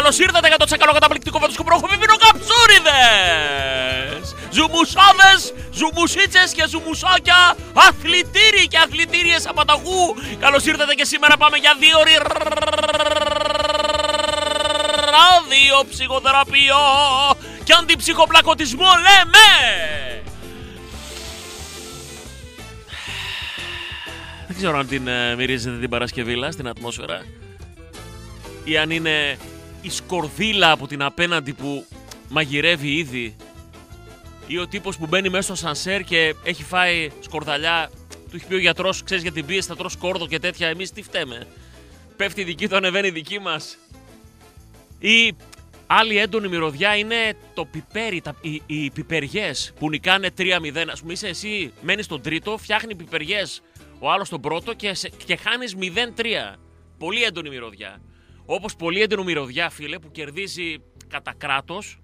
Καλώς ήρθατε για το τσακαλό καταπληκτικό φωτοσκοπρό καψούριδες! Ζουμουσάδες, ζουμουσίτσες και ζουμουσάκια, αθλητήριοι και αθλητήριες απανταχού. Καλώς ήρθατε και σήμερα πάμε για 2 ώρες ραδιοψυχοθεραπείο και αντιψυχοπλακωτισμό λέμε! Δεν ξέρω αν την μυρίζετε την Παρασκευήλα στην ατμόσφαιρα ή αν είναι η σκορδίλα από την απέναντι που μαγειρεύει ήδη ή ο τύπος που μπαίνει μέσα στο σανσέρ και έχει φάει σκορδαλιά. Του έχει πει ο γιατρός, ξέρεις, για την πίεση θα τρως σκόρδο και τέτοια. Εμείς τι φταίμε? Πέφτει η δική του, ανεβαίνει η δική μας. Ή άλλη έντονη μυρωδιά είναι το πιπέρι, οι πιπεριές που νικάνε 3-0. Ας πούμε, είσαι εσύ, μένεις στον τρίτο, φτιάχνει πιπεριές ο άλλος στον πρώτο και χάνεις 0-3. Πολύ έντονη μυρωδιά. Όπως πολύ έντονη μυρωδιά, φίλε, που κερδίζει κατά κράτος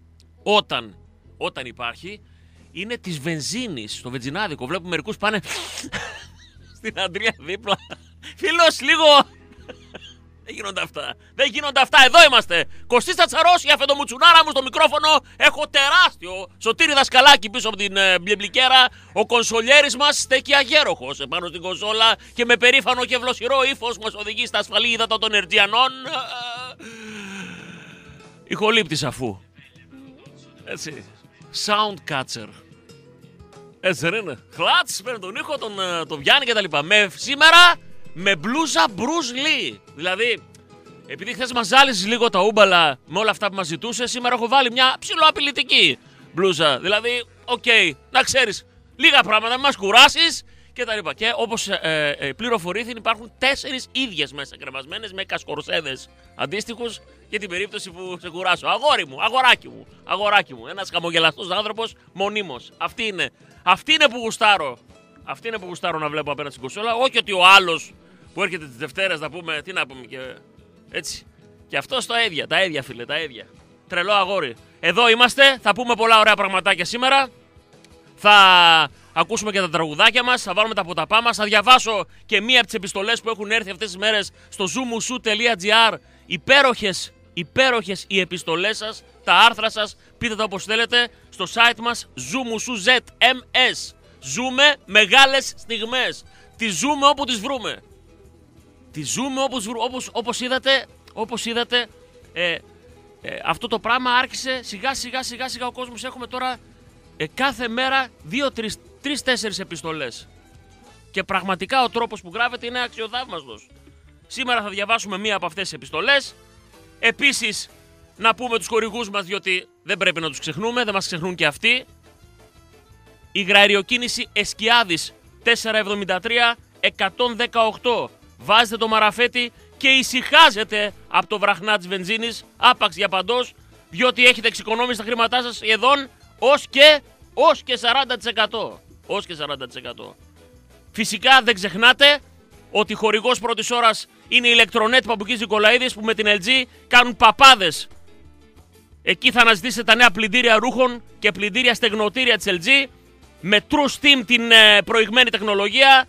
όταν υπάρχει, είναι της βενζίνης, στο βενζινάδικο. Βλέπω μερικούς πάνε στην Αντρία δίπλα. Φίλος, λίγο. Δεν γίνονται αυτά. Δεν γίνονται αυτά. Εδώ είμαστε. Κωστής Τατσαρός, η αφεντομουτσουνάρα μου στο μικρόφωνο. Έχω τεράστιο Σωτήρη Δασκαλάκη πίσω από την μπλεμπλικέρα. Ο κονσολιέρης μας στέκει αγέροχος επάνω στην κονσόλα και με περήφανο και βλοσιρό ύφος μας οδηγεί στα ασφαλή ύδατα των Ερτζιανών. Ηχολήπτης αφού. Έτσι. Soundcatcher. Έτσι δεν είναι? Χλάτς, παίρνει τον ήχο, τον πιάνει κτλ. Σήμερα με μπλούζα Bruce Lee. Δηλαδή, επειδή χθες μας ζάλιζες λίγο τα ούμπαλα με όλα αυτά που μας ζητούσε, σήμερα έχω βάλει μια ψιλοαπειλητική μπλούζα. Δηλαδή, να ξέρεις, λίγα πράγματα, μην μας κουράσεις κτλ. Και όπως πληροφορήθην, υπάρχουν 4 ίδιες μέσα κρεμασμένες με κασκορσέδες αντίστοιχους για την περίπτωση που σε κουράσω. Αγόρι μου, αγοράκι μου. Ένας χαμογελαστός άνθρωπος μονίμως. Αυτή είναι που γουστάρω. Αυτή είναι που γουστάρω να βλέπω απέναντι στην κονσόλα. Όχι ότι ο άλλος που έρχεται τις Δευτέρες να πούμε, τι να πούμε και έτσι. Και αυτός τα ίδια φίλε, τα ίδια. Τρελό αγόρι. Εδώ είμαστε, θα πούμε πολλά ωραία πραγματάκια σήμερα. Θα ακούσουμε και τα τραγουδάκια μας, θα βάλουμε τα ποταπά μας. Θα διαβάσω και μία από τις επιστολές που έχουν έρθει αυτές τις μέρες στο zoomusu.gr. Υπέροχες οι επιστολές σας, τα άρθρα σας, πείτε τα όπως θέλετε, στο site μας zoomusu.zms. Ζούμε μεγάλες στιγμές. Τις ζούμε όπου τις βρούμε. Τις ζούμε όπως είδατε, αυτό το πράγμα άρχισε σιγά ο κόσμος. Έχουμε τώρα κάθε μέρα 2-3-4 επιστολές. Και πραγματικά ο τρόπος που γράφεται είναι αξιοθαύμαστος. Σήμερα θα διαβάσουμε μία από αυτές τις επιστολές. Επίσης να πούμε τους χορηγούς μας, διότι δεν πρέπει να τους ξεχνούμε, δεν μας ξεχνούν και αυτοί. Η γραεριοκίνηση Εσκιάδης 473 118. Βάζετε το μαραφέτη και ησυχάζετε από το βραχνά της βενζίνης, άπαξ για παντός, διότι έχετε εξοικονόμηση τα χρήματά σας σχεδόν ως και 40%. Ως και 40%. Φυσικά δεν ξεχνάτε ότι χορηγός πρώτης ώρας είναι η Ηλεκτρονέτ Παπουκής Νικολαίδης, που με την LG κάνουν παπάδες. Εκεί θα αναζητήσετε τα νέα πλυντήρια ρούχων και πλυντήρια στεγνοτήρια της LG με True Steam, την προηγμένη τεχνολογία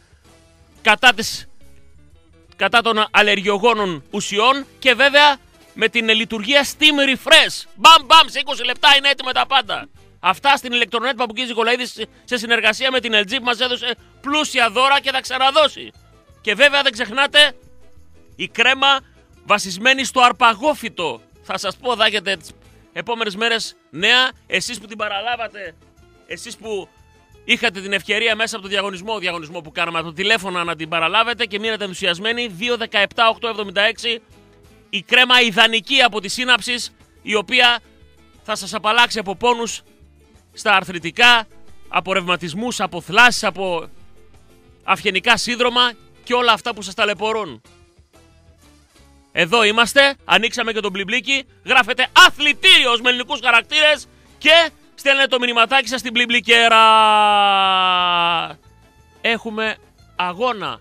κατά των αλλεργιογόνων ουσιών, και βέβαια με την λειτουργία Steam Refresh. Μπαμ, σε 20 λεπτά είναι έτοιμα τα πάντα. Αυτά στην Ηλεκτρονέτ Παπουκής Νικολαίδης σε συνεργασία με την LG που μας έδωσε πλούσια δώρα και θα ξαναδώσει. Και βέβαια δεν ξεχνάτε η κρέμα βασισμένη στο αρπαγόφυτο. Θα σας πω, θα έχετε τις επόμενες μέρες νέα. Εσείς που την παραλάβατε, εσείς που είχατε την ευκαιρία μέσα από το διαγωνισμό που κάναμε από το τηλέφωνο να την παραλάβετε και μείνατε ενθουσιασμένοι, 2-17-876, η κρέμα ιδανική από τη Σύναψης, η οποία θα σας απαλλάξει από πόνους στα αρθριτικά, από ρευματισμούς, από θλάσσεις, από αυγενικά σύνδρομα και όλα αυτά που σας ταλαιπωρούν. Εδώ είμαστε, ανοίξαμε και τον μπλιμπλίκι, γράφετε αθλητήριος με ελληνικούς χαρακτήρες και στέλνετε το μηνυματάκι σας στην μπλιμπλικέρα. Έχουμε αγώνα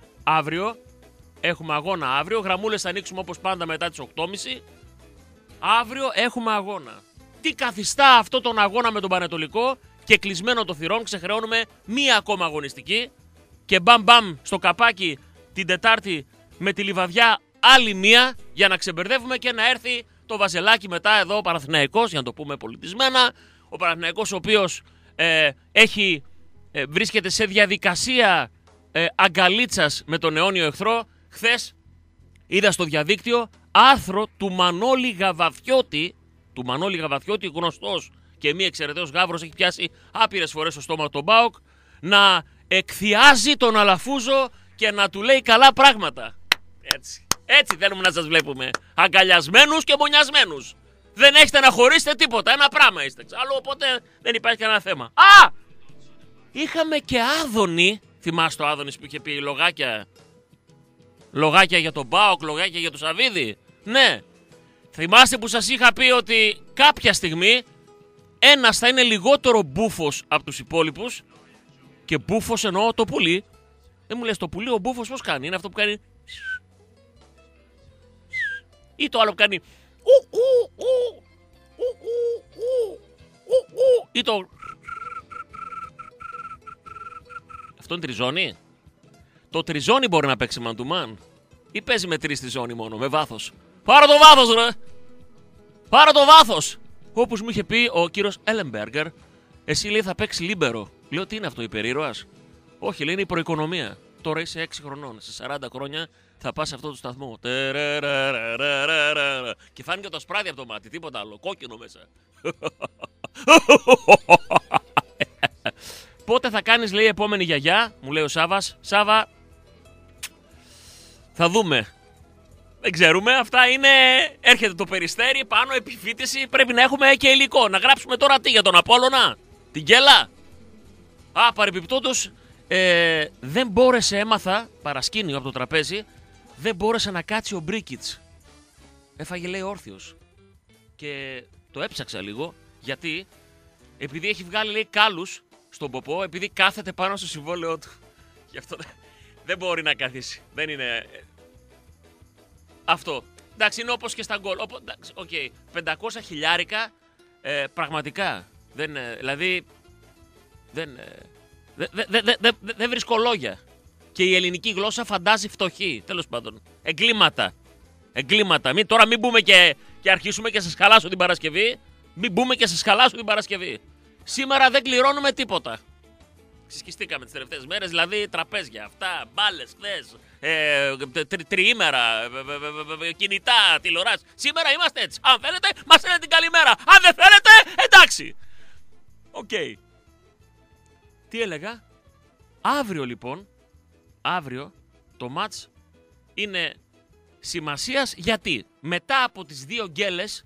αύριο. Γραμμούλες θα ανοίξουμε όπως πάντα μετά τις 8.30. Αύριο έχουμε αγώνα. Τι καθιστά αυτό τον αγώνα με τον Πανετολικό? Και κλεισμένο το θυρών ξεχρεώνουμε μία ακόμα αγωνιστική. Και μπαμ στο καπάκι την Τετάρτη με τη Λιβαδιά άλλη μία, για να ξεμπερδεύουμε και να έρθει Το Βαζελάκι μετά εδώ ο Παναθηναϊκός, για να το πούμε πολιτισμένα. Ο Παναθηναϊκός ο οποίος βρίσκεται σε διαδικασία αγκαλίτσας με τον αιώνιο εχθρό. Χθες είδα στο διαδίκτυο άρθρο του Μανώλη Γαβαθιώτη, γνωστός και μη εξαιρεταίος γάβρος, έχει πιάσει άπειρες φορές στο στόμα τον ΠΑΟΚ, να εκθιάζει τον Αλαφούζο και να του λέει καλά πράγματα. Έτσι θέλουμε να σας βλέπουμε. Αγκαλιασμένους και μονιασμένους. Δεν έχετε να χωρίσετε τίποτα. Ένα πράγμα είστε. Άλλο, οπότε δεν υπάρχει κανένα θέμα. Α! Είχαμε και Άδωνη. Θυμάστε το Άδωνης που είχε πει λογάκια για τον ΠΑΟΚ, λογάκια για τον Σαββίδη. Ναι. Θυμάστε που σας είχα πει ότι κάποια στιγμή ένας θα είναι λιγότερο μπούφος από τους υπόλοιπους. Και μπούφος εννοώ το πουλί. Δεν μου λες το πουλί, ο μπούφος πώς κάνει? Είναι αυτό που κάνει... Ή το άλλο που κάνει... Ή το... Αυτό είναι τριζώνη. Το τριζώνη μπορεί να παίξει man to man. Ή παίζει με 3 τριζώνη μόνο, με βάθος. Πάρω το βάθος ρε! Πάρω το βάθος! Όπως μου είχε πει ο κύριος Έλεμπεργκερ, εσύ λέει θα παίξει λίμπερο. Λέω τι είναι αυτό, υπερήρωας? Όχι, λέει είναι η προοικονομία. Τώρα είσαι 6 χρονών. Σε 40 χρόνια θα πας σε αυτό το σταθμό. Και φάνηκε το σπράδι από το μάτι. Τίποτα άλλο. Κόκκινο μέσα. Πότε θα κάνεις, λέει, επόμενη γιαγιά? Μου λέει ο Σάβας. Σάβα, θα δούμε. Δεν ξέρουμε. Αυτά είναι... Έρχεται το Περιστέρι, πάνω επιφύτηση. Πρέπει να έχουμε και υλικό. Να γράψουμε τώρα τι για τον Απόλλωνα? Την γκέλα? Α, παρεμπιπτόντως, δεν μπόρεσε, έμαθα, παρασκήνιο από το τραπέζι, δεν μπόρεσε να κάτσει ο Μπρίκιτς. Έφαγε, λέει, όρθιος. Και το έψαξα λίγο, γιατί επειδή έχει βγάλει, λέει, κάλους στον ποπό, επειδή κάθεται πάνω στο συμβόλαιό του. Γι' αυτό δεν μπορεί να καθίσει. Δεν είναι... Αυτό. Εντάξει, είναι όπως και στα γκολ. Εντάξει, okay. 500 χιλιάρικα, πραγματικά. Δηλαδή... Δεν βρίσκω λόγια. Και η ελληνική γλώσσα φαντάζει φτωχή. Τέλος πάντων. Εγκλήματα. Τώρα μην μπούμε και αρχίσουμε και σας χαλάσω την Παρασκευή. Σήμερα δεν κληρώνουμε τίποτα. Ξεσκιστήκαμε τις τελευταίες μέρες, δηλαδή τραπέζια, αυτά, μπάλες, χθες, τριήμερα, κινητά, τηλεοράσεις. Σήμερα είμαστε έτσι. Αν θέλετε, μας θέλετε την καλημέρα. Αν δεν θέλετε, εντάξει. Οκ. Τι έλεγα? Αύριο λοιπόν, το μάτς είναι σημασίας, γιατί μετά από τις 2 γκέλες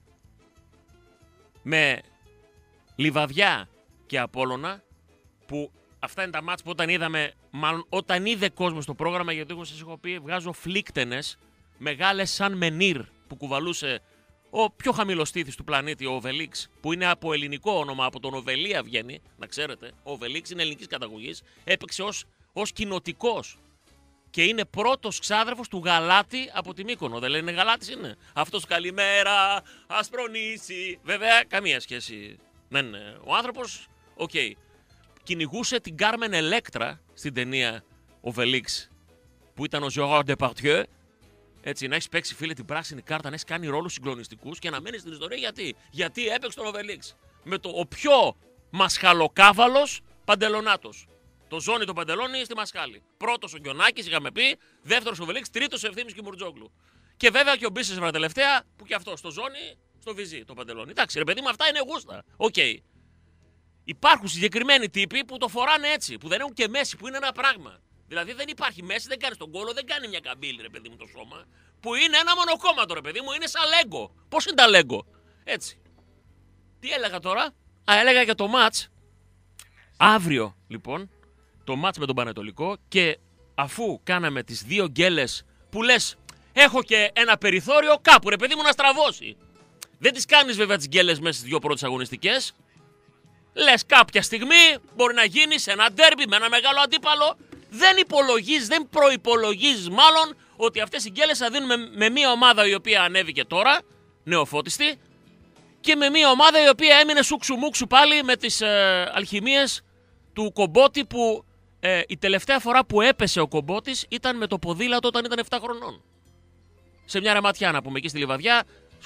με Λιβαδιά και Απόλλωνα, που αυτά είναι τα μάτς που όταν είδε κόσμο στο πρόγραμμα, γιατί εγώ σας έχω πει βγάζω φλίκτενες μεγάλες σαν Μενίρ που κουβαλούσε ο πιο χαμηλοστήθης του πλανήτη, ο Οβελίξ, που είναι από ελληνικό όνομα, από τον Οβελία βγαίνει, να ξέρετε. Ο Οβελίξ είναι ελληνικής καταγωγής, έπαιξε ως κοινοτικός και είναι πρώτος ξάδερφος του Γαλάτη από τη Μύκονο. Δεν λένε Γαλάτης είναι? Αυτός καλημέρα, ασπρονήσει. Βέβαια, καμία σχέση. Ναι. Ο άνθρωπος, κυνηγούσε την Κάρμεν Ελέκτρα στην ταινία Οβελίξ, που ήταν ο Ζεράρ Ντεπαρτιέ. Έτσι, να έχει παίξει, φίλε, την πράσινη κάρτα, να έχει κάνει ρόλους συγκλονιστικούς και να μένει στην ιστορία. Γιατί έπαιξε τον Οβελίξ. Με ο πιο μασχαλοκάβαλος Παντελονάτος. Το ζώνη το Παντελόνι στη Μασχάλη. Πρώτος ο Γκιονάκης, είχαμε πει. Δεύτερος ο Οβελίξ. Τρίτος ο Ευθύμης Κιμουρτζόγλου. Και βέβαια και ο Μπίσεσβρα τελευταία, που και αυτό στο ζώνη, στο βυζί το Παντελόνι. Εντάξει, ρε παιδί μου, αυτά είναι γούστα. Υπάρχουν συγκεκριμένοι τύποι που το φοράνε έτσι, που δεν έχουν και μέση, που είναι ένα πράγμα. Δηλαδή δεν υπάρχει μέση, δεν κάνει τον κόλο, δεν κάνει μια καμπύλη, ρε παιδί μου, το σώμα. Που είναι ένα μονοκόμματο, ρε παιδί μου, είναι σαν λέγκο. Πώς είναι τα λέγκο? Έτσι. Τι έλεγα τώρα? Έλεγα για το μάτς. Αύριο, λοιπόν, το μάτς με τον Πανετολικό, και αφού κάναμε τις 2 γκέλες που λες, έχω και ένα περιθώριο κάπου, ρε παιδί μου, να στραβώσει. Δεν τις κάνεις βέβαια τις γκέλες μέσα στις 2 πρώτες αγωνιστικές. Λες κάποια στιγμή μπορεί να γίνει σε ένα ντέρμπι με ένα μεγάλο αντίπαλο. Δεν προϋπολογίζεις μάλλον ότι αυτές οι γκέλες θα δίνουν με μια ομάδα η οποία ανέβηκε τώρα, νεοφώτιστη, και με μια ομάδα η οποία έμεινε σούξου-μούξου πάλι με τις αλχημίες του Κομπότη, που η τελευταία φορά που έπεσε ο Κομπότης ήταν με το ποδήλατο όταν ήταν 7 χρονών. Σε μια ρεματιά, να πούμε, εκεί στη Λιβαδιά,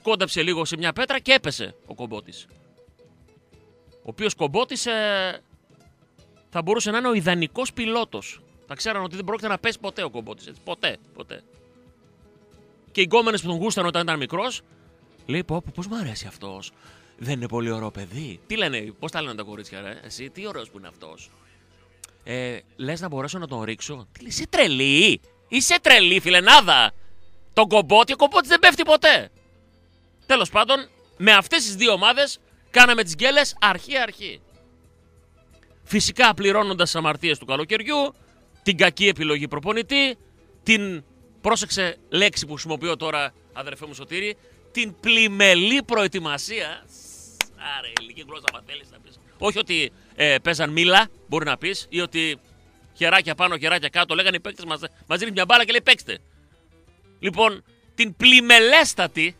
κόντεψε λίγο σε μια πέτρα και έπεσε ο Κομπότης. Ο οποίος Κομπότης θα μπορούσε να είναι ο ιδανικός πιλότος. Θα ξέραν ότι δεν πρόκειται να πέσει ποτέ ο Κομπότης. Έτσι. Ποτέ. Και οι γκόμενες που τον γούσταν όταν ήταν μικρός, λέει: πώς μου αρέσει αυτός. Δεν είναι πολύ ωραίο παιδί. Τι λένε, πώς τα λένε τα κορίτσια, ρε. Εσύ, τι ωραίος που είναι αυτός. Λες να μπορέσω να τον ρίξω. Τι λέει, είσαι τρελή. Είσαι τρελή, φιλενάδα. Τον Κομπότη, ο Κομπότης δεν πέφτει ποτέ. Τέλος πάντων, με αυτές τις δύο ομάδες κάναμε τις γκέλες αρχή. Φυσικά πληρώνοντας τις αμαρτίες του καλοκαιριού, την κακή επιλογή προπονητή, την, πρόσεξε λέξη που χρησιμοποιώ τώρα, αδερφέ μου Σωτήρη, την πλημελή προετοιμασία. Άρε, ηλική γλώσσα μα θέλεις να πεις. Όχι ότι παίζαν μήλα, μπορεί να πεις, ή ότι χεράκια πάνω, χεράκια κάτω, λέγανε οι παίκτες μας ρίχνει μια μπάλα και λέει παίξτε. Λοιπόν, την πλημελέστατη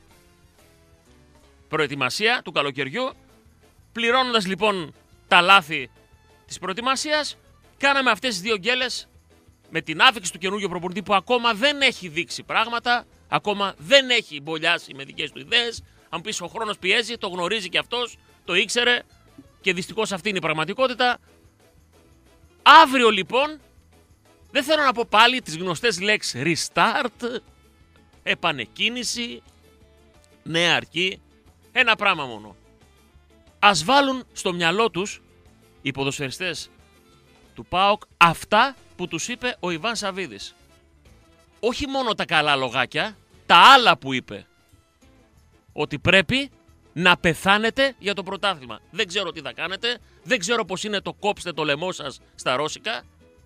προετοιμασία του καλοκαιριού, πληρώνοντας λοιπόν τα λάθη της προετοιμασίας, κάναμε αυτές τις δύο γκέλες με την άφηξη του καινούργιου προπονητή που ακόμα δεν έχει δείξει πράγματα, ακόμα δεν έχει μπολιάσει με δικές του ιδέες. Αν πεις ο χρόνος πιέζει, το γνωρίζει και αυτός, το ήξερε και δυστυχώς αυτή είναι η πραγματικότητα. Αύριο λοιπόν, δεν θέλω να πω πάλι τις γνωστές λέξεις restart, επανεκκίνηση, νέα αρχή, ένα πράγμα μόνο. Ας βάλουν στο μυαλό τους οι ποδοσφαιριστές του ΠΑΟΚ αυτά που τους είπε ο Ιβάν Σαββίδης. Όχι μόνο τα καλά λογάκια, τα άλλα που είπε. Ότι πρέπει να πεθάνετε για το πρωτάθλημα. Δεν ξέρω τι θα κάνετε, δεν ξέρω πώς είναι το κόψτε το λαιμό σας στα ρώσικα.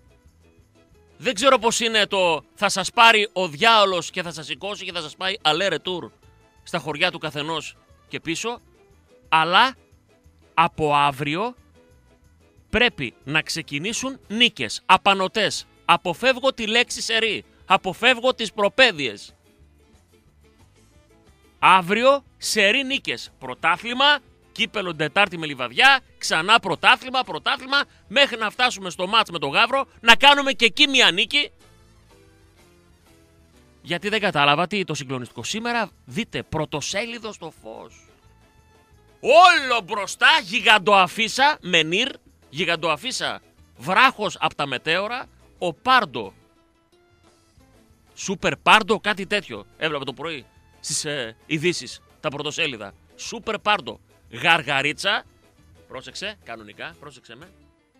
Δεν ξέρω πώς είναι το θα σας πάρει ο διάολος και θα σας σηκώσει και θα σας πάει αλέ ρετούρ στα χωριά του καθενός και πίσω. Αλλά από αύριο πρέπει να ξεκινήσουν νίκες, απανωτές. Αποφεύγω τη λέξη σερί, αποφεύγω τις προπαίδειες. Αύριο σερί νίκες, πρωτάθλημα, κύπελλο Τετάρτη με Λιβαδιά, ξανά πρωτάθλημα, μέχρι να φτάσουμε στο μάτς με τον Γαύρο, να κάνουμε και εκεί μια νίκη. Γιατί δεν κατάλαβα τι το συγκλονιστικό σήμερα, δείτε, πρωτοσέλιδο στο φως. Όλο μπροστά γιγαντοαφίσα, Μενίρ, γιγαντοαφίσα, βράχος από τα μετέωρα, ο Πάρντο. Σούπερ Πάρντο, κάτι τέτοιο. Έβλεπα το πρωί στις ειδήσεις, τα πρωτοσέλιδα. Σούπερ Πάρντο. Γαργαρίτσα. Πρόσεξε, κανονικά, πρόσεξε με.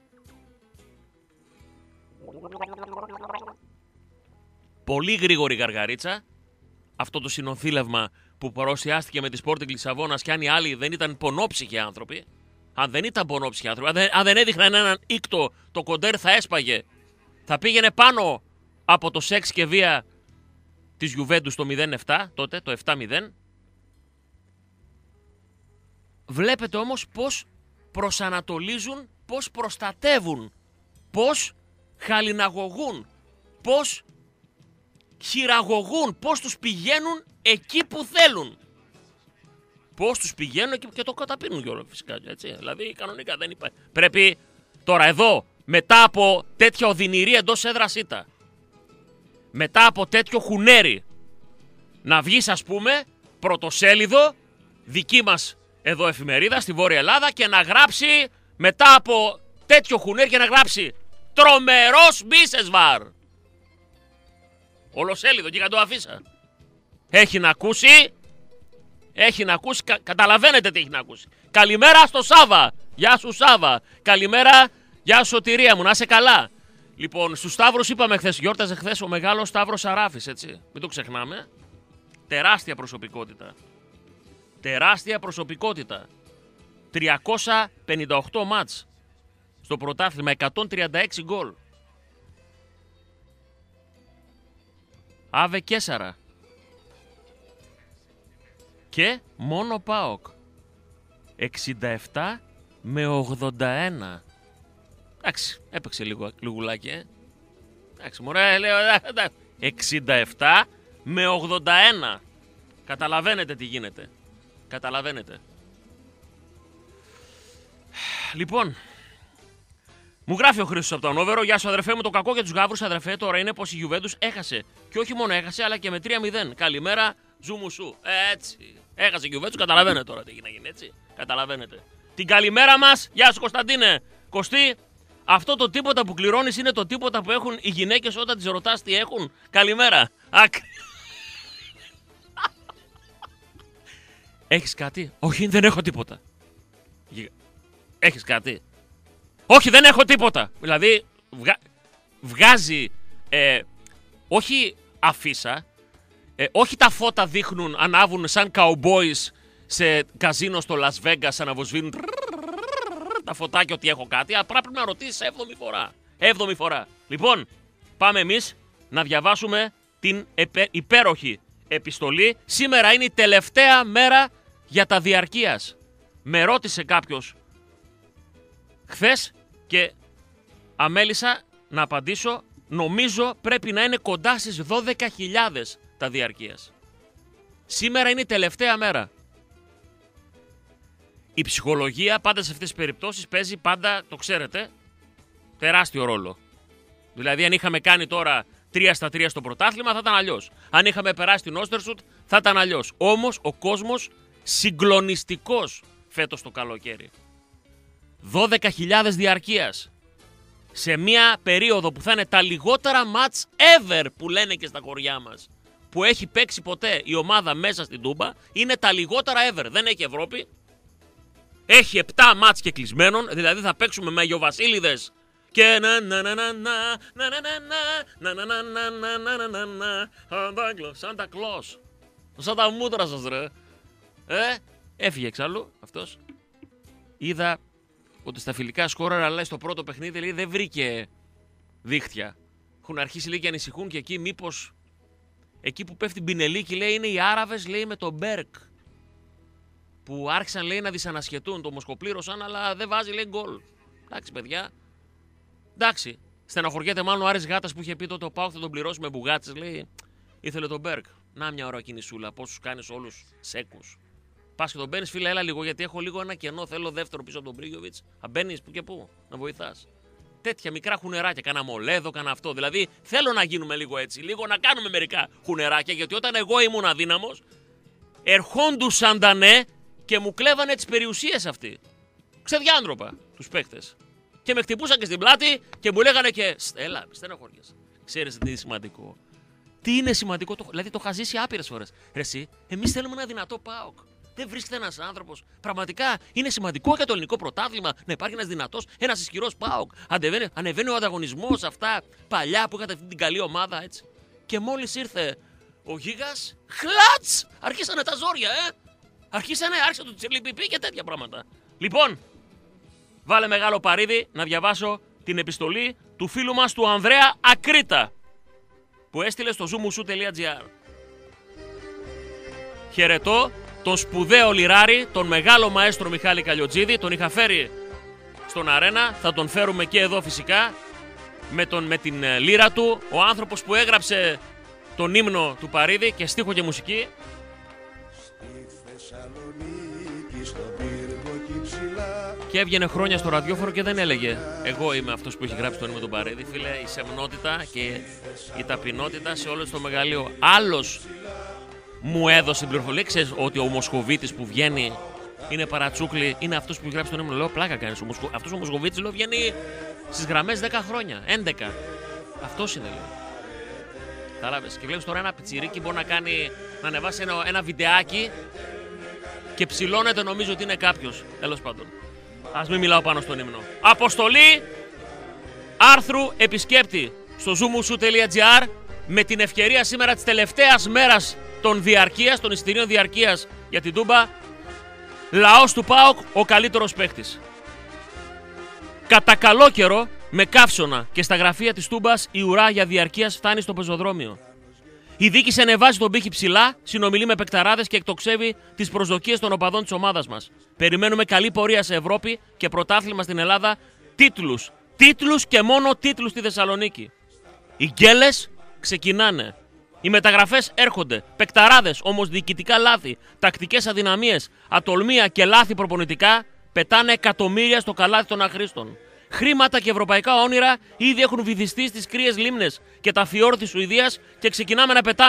Πολύ γρήγορη γαργαρίτσα. Αυτό το συνοθήλευμα που παρουσιάστηκε με τη Sporting Λισαβόνας και αν οι άλλοι δεν ήταν πονόψυχοι άνθρωποι. Αν δεν ήταν πονόψυχοι άνθρωποι, αν δεν έδειχναν έναν ήκτο, το κοντέρ θα έσπαγε. Θα πήγαινε πάνω από το σεξ και βία της Γιουβέντους το 0-7, τότε, το 7-0. Βλέπετε όμως πώς προσανατολίζουν, πώς προστατεύουν, πώς χαλιναγωγούν, πώς χειραγωγούν, πώς τους πηγαίνουν εκεί που θέλουν. Πώς τους πηγαίνουν και το καταπίνουν κιόλας φυσικά, έτσι. Δηλαδή κανονικά δεν υπάρχει. Πρέπει τώρα εδώ, μετά από τέτοια οδυνηρή εντός έδρας ήττα, μετά από τέτοιο χουνέρι, να βγεις ας πούμε πρωτοσέλιδο δική μας εδώ εφημερίδα στη Βόρεια Ελλάδα και να γράψει μετά από τέτοιο χουνέρι και να γράψει τρομερός Μπίσεσβαρ. Ολοσέλιδο, γιγαντοαφίσα. Έχει να ακούσει, καταλαβαίνετε τι έχει να ακούσει. Καλημέρα στο Σάβα, γεια σου Σάβα. Καλημέρα, γεια σου Σωτηρία μου, να είσαι καλά. Λοιπόν, στους Σταύρους είπαμε χθες, γιόρταζε χθες ο μεγάλος Σταύρος Σαράφης, έτσι. Μην το ξεχνάμε. Τεράστια προσωπικότητα. Τεράστια προσωπικότητα. 358 μάτς στο πρωτάθλημα, 136 γκολ. Άβε Κέσαρα. Και μόνο ΠΑΟΚ. 67 με 81. Εντάξει, έπαιξε λίγο λιγουλάκι, Εντάξει, μωρέ, λέω, 67 με 81. Καταλαβαίνετε τι γίνεται. Καταλαβαίνετε. Λοιπόν, μου γράφει ο Χρήστος από το Ανόβερο. Γεια σου αδερφέ μου, το κακό για τους Γαύρους αδερφέ τώρα είναι πως η Γιουβέντους έχασε. Και όχι μόνο έχασε, αλλά και με 3-0. Καλημέρα, Ζουμουσού. Έτσι. Έχασε και ο Βέτσου, καταλαβαίνετε τώρα τι έγινε, έτσι. Καταλαβαίνετε. Την καλημέρα μας. Γεια σου Κωνσταντίνε. Κωστή, αυτό το τίποτα που κληρώνεις είναι το τίποτα που έχουν οι γυναίκες όταν τις ρωτάς τι έχουν. Καλημέρα. Έχεις κάτι? Όχι, δεν έχω τίποτα. Έχεις κάτι? Όχι, δεν έχω τίποτα. Δηλαδή, βγάζει, όχι αφίσα, όχι τα φώτα δείχνουν, ανάβουν σαν cowboys σε καζίνο στο Las Vegas, αναβοσβήνουν τα φωτάκια ότι έχω κάτι. Απλά πρέπει να ρωτήσεις 7η φορά. 7η φορά. Λοιπόν, πάμε εμείς να διαβάσουμε την υπέροχη επιστολή. Σήμερα είναι η τελευταία μέρα για τα διαρκείας. Με ρώτησε κάποιος χθες και αμέλησα να απαντήσω. Νομίζω πρέπει να είναι κοντά στις 12.000 τα διαρκείας. Σήμερα είναι η τελευταία μέρα. Η ψυχολογία πάντα σε αυτές τις περιπτώσεις παίζει πάντα, το ξέρετε, τεράστιο ρόλο. Δηλαδή αν είχαμε κάνει τώρα 3-3 στο πρωτάθλημα θα ήταν αλλιώς. Αν είχαμε περάσει την Όστερσουτ θα ήταν αλλιώς. Όμως ο κόσμος συγκλονιστικός φέτος το καλοκαίρι. 12.000 διαρκείας. Σε μια περίοδο που θα είναι τα λιγότερα match ever που λένε και στα χωριά μας. Που έχει παίξει ποτέ η ομάδα μέσα στην Τούμπα. Είναι τα λιγότερα ever. Δεν έχει Ευρώπη. Έχει 7 μάτς και κλεισμένων. Δηλαδή θα παίξουμε με Αγιοβασίλειδες και Σάντα Κλός. Σαν τα μούτρα σας ρε. Έφυγε εξάλλου αυτός. Είδα ότι στα φιλικά σκόρερα, αλλά στο πρώτο παιχνίδι λέει, δεν βρήκε δίχτυα. Έχουν αρχίσει λέει και ανησυχούν και εκεί μήπως εκεί που πέφτει Μπινελίκη λέει είναι οι Άραβες λέει με τον Μπέρκ. Που άρχισαν λέει να δυσανασχετούν, το μοσκοπλήρωσαν αλλά δεν βάζει λέει γκολ. Εντάξει παιδιά. Εντάξει. Στεναχωριέται μάλλον ο Άρης Γάτας που είχε πει τότε ο Πάουκ θα τον πληρώσει με μπουγάτσες λέει. Ήθελε τον Μπέρκ. Να μια ώρα κινησούλα. Πώς τους κάνεις όλους σέκους. Πας και τον μπαίνεις, φίλε, έλα λίγο γιατί έχω λίγο ένα κενό. Θέλω δεύτερο πίσω από τον Μπρίγιοβιτς. Αν μπαίνεις που και που, να βοηθάς. Τέτοια μικρά χουνεράκια. Κάνα μολέδο, κάνα αυτό. Δηλαδή θέλω να γίνουμε λίγο έτσι. Λίγο να κάνουμε μερικά χουνεράκια. Γιατί όταν εγώ ήμουν αδύναμος, ερχόντουσαν τα ναι και μου κλέβανε τις περιουσίες αυτοί. Ξεδιάντροπα τους παίκτες. Και με χτυπούσαν και στην πλάτη και μου λέγανε και. Έλα, στεναχωριέσαι. Ξέρεις τι είναι σημαντικό. Τι είναι σημαντικό, δηλαδή το είχα ζήσει άπειρες φορές. Ρε εσύ, εμείς θέλουμε ένα δυνατό ΠΑΟΚ. Δεν βρίσκεται ένας άνθρωπος. Πραγματικά είναι σημαντικό για το ελληνικό πρωτάθλημα να υπάρχει ένας δυνατός, ένας ισχυρός ΠΑΟΚ. Ανεβαίνει ο ανταγωνισμός, αυτά παλιά που είχατε αυτή την καλή ομάδα, έτσι. Και μόλις ήρθε ο Γίγας, χλάτς! Αρχίσανε τα ζόρια, άρχισε το τσιλιπιπί και τέτοια πράγματα. Λοιπόν, βάλε μεγάλο παρίδι να διαβάσω την επιστολή του φίλου μας του Ανδρέα Ακρίτα που έστειλε στο zoomusu.gr. Χαιρετώ τον σπουδαίο λιράρι, τον μεγάλο μαέστρο Μιχάλη Καλιοτζίδη. Τον είχα φέρει στον αρένα, θα τον φέρουμε και εδώ φυσικά με την λύρα του. Ο άνθρωπος που έγραψε τον ύμνο του Παρίδη και στίχο και μουσική. Και έβγαινε χρόνια στο ραδιόφωνο και δεν έλεγε εγώ είμαι αυτός που έχει γράψει τον ύμνο του Παρίδη. Φίλε, η σεμνότητα και η ταπεινότητα σε όλο το μεγαλείο. Άλλος μου έδωσε την πληροφορία. Ξέρεις ότι ο Μοσχοβίτης που βγαίνει είναι παρατσούκλι, είναι αυτός που έχει γράψει τον ύμνο. Λέω πλάκα κάνεις. Αυτός ο Μοσχοβίτης λέω βγαίνει στις γραμμές 10 χρόνια. 11. Αυτός είναι λέω. Κατάλαβες. Και βλέπεις τώρα ένα πιτσιρίκι μπορεί να ανεβάσει ένα βιντεάκι και ψηλώνεται νομίζω ότι είναι κάποιος. Τέλος πάντων. Ας μην μιλάω πάνω στον ύμνο. Αποστολή άρθρου επισκέπτη στο zoomusu.gr με την ευκαιρία σήμερα της τελευταίας μέρας των εισιτηρίων διαρκείας για την Τούμπα. Λαός του ΠΑΟΚ, ο καλύτερος παίχτης. Κατά καλό καιρό, με καύσωνα και στα γραφεία της Τούμπας η ουρά για διαρκείας φτάνει στο πεζοδρόμιο. Η διοίκηση ανεβάζει τον πύχη ψηλά, συνομιλεί με παικταράδες και εκτοξεύει τις προσδοκίες των οπαδών της ομάδας μας. Περιμένουμε καλή πορεία σε Ευρώπη και πρωτάθλημα στην Ελλάδα. Τίτλους. Τίτλους και μόνο τίτλους στη Θεσσαλονίκη. Οι γκέλες ξεκινάνε. Οι μεταγραφές έρχονται. Παικταράδες, όμως διοικητικά λάθη, τακτικές αδυναμίες, ατολμία και λάθη προπονητικά πετάνε εκατομμύρια στο καλάθι των αχρήστων. Χρήματα και ευρωπαϊκά όνειρα ήδη έχουν βυθιστεί στις κρύες λίμνες και τα φιόρ της Σουηδίας και ξεκινάμε να πετάμε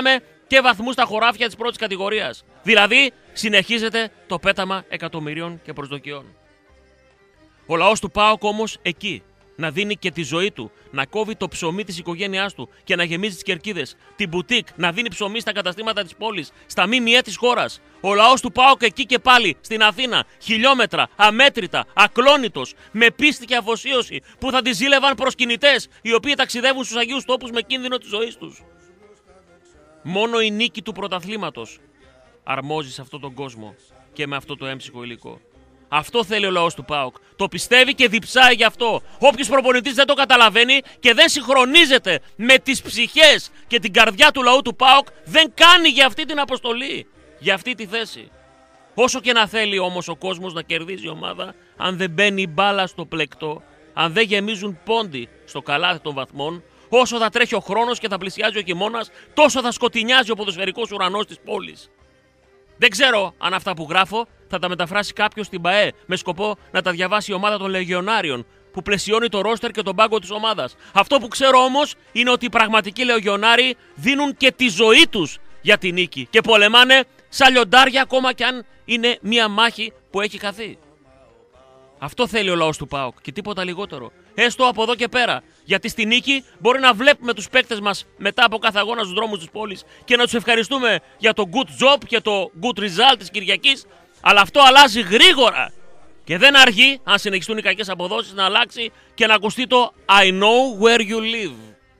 και βαθμούς στα χωράφια της πρώτης κατηγορίας. Δηλαδή, συνεχίζεται το πέταμα εκατομμυρίων και προσδοκιών. Ο λαός του ΠΑΟΚ όμως εκεί, να δίνει και τη ζωή του, να κόβει το ψωμί της οικογένειάς του και να γεμίζει τις κερκίδες, την μπουτίκ, να δίνει ψωμί στα καταστήματα της πόλης, στα ΜΜΕ της χώρας. Ο λαός του ΠΑΟΚ εκεί και πάλι, στην Αθήνα, χιλιόμετρα, αμέτρητα, ακλόνητος, με πίστη και αφοσίωση, που θα τη ζήλευαν προσκυνητές, οι οποίοι ταξιδεύουν στους Αγίους Τόπους με κίνδυνο της ζωής τους. Μόνο η νίκη του πρωταθλήματος αρμόζει σε αυτόν τον κόσμο και με αυτό το έμψυχο υλικό. Αυτό θέλει ο λαός του ΠΑΟΚ. Το πιστεύει και διψάει γι' αυτό. Όποιος προπονητής δεν το καταλαβαίνει και δεν συγχρονίζεται με τις ψυχές και την καρδιά του λαού του ΠΑΟΚ, δεν κάνει για αυτή την αποστολή, για αυτή τη θέση. Όσο και να θέλει όμως ο κόσμος να κερδίζει η ομάδα, αν δεν μπαίνει η μπάλα στο πλεκτό, αν δεν γεμίζουν πόντι στο καλάθι των βαθμών, όσο θα τρέχει ο χρόνος και θα πλησιάζει ο χειμώνας, τόσο θα σκοτεινιάζει ο ποδοσφαιρικός ουρανός της πόλης. Δεν ξέρω αν αυτά που γράφω θα τα μεταφράσει κάποιος στην ΠΑΕ με σκοπό να τα διαβάσει η ομάδα των Λεγιονάριων που πλαισιώνει το ρόστερ και τον πάγκο της ομάδας. Αυτό που ξέρω όμως είναι ότι οι πραγματικοί Λεγιονάριοι δίνουν και τη ζωή τους για τη νίκη και πολεμάνε σαν λιοντάρια ακόμα κι αν είναι μια μάχη που έχει χαθεί. Αυτό θέλει ο λαός του ΠΑΟΚ και τίποτα λιγότερο. Έστω από εδώ και πέρα. Γιατί στη νίκη μπορεί να βλέπουμε τους παίκτες μας μετά από κάθε αγώνα στους δρόμους της πόλης και να τους ευχαριστούμε για το good job και το good result της Κυριακής. Αλλά αυτό αλλάζει γρήγορα. Και δεν αργεί, αν συνεχιστούν οι κακές αποδόσεις, να αλλάξει και να ακουστεί το I know where you live.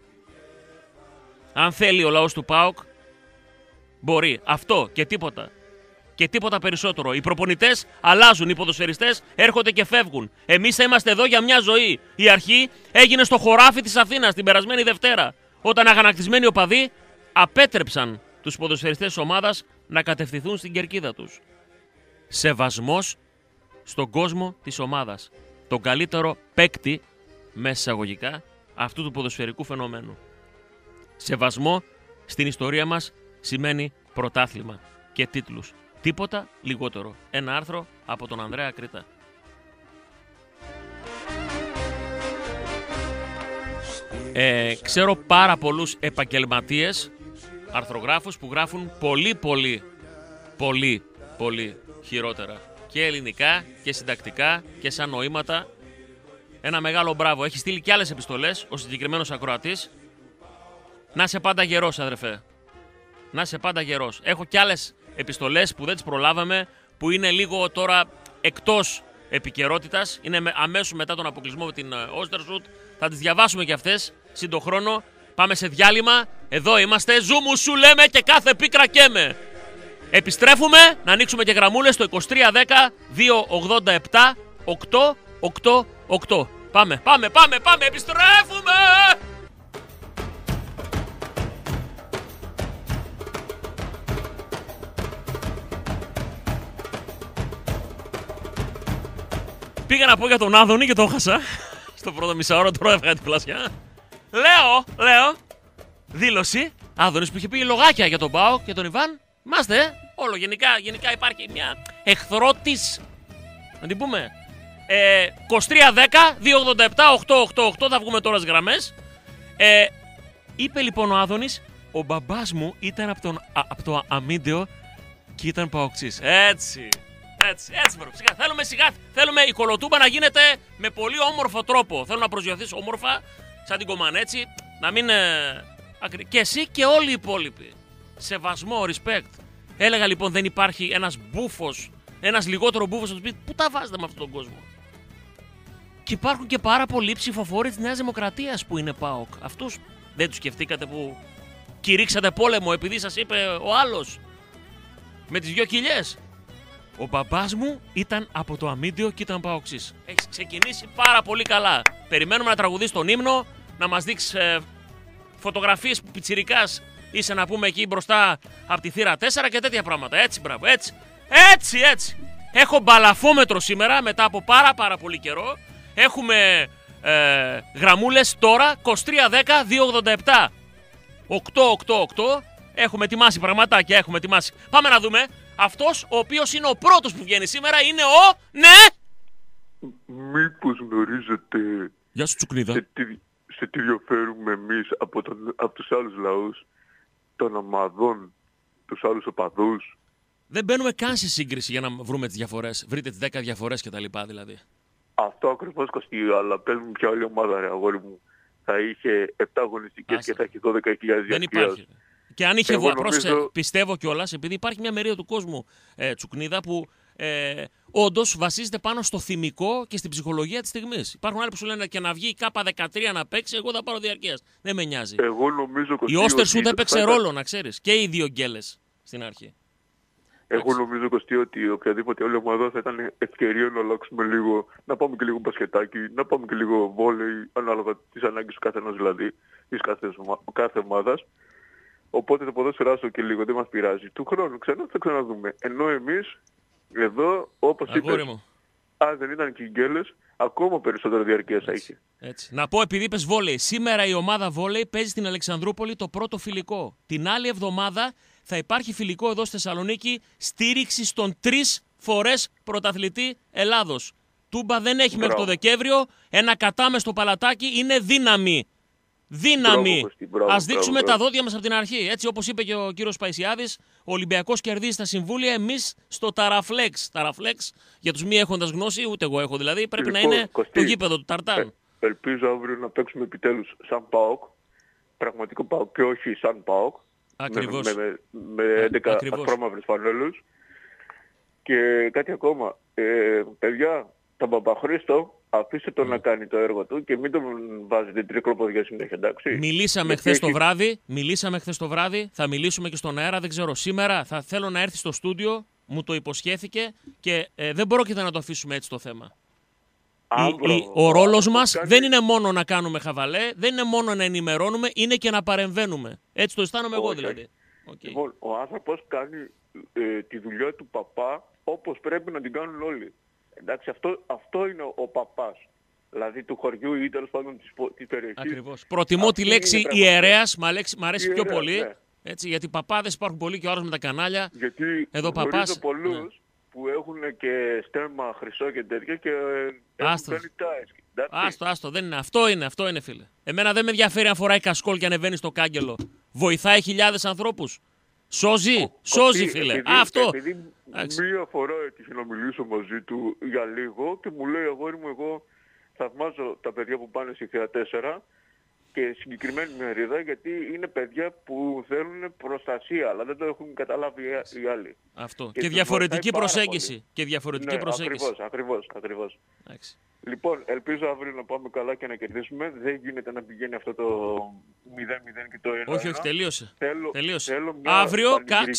Αν θέλει ο λαός του ΠΑΟΚ, μπορεί. Αυτό και τίποτα. Και τίποτα περισσότερο. Οι προπονητές αλλάζουν, οι ποδοσφαιριστές έρχονται και φεύγουν. Εμείς θα είμαστε εδώ για μια ζωή. Η αρχή έγινε στο χωράφι της Αθήνας την περασμένη Δευτέρα, όταν αγανακτισμένοι οπαδοί απέτρεψαν τους ποδοσφαιριστές της ομάδας να κατευθυνθούν στην κερκίδα τους. Σεβασμός στον κόσμο της ομάδας. Τον καλύτερο παίκτη, μέσα εισαγωγικά, αυτού του ποδοσφαιρικού φαινομένου. Σεβασμό στην ιστορία μας σημαίνει πρωτάθλημα και τίτλους. Τίποτα λιγότερο. Ένα άρθρο από τον Ανδρέα Κρήτα. Ξέρω πάρα πολλούς επαγγελματίες αρθρογράφους που γράφουν πολύ χειρότερα. Και ελληνικά και συντακτικά και σαν νοήματα. Ένα μεγάλο μπράβο. Έχει στείλει και άλλες επιστολές ο συγκεκριμένος ακροατής. Να είσαι πάντα γερός, αδερφέ. Να είσαι πάντα γερός. Έχω και άλλες επιστολές που δεν τις προλάβαμε, που είναι λίγο τώρα εκτός επικαιρότητας. Είναι αμέσως μετά τον αποκλεισμό με την Ostersund. Θα τις διαβάσουμε και αυτές σύντο χρόνο. Πάμε σε διάλειμμα. Εδώ είμαστε. Ζου μου σου λέμε και κάθε πίκρα καίμε. Επιστρέφουμε να ανοίξουμε και γραμμούλες στο 2310 287 888. Πάμε. Επιστρέφουμε! Πήγα να πω για τον Άδωνη και το χάσα. Στο πρώτο μισάωρο τώρα έφυγα την πλασιά. Λέω. Δήλωση. Άδωνης που είχε πει λογάκια για τον ΠΑΟΚ και τον Ιβάν. Είμαστε. Όλο γενικά υπάρχει μια εχθρότης. Να την πούμε. 2310-287-888. Θα βγούμε τώρα στις γραμμές. Είπε λοιπόν ο Άδωνης, ο μπαμπάς μου ήταν από το Αμίντεο και ήταν παοξής. Έτσι μπρο. Θέλουμε η κολοτούμπα να γίνεται με πολύ όμορφο τρόπο. Θέλω να προσγειωθείς όμορφα, σαν την Κομανέτσι, να μην... Και εσύ και όλοι οι υπόλοιποι. Σεβασμό, respect. Έλεγα λοιπόν δεν υπάρχει ένας μπούφος, ένας λιγότερο μπούφος στο σπίτι. Πού τα βάζετε με αυτόν τον κόσμο? Και υπάρχουν και πάρα πολλοί ψηφοφόροι της Νέας Δημοκρατίας που είναι ΠΑΟΚ. Αυτούς δεν τους σκεφτήκατε που κηρύξατε πόλεμο επειδή σας είπε ο άλλος με τις 2 κοιλιές? Ο μπαμπάς μου ήταν από το Αμίντεο και ήταν παοξής. Έχεις ξεκινήσει πάρα πολύ καλά. Περιμένουμε να τραγουδείς τον ύμνο, να μας δείξεις φωτογραφίες που πιτσιρικάς είσαι, να πούμε, εκεί μπροστά από τη θύρα 4 και τέτοια πράγματα. Έτσι, μπράβο, έτσι. Έχω μπαλαφόμετρο σήμερα μετά από πάρα πολύ καιρό. Έχουμε γραμμούλες τώρα 2310-287-888. Έχουμε ετοιμάσει πραγματάκια, Πάμε να δούμε. Αυτός ο οποίος είναι ο πρώτος που βγαίνει σήμερα είναι ο... Ναι! Μήπως γνωρίζετε... Γεια σου Τσουκνίδα. Σε τι διαφέρουμε εμείς από τους άλλους λαούς των ομαδών τους άλλους οπαδούς. Δεν μπαίνουμε καν σε σύγκριση για να βρούμε τις διαφορές. Βρείτε τις 10 διαφορές κτλ. Δηλαδή. Αυτό ακριβώς Κωστή, αλλά πες μου ποια άλλη ομάδα, ρε αγόρι μου, θα είχε 7 αγωνιστικές και θα έχει 12.000 Δεν διαρκείας. υπάρχει. Και αν είχε νομίζω... πιστεύω κιόλας, επειδή υπάρχει μια μερίδα του κόσμου, Τσουκνίδα, που όντως βασίζεται πάνω στο θυμικό και στην ψυχολογία της στιγμής. Υπάρχουν άλλοι που σου λένε και να βγει η K13 να παίξει, εγώ θα πάρω διαρκείας. Δεν με νοιάζει. Εγώ νομίζω, Κωστή, Η Όστερσουντ έπαιξε ρόλο, να ξέρεις. Και οι δύο γκέλες στην αρχή. Εγώ νομίζω, Κωστή, ότι οποιαδήποτε άλλη ομάδα θα ήταν ευκαιρία να αλλάξουμε λίγο, να πάμε και λίγο μπασκετάκι, να πάμε και λίγο βόλεϊ, ανάλογα τις ανάγκες του καθενός δηλαδή, της κάθε ομάδας. Οπότε το ποδόσφαιρό άσο και λίγο δεν μας πειράζει. Του χρόνου ξανά θα ξαναδούμε. Ενώ εμείς εδώ, όπως είπες, αν δεν ήταν και οι γκέλες, ακόμα περισσότερο διαρκεία θα είχε. Έτσι. Να πω, επειδή είπες βόλεϊ, σήμερα η ομάδα βόλεϊ παίζει στην Αλεξανδρούπολη το πρώτο φιλικό. Την άλλη εβδομάδα θα υπάρχει φιλικό εδώ στη Θεσσαλονίκη, στήριξη στον 3 φορές πρωταθλητή Ελλάδος. Τούμπα δεν έχει μέχρι το Δεκέμβριο, ένα κατάμεστο παλατάκι, είναι δύναμη. Δύναμη! Ας δείξουμε τα δόντια μας από την αρχή. Έτσι, όπως είπε και ο κύριος Παϊσιάδης, ο Ολυμπιακός κερδίζει στα συμβούλια, εμείς στο ταραφλέξ. Ταραφλέξ, για τους μη έχοντας γνώση, ούτε εγώ έχω δηλαδή, πρέπει να είναι Κωστή, το γήπεδο του Ταρτάν. Ελπίζω αύριο να παίξουμε επιτέλους σαν ΠΑΟΚ, πραγματικό ΠΑΟΚ και όχι σαν ΠΑΟΚ. Ακριβώς. Με 11 ασπρόμαυρες φανέλους. Και κάτι ακόμα. Παιδιά, τον Παπαχρήστο, αφήστε τον να κάνει το έργο του και μην τον βάζετε τρικλοποδιά συνέχεια, εντάξει. Μιλήσαμε χθες το βράδυ, θα μιλήσουμε και στον αέρα, δεν ξέρω. Σήμερα θα θέλω να έρθει στο στούντιο, μου το υποσχέθηκε και δεν πρόκειται να το αφήσουμε έτσι το θέμα. Ο ρόλος μας δεν είναι μόνο να κάνουμε χαβαλέ, δεν είναι μόνο να ενημερώνουμε, είναι και να παρεμβαίνουμε. Έτσι το αισθάνομαι εγώ δηλαδή. Λοιπόν, ο άνθρωπος κάνει τη δουλειά του παπά όπως πρέπει να την κάνουν όλοι. Εντάξει, αυτό είναι ο παπάς. Δηλαδή του χωριού ή τέλος πάντων της περιοχής. Ακριβώς. Προτιμώ τη λέξη ιερέας, μ' αρέσει πιο πολύ. Ναι. Έτσι, γιατί παπάδες υπάρχουν πολλοί και ο άλλος με τα κανάλια. Γιατί εδώ παπάς. Πολλούς ναι. που έχουν και στέμμα χρυσό και τέτοια και έχουν κάνει τάες. Άστο, δεν είναι. Αυτό είναι φίλε. Εμένα δεν με ενδιαφέρει αν φοράει κασκόλ και ανεβαίνει στο κάγκελο. Βοηθάει χιλιάδες ανθρώπους. Σώζει φίλε. Αυτό. Επειδή μία φορά έτυχε να μιλήσω μαζί του για λίγο και μου λέει αγόρι μου, εγώ θαυμάζω τα παιδιά που πάνε στη Θέα 4 και συγκεκριμένη μερίδα γιατί είναι παιδιά που θέλουν προστασία αλλά δεν το έχουν καταλάβει οι άλλοι. Αυτό. Και διαφορετική προσέγγιση. Ακριβώς. Λοιπόν, ελπίζω αύριο να πάμε καλά και να κερδίσουμε. Δεν γίνεται να πηγαίνει αυτό το 0-0 και το 1-1. Όχι, τελείωσε. Αύριο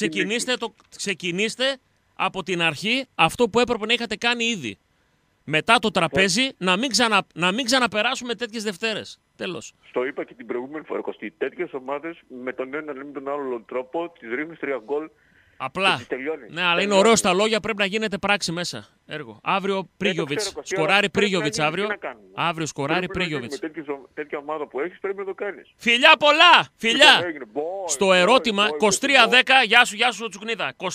ξεκινήστε από την αρχή αυτό που έπρεπε να είχατε κάνει ήδη. Μετά το τραπέζι να μην ξαναπεράσουμε τέτοιες Δευτέρες. Τέλος. Στο είπα και την προηγούμενη φορά, Κωστή. Τέτοιες ομάδες με τον έναν ή με τον άλλο τρόπο τις ρίχνεις 3 γκολ. Απλά. Ναι, αλλά είναι ωραίο στα λόγια, πρέπει να γίνεται πράξη μέσα. Έργο. Αύριο Πρίγιοβιτς. Σκοράρει Πρίγιοβιτς αύριο. Αύριο σκοράρει Πρίγιοβιτς. Με τέτοια ομάδα που έχεις πρέπει να το κάνεις. Φιλιά πολλά! Φιλιά! Στο ερώτημα 2310, γεια σου Τσουκνίδα. 2310-287-888.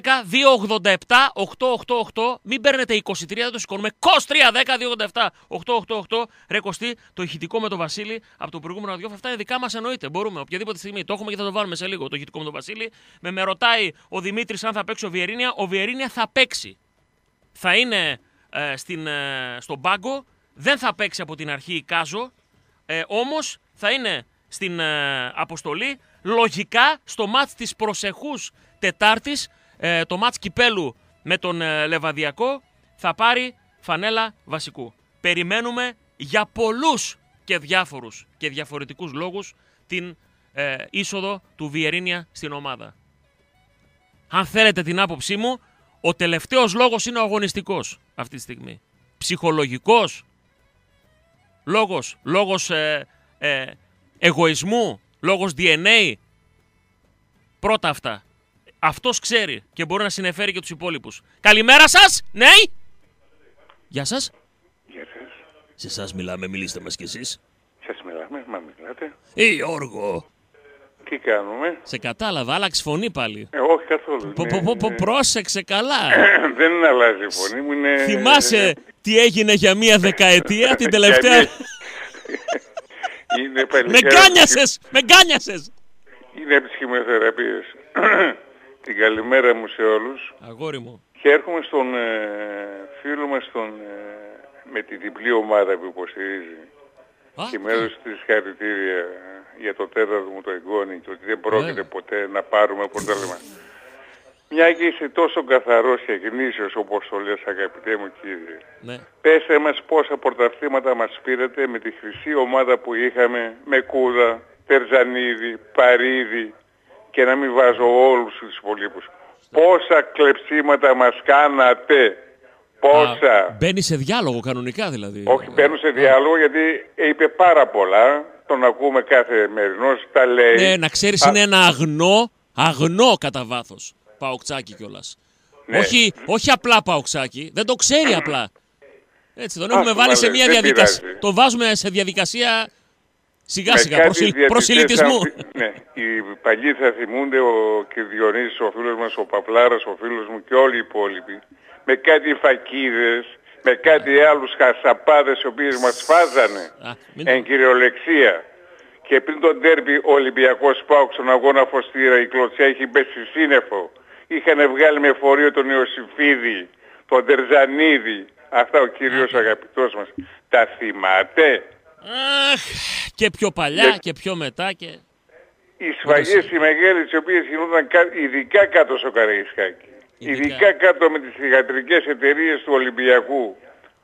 Μην παίρνετε 23, δεν το σηκώνουμε. 2310-287-888. Ρε Κωστή, το ηχητικό με τον Βασίλη από το προηγούμενο ραδιόφωνο. Αυτά είναι δικά μας εννοείται. Μπορούμε οποιαδήποτε στιγμή. Το έχουμε και θα το βάλουμε σε λίγο το ηχητικό με τον Βασίλη. Με ρωτάει ο Δημήτρης αν θα παίξει ο Βιερίνια. Ο Βιερίνια θα παίξει. Θα είναι στον πάγκο, δεν θα παίξει από την αρχή Κάζο, όμως θα είναι στην αποστολή. Λογικά στο μάτς της προσεχούς Τετάρτης, το μάτς κυπέλου με τον Λεβαδιακό, θα πάρει φανέλα βασικού. Περιμένουμε για πολλούς και διάφορους και διαφορετικούς λόγους την είσοδο του Βιερίνια στην ομάδα. Αν θέλετε την άποψή μου, ο τελευταίος λόγος είναι ο αγωνιστικός αυτή τη στιγμή. Ψυχολογικός λόγος εγωισμού, λόγος DNA. Πρώτα αυτά. Αυτός ξέρει και μπορεί να συνεφέρει και τους υπόλοιπους. Καλημέρα σας! Ναι! Γεια σας! Γεια σας. Σε εσάς μιλάμε, μιλήστε μας κι εσείς. Σας μιλάμε, μα μιλάτε. Γιώργο! Τι κάνουμε? Σε κατάλαβα, άλλαξε φωνή πάλι. Όχι καθόλου. Πρόσεξε καλά. Δεν αλλάζει η φωνή μου. Θυμάσαι τι έγινε για μία δεκαετία την τελευταία. Με γκάνιασες! Με γκάνιασες! Είναι από τις χημειοθεραπείες. Την καλημέρα μου σε όλους. Αγόρι μου. Και έρχομαι στον φίλο μας με τη διπλή ομάδα που υποστηρίζει. Και με έδωσε τη συγχαρητήρια για το τέταρτο μου το εγγόνι και ότι δεν πρόκειται ποτέ να πάρουμε πρωτάθλημα. Μια και είσαι τόσο καθαρός και γνήσιος όπως το λες, αγαπητέ μου κύριε. Ναι. Πέστε μας πόσα πρωταθλήματα μας πήρατε με τη χρυσή ομάδα που είχαμε, με Κούδα, Τερζανίδη, Παρίδη και να μην βάζω όλους τους υπολείπους. Πόσα κλεψίματα μας κάνατε. Πόσα. Μπαίνει σε διάλογο κανονικά δηλαδή. Όχι, μπαίνω σε διάλογο γιατί είπε πάρα πολλά. Τον ακούμε κάθε μερινός, τα λέει. Ναι, να ξέρεις είναι ένα αγνό κατά βάθος παοκτσάκι κιόλας. Ναι. Όχι απλά παοκτσάκι, δεν το ξέρει απλά. Έτσι, τον έχουμε το βάλει σε βάλε, μια δεν διαδικασία. πειράζει. Τον βάζουμε σε διαδικασία σιγά σιγά κάτι διαιτητές προσιλητισμού. Ναι, οι παλιοί θα θυμούνται και ο Διονύσης, ο φίλος μας, ο Παπλάρας, ο φίλος μου και όλοι οι υπόλοιποι. Με κάτι φακίδες, με κάτι άλλους χασαπάδες οι οποίες μας φάζανε εν κυριολεξία. Και πριν τον ντέρμπι ο Ολυμπιακός ΠΑΟΚ στον αγώνα Φωστήρα, η κλωτσιά έχει πέσει σύννεφο. Είχαν βγάλει με φορείο τον Ιωσήφιδη, τον Τερζανίδη. Αυτά ο κύριος αγαπητός μας. Τα θυμάται. Αχ, και πιο παλιά και πιο μετά και... Οι σφαγές οι μεγάλες οι οποίες γινόταν ειδικά κάτω στο Καραϊσκάκι. Ειδικά κάτω με τις θυγατρικές εταιρείες του Ολυμπιακού.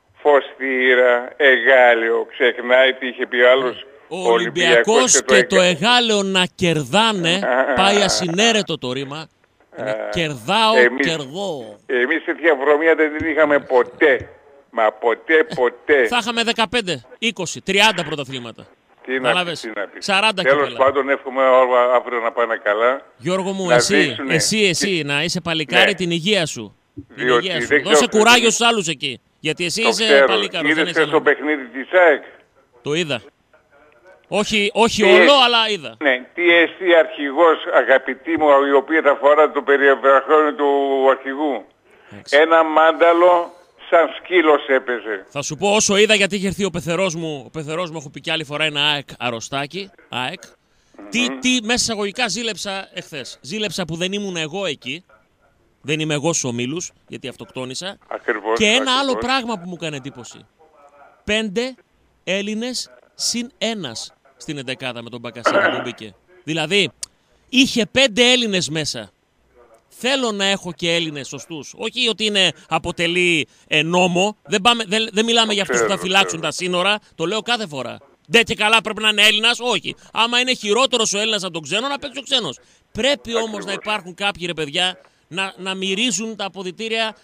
Φωστήρα, Εγάλεο, ξεχνάει τι είχε πει άλλος. Ο Ολυμπιακός και το Εγάλεο να κερδάνε, πάει ασυνέρετο το ρήμα. Κερδάω, κερδώ. Εμείς τέτοια βρωμία δεν την είχαμε ποτέ. Μα ποτέ. Θα είχαμε 15, 20, 30 πρωταθλήματα. Τι να πεις. 40 Τέλος πάντων εύχομαι αύριο να πάνε καλά. Γιώργο μου, να εσύ να είσαι παλικάρι την υγεία σου. Διότι δώσε κουράγιο στους άλλους εκεί. Γιατί εσύ είσαι παλικάρος. Είδες το παιχνίδι της ΑΕΚ. Το είδα. Όχι όλο, αλλά είδα. Ναι, τι εστί αρχηγός, αγαπητή μου, η οποία θα φορά το περιβραχόνιο του αρχηγού. Ένα μάνταλο σαν σκύλος έπαιζε. Θα σου πω όσο είδα, γιατί είχε έρθει ο πεθερός μου. Ο πεθερός μου, έχω πει κι άλλη φορά, ένα ΑΕΚ αρρωστάκι. ΑΕΚ. Τι μέσα εισαγωγικά ζήλεψα εχθές. Ζήλεψα που δεν ήμουν εγώ εκεί. Δεν είμαι εγώ στους ομίλους, γιατί αυτοκτόνησα. Ακριβώς, και ένα άλλο πράγμα που μου έκανε εντύπωση. 5 Έλληνες συν ένας στην 11η με τον Μπακασέτα που μπήκε. Δηλαδή, είχε 5 Έλληνες μέσα. Θέλω να έχω και Έλληνες σωστούς. Όχι ότι αποτελεί νόμο. Δεν μιλάμε για αυτούς που θα φυλάξουν τα σύνορα. Το λέω κάθε φορά. Δεν και καλά πρέπει να είναι Έλληνας. Όχι. Άμα είναι χειρότερος ο Έλληνας από τον ξένο, να παίξει ο ξένος. Πρέπει όμως να υπάρχουν κάποιοι ρε παιδιά να μυρίζουν τα αποδυτήρια,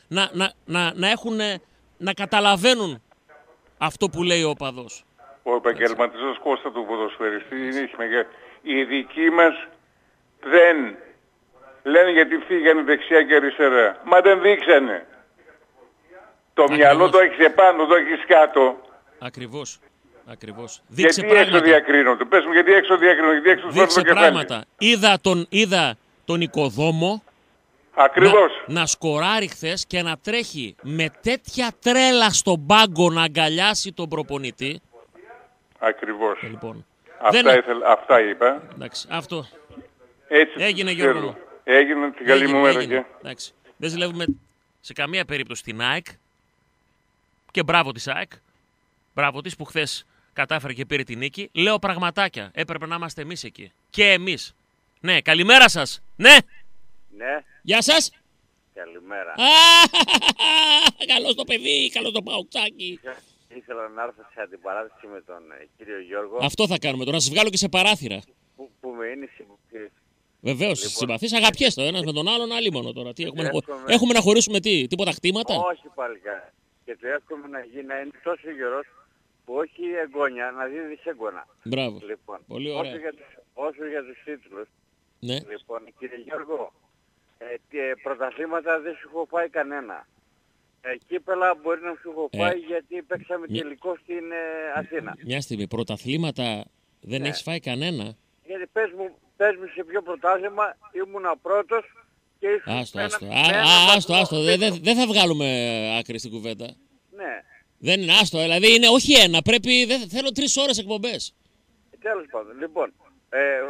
να καταλαβαίνουν αυτό που λέει ο οπαδός. Ο επαγγελματισμός Κώστα του ποδοσφαιριστή είναι μεγάλη. Οι δικοί μας δεν λένε γιατί φύγανε δεξιά και αριστερά. Μα δεν δείξανε. Το μυαλό το έχεις επάνω, το έχεις κάτω. Ακριβώς. Δείξε γιατί έξω διακρίνονται. Πες μου γιατί έξω διακρίνονται. Γιατί έξω δείξε πράγματα. Είδα τον οικοδόμο να σκοράρει χθες και να τρέχει με τέτοια τρέλα στον πάγκο να αγκαλιάσει τον προπονητή. Ακριβώς. Λοιπόν, αυτά είπα. Εντάξει, αυτό. Έτσι έγινε Γιώργο μου. Έγινε την καλή μου μέρα και. Εντάξει. Δεν ζηλεύουμε σε καμία περίπτωση την ΑΕΚ. Και μπράβο της ΑΕΚ. Μπράβο της που χθες κατάφερε και πήρε την νίκη. Λέω πραγματάκια. Έπρεπε να είμαστε εμείς εκεί. Και εμείς. Ναι, καλημέρα σας. Ναι. Ναι. Γεια σας. Καλημέρα. Καλώς το παιδί, καλώς το παουτσάκι. Ήθελα να έρθω σε αντιπαράθεση με τον κύριο Γιώργο. Αυτό θα κάνουμε τώρα, να σας βγάλω και σε παράθυρα. Που με είναι συμπαθής. Βεβαίως, συμπαθείς, αγαπιές το ένας με τον άλλον, αλίμονο τώρα. Τι, έχουμε να χωρίσουμε τίποτα χτήματα. Όχι παλικά. Και το εύχομαι να είναι τόσο γερός που όχι εγγόνια, να δει δυσέγγωνα. Μπράβο. Λοιπόν, πολύ ωραία. Όσο για τους τίτλους. Ναι. Λοιπόν, κύριε Γιώργο, πρωταθλήματα δεν σου έχω πάει κανένα. Κύπελα μπορεί να σου έχω πάει γιατί παίξαμε τελικό στην Αθήνα. Μια στιγμή, πρωταθλήματα δεν έχεις φάει κανένα. Γιατί πες μου σε ποιο πρωτάθλημα ήμουνα πρώτος και ήσουν Άστο, δεν θα βγάλουμε άκρη στην κουβέντα. Ναι. Δεν είναι άστο, δηλαδή είναι όχι ένα, θέλω 3 ώρες εκπομπές. Τέλος πάντων, λοιπόν,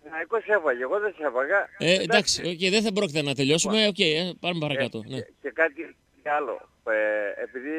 Παναθηναϊκός έφαγε, εγώ δεν σε έφαγα. Εντάξει, okay, δεν θα πρόκειται να τελειώσουμε. Okay, πάμε παρακάτω. Ναι. Και κάτι άλλο. Επειδή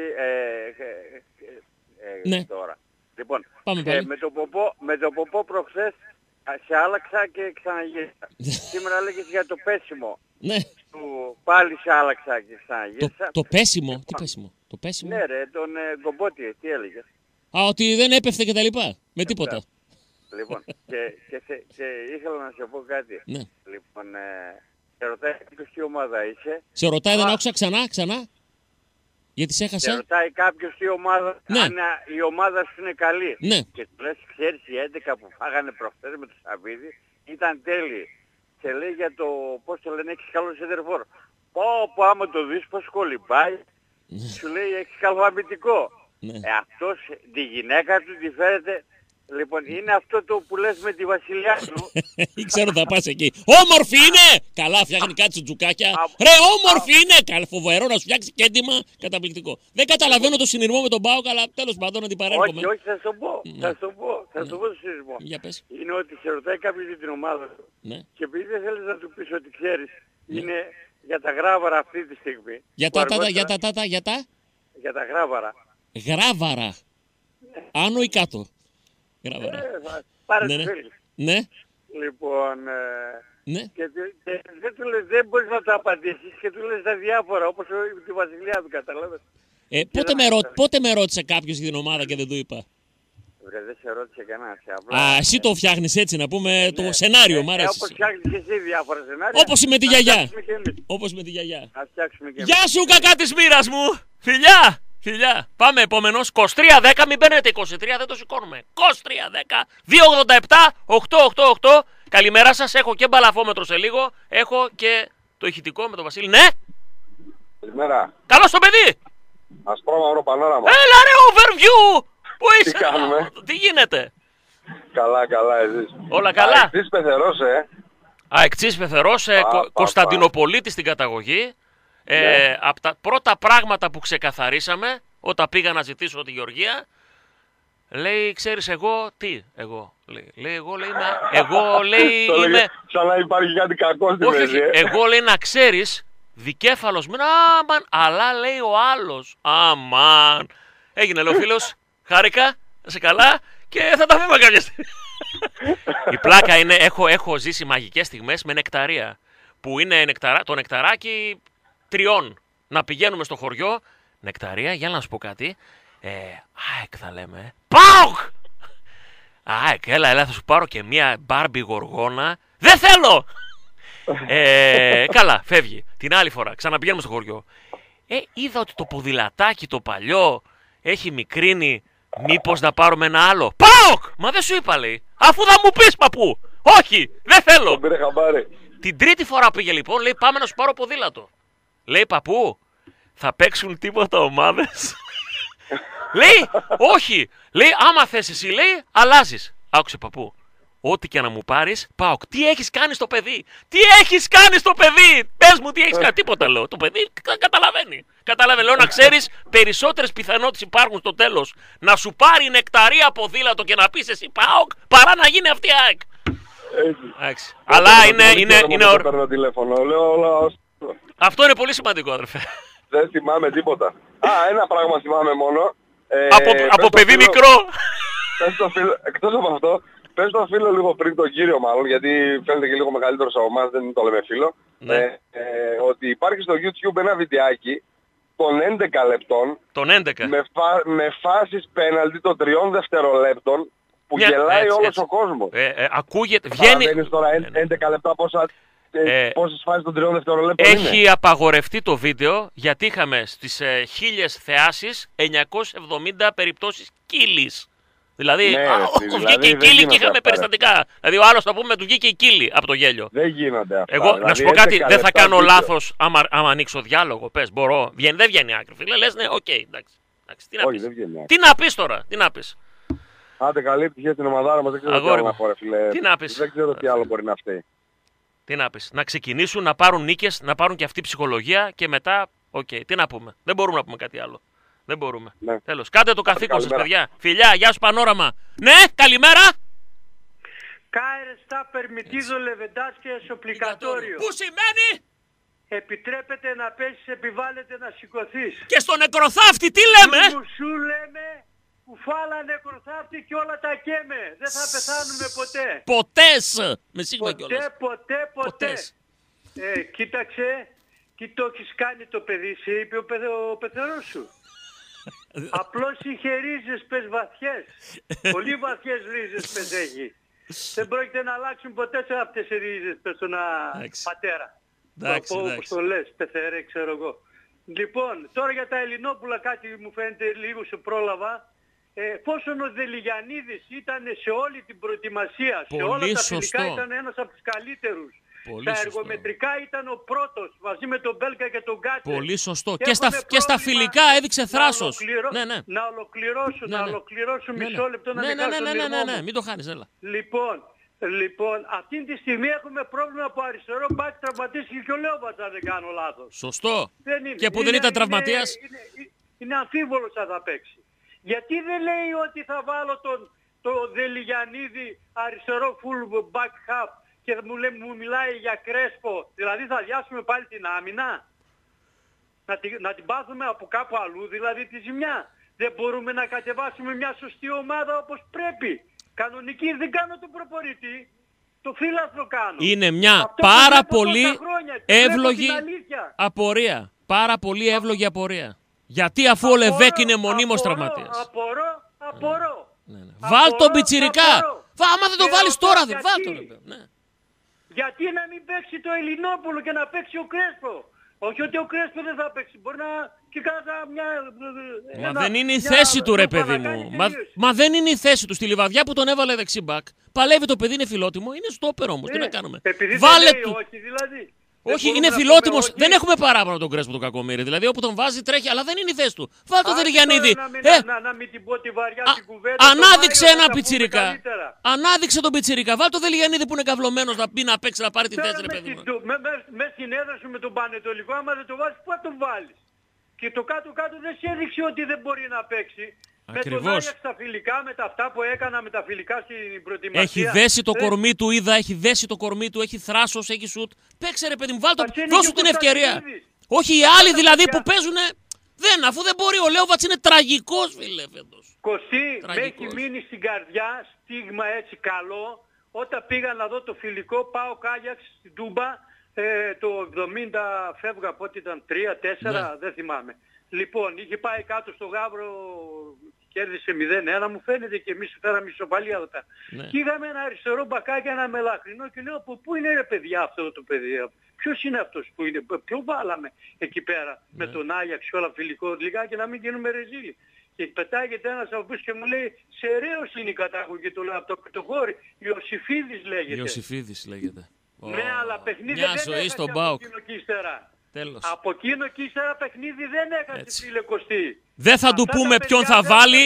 Ναι. τώρα. Λοιπόν, Πάμε πάλι. με το ποπό προχθές σε άλλαξα και ξαναγύρισα. Σήμερα έλεγες για το πέσιμο. Ναι. Πάλι σε άλλαξα και ξαναγύρισα. Το πέσιμο. Τι πέσιμο? Το πέσιμο. Ναι ρε, τον Κομπότη, τι έλεγες? Α, ότι δεν έπεφτε και τα λοιπά. Με τίποτα. Λοιπόν, και ήθελα να σε πω κάτι. Ναι. Λοιπόν, σε ρωτάει κάποιος τι ομάδα είσαι. Σε ρωτάει, δεν άκουσα ξανά. Γιατί σε Σε έχασα. ρωτάει κάποιος τι ομάδα, Ναι. αν η ομάδα σου είναι καλή. Ναι. Και του λες, ξέρεις, οι 11 που φάγανε προχθές με το Σαββίδι ήταν τέλειοι. Και λέει για το, πώς το λένε, έχεις καλό σεντερφόρ. Πω, άμα το δεις πώς κολυμπάει, σου λέει έχεις καλό αμυντικό. Ναι. Αυτός, τη γυναίκα του τη φέρεται. Λοιπόν, είναι αυτό το που λες με τη βασιλιά του. Ξέρω θα πας εκεί. Όμορφη είναι! Καλά, φτιάχνει κάτι σου τζουκάκια. Ρε, όμορφη είναι! Καλά, φοβερό να σου φτιάξει και έντοιμα. Καταπληκτικό. Δεν καταλαβαίνω το συνειρμό με τον Πάοκ, αλλά τέλος πάντων αντιπαρέρχομαι. Όχι, θα σου το πω. Θα σου πω το συνειρμό. Για πες. Είναι ότι σε ρωτάει κάποιος για την ομάδα του. Ναι. Και επειδή δεν θέλεις να του πεις ότι ξέρεις, είναι για τα γράβαρα αυτή τη στιγμή. Για τα γράβαρα. Γράβαρα. Άνω ή κάτω. Γράβαρα. Πάρε Ναι, το ναι. θέλεις. Ναι. Λοιπόν, Ναι. και δεν του λες, δεν μπορείς να το απαντήσεις και του λες τα διάφορα, όπως τη βασιλιά του, καταλάβες. Πότε με ρώτησε κάποιος για την ομάδα και δεν του είπα? Βρε, δεν σε ρώτησε κανένας. Απλά... Α, εσύ το φτιάχνεις έτσι, να πούμε το σενάριο, μ' αρέσει. Όπως φτιάχνεις και εσύ διάφορα σενάρια. Όπως με τη γιαγιά. φτιάξουμε και εμείς. Όπως με τη γιαγιά. Ας φτιάξουμε και εμείς. Γεια σου, κακά της μοίρας μου! Φιλιά! Φιλιά! Πάμε επόμενος. 23-10, μην μπαίνετε 23, δεν το σηκώνουμε. 23-10, 287-888. Καλημέρα σας, έχω και μπαλαφόμετρο σε λίγο. Έχω και το ηχητικό με τον Βασίλη. Ναι! Καλημέρα. Καλώς το παιδί! Ασπρόμαυρο πανόραμα. Έλα ρε, overview! Πού είσαι? κάνουμε? Τι γίνεται? Καλά, εσείς. Όλα καλά? Εσείς πεθερός, Αεξής Πεθερός, Κωνσταντινοπολίτης στην καταγωγή. Ναι. Από τα πρώτα πράγματα που ξεκαθαρίσαμε όταν πήγα να ζητήσω τη Γεωργία, λέει, ξέρεις εγώ, λέει, εγώ είμαι... Σαν να υπάρχει κάτι κακό στη μέση. Εγώ λέει να ξέρεις, δικέφαλος μου, αμαν, αλλά λέει ο άλλος, αμαν. Έγινε, λέει ο φίλος, χάρηκα, να είσαι καλά και θα τα πούμε κάποια στιγμή. Η πλάκα είναι, έχω ζήσει μαγικές στιγμές με νεκταρία, που είναι το νεκταράκι 3. Να πηγαίνουμε στο χωριό, νεκταρία, για να σου πω κάτι, ΑΕΚ θα λέμε, ΠΑΟΚ! ΑΕΚ, έλα, θα σου πάρω και μία μπάρμπι γοργόνα, δεν θέλω! Καλά, φεύγει. Την άλλη φορά, ξαναπηγαίνουμε στο χωριό. Είδα ότι το ποδηλατάκι το παλιό έχει μικρύνει, μήπως να πάρουμε ένα άλλο. ΠΑΟΚ! Μα δεν σου είπα, λέει, αφού θα μου πεις, παππού! Όχι, δεν θέλω! Την τρίτη φορά πήγε λοιπόν, λέει, πάμε να σου πάρω ποδήλατο. Λέει, παππού, θα παίξουν τίποτα ομάδες? Λέει, όχι. Λέει, άμα θες εσύ, λέει, αλλάζεις. Άκουσε, παππού, ό,τι και να μου πάρεις, πάω. Τι έχεις κάνει στο παιδί? Τι έχεις κάνει στο παιδί? Πες μου τι έχεις κάνει. Τίποτα, λέω. Το παιδί καταλαβαίνει. Λέω, να ξέρεις, περισσότερες πιθανότητες υπάρχουν στο τέλος να σου πάρει νεκταρία ποδήλατο και να πεις εσύ ΠΑΟΚ, παρά να γίνει αυτή η ΑΕΚ. Αλλά είναι ωραίο. Αυτό είναι πολύ σημαντικό, αδερφέ. Δεν θυμάμαι τίποτα. Ένα πράγμα θυμάμαι μόνο. Από παιδί μικρό. Εκτός από αυτό, πες τον φίλο λίγο πριν, τον κύριο μάλλον, γιατί φαίνεται και λίγο μεγαλύτερος από εμάς, δεν το λέμε φίλο, Ναι. ότι υπάρχει στο YouTube ένα βιντεάκι των 11 λεπτών Τον 11. με φάσεις πέναλτι των 3 δευτερολέπτων που γελάει όλος ο κόσμος. Ακούγεται, βγαίνει... Παραδένεις τώρα 11 λεπτά πόσες φάσεις των 3 δευτερολέπτων είναι. Έχει απαγορευτεί το βίντεο γιατί είχαμε στις 1000 θεάσεις 970 περιπτώσεις κύλης. Δηλαδή, βγήκε η κύλη και είχαμε περιστατικά. Δηλαδή, ο άλλος θα πούμε του βγήκε η κύλη από το γέλιο. Δεν γίνονται αυτά. Εγώ να σου πω κάτι, δεν θα κάνω λάθος άμα ανοίξω διάλογο. Πες, μπορώ. Δεν βγαίνει άκρη. Φίλε, λες, ναι, οκ, εντάξει. Τι να πεις? Τι να πεις τώρα, τι να πεις? Άντε, καλή επιτυχία στην ομαδάρα μας, δεν ξέρω τι άλλο να πω, ρε φίλε. Τι να πεις? Δεν ξέρω τι άλλο μπορεί να φταίει. Τι να πεις? Να ξεκινήσουν, να πάρουν νίκες, να πάρουν και αυτή ψυχολογία και μετά, τι να πούμε? Δεν μπορούμε να πούμε κάτι άλλο. Δεν μπορούμε. Ναι. Τέλος. Κάντε το καθήκον σας, παιδιά. Φιλιά, γεια σου Πανόραμα. Ναι, καλημέρα. Κάερ στα permitido levendaje suplicatorio. Που σημαίνει? Επιτρέπεται να πέσεις, επιβάλλεται να σηκωθείς. Και στο νεκροθάφτη τι λέμε? Σου λέμε κουφάλα νεκροθάφτη και όλα τα καίμε. Δεν θα πεθάνουμε ποτέ. Ποτές. Με σίγμα κιόλας. Ποτέ. Κοίταξε, τι το έχεις κάνει το παιδί, σε είπε ο πεθερός σου. Απλώς είχε ρίζες πες βαθιές. Πολύ βαθιές ρίζες πες έχει. Δεν πρόκειται να αλλάξουν ποτέ σε αυτές οι ρίζες πες τον πατέρα. Όπως το λες, πεθερέ ξέρω εγώ. Λοιπόν, τώρα για τα Ελληνόπουλα κάτι μου φαίνεται λίγο σε πρόλαβα. Εφόσον ο Δελιγιαννίδης ήταν σε όλη την προετοιμασία, σε όλα τα φιλικά ήταν ένας από τους καλύτερους. Στα εργομετρικά ήταν ο πρώτος, μαζί με τον Μπέλκα και τον Γκάτσε. Πολύ σωστό. Και στα φιλικά έδειξε θράσος. Να ολοκληρώσω μισό λεπτό να μην χάσω τον ήρμό μου. Μην το χάνεις, έλα. Λοιπόν, αυτή τη στιγμή έχουμε πρόβλημα από αριστερό μπακ, τραυματίστηκε και ο Λέοβατς αν δεν κάνω λάθος. Σωστό. Και που δεν ήταν τραυματίας. Είναι αμφίβολος αν θα παίξει. Γιατί δεν λέει ότι θα βάλω τον Δελιγιαννίδη αριστερό full back half και μου μιλάει για Κρέσπο, δηλαδή θα διάσουμε πάλι την άμυνα, να την πάθουμε από κάπου αλλού, δηλαδή τη ζημιά. Δεν μπορούμε να κατεβάσουμε μια σωστή ομάδα όπως πρέπει. Κανονική δεν κάνω τον προπονητή, το φίλαθρο κάνω. Είναι μια πάρα πολύ εύλογη απορία. Πάρα πολύ εύλογη απορία. Γιατί αφού ο Λεβέκ είναι μονίμως τραυματίας. Απορώ. Βάλ τον πιτσιρικά. Άμα δεν το βάλεις τώρα, δεν βάλ τον. Γιατί να μην παίξει το Ελληνόπουλο και να παίξει ο Κρέσπο. Όχι ότι ο Κρέσπο δεν θα παίξει. Μπορεί να και κάνα μια... Μα δεν είναι η θέση του ρε παιδί μου. Μα δεν είναι η θέση του. Στη Λιβαδιά που τον έβαλε δεξιμπακ. Παλεύει το παιδί, είναι φιλότιμο. Είναι στόπερ όμως. Τι να κάνουμε. Βάλε του. Όχι δηλαδή. Όχι, είναι φιλότιμος. Δεν έχουμε παράπονο τον Κρέσπο τον Κακομοίρη. Δηλαδή όπου τον βάζει τρέχει, αλλά δεν είναι η θέση του. Βάλ το Δελιγιαννίδη. Να μην την πω τη βαριά την κουβέντα. Ανάδειξε ένα πιτσιρικά. Ανάδειξε τον πιτσιρικά. Βάλ το Δελιγιαννίδη που είναι καυλωμένος να πει να παίξει να πάρει τη θέση, ρε παιδί μου. Με στην έδρα σου με τον Πανετολικό, άμα δεν το βάζει, πού θα τον βάλει. Και το κάτω-κάτω δεν σε έδειξε ότι δεν μπορεί να παίξει. Ακριβώς. Με τον Άγιαξ στα φιλικά, με τα αυτά που έκανα με τα φιλικά στην προετοιμασία. Έχει δέσει το κορμί του, είδα, έχει δέσει το κορμί του, έχει θράσος, έχει σουτ. Παίξε ρε παιδί μου, δώσου την ευκαιρία. Όχι οι άλλοι δηλαδή που παίζουν. Δεν, αφού δεν μπορεί, ο Λέοβατς είναι τραγικός φίλε φέτος. Κωστή, με έχει μείνει στην καρδιά, στίγμα έτσι καλό. Όταν πήγα να δω το φιλικό, πάω Άγιαξ στην Τούμπα, το 70 φεύγα από ό,τι ήταν 3-4, δεν θυμάμαι. Λοιπόν, είχε πάει κάτω στο Γάβρο, κέρδισε 0-1, μου φαίνεται και εμείς φέραμε ισοπαλία εδώ πέρα. Και είχαμε ένα αριστερό μπακάκι, ένα μελαχρινό και λέω από πού είναι ρε παιδιά αυτό το παιδί, ποιος είναι αυτός που είναι, ποιο βάλαμε εκεί πέρα με τον Άγιαξ και όλα φιλικό, λιγάκι να μην γίνουμε ρεζίλοι. Και πετάγεται ένας από πίσω και μου λέει Σεραίος είναι η κατάγωγη του, λέω από το πρωτοχώρι, Ιωσήφιδης λέγεται. Ιωσήφιδης λέγεται. Ναι, αλλά παιχνίδι δεν έχασε από εκείνο και ύστερα. Τέλος. Από εκείνο και ύστερα παιχνίδι δεν έχασε φίλε Κωστή. Δεν θα του πούμε ποιον θα βάλει,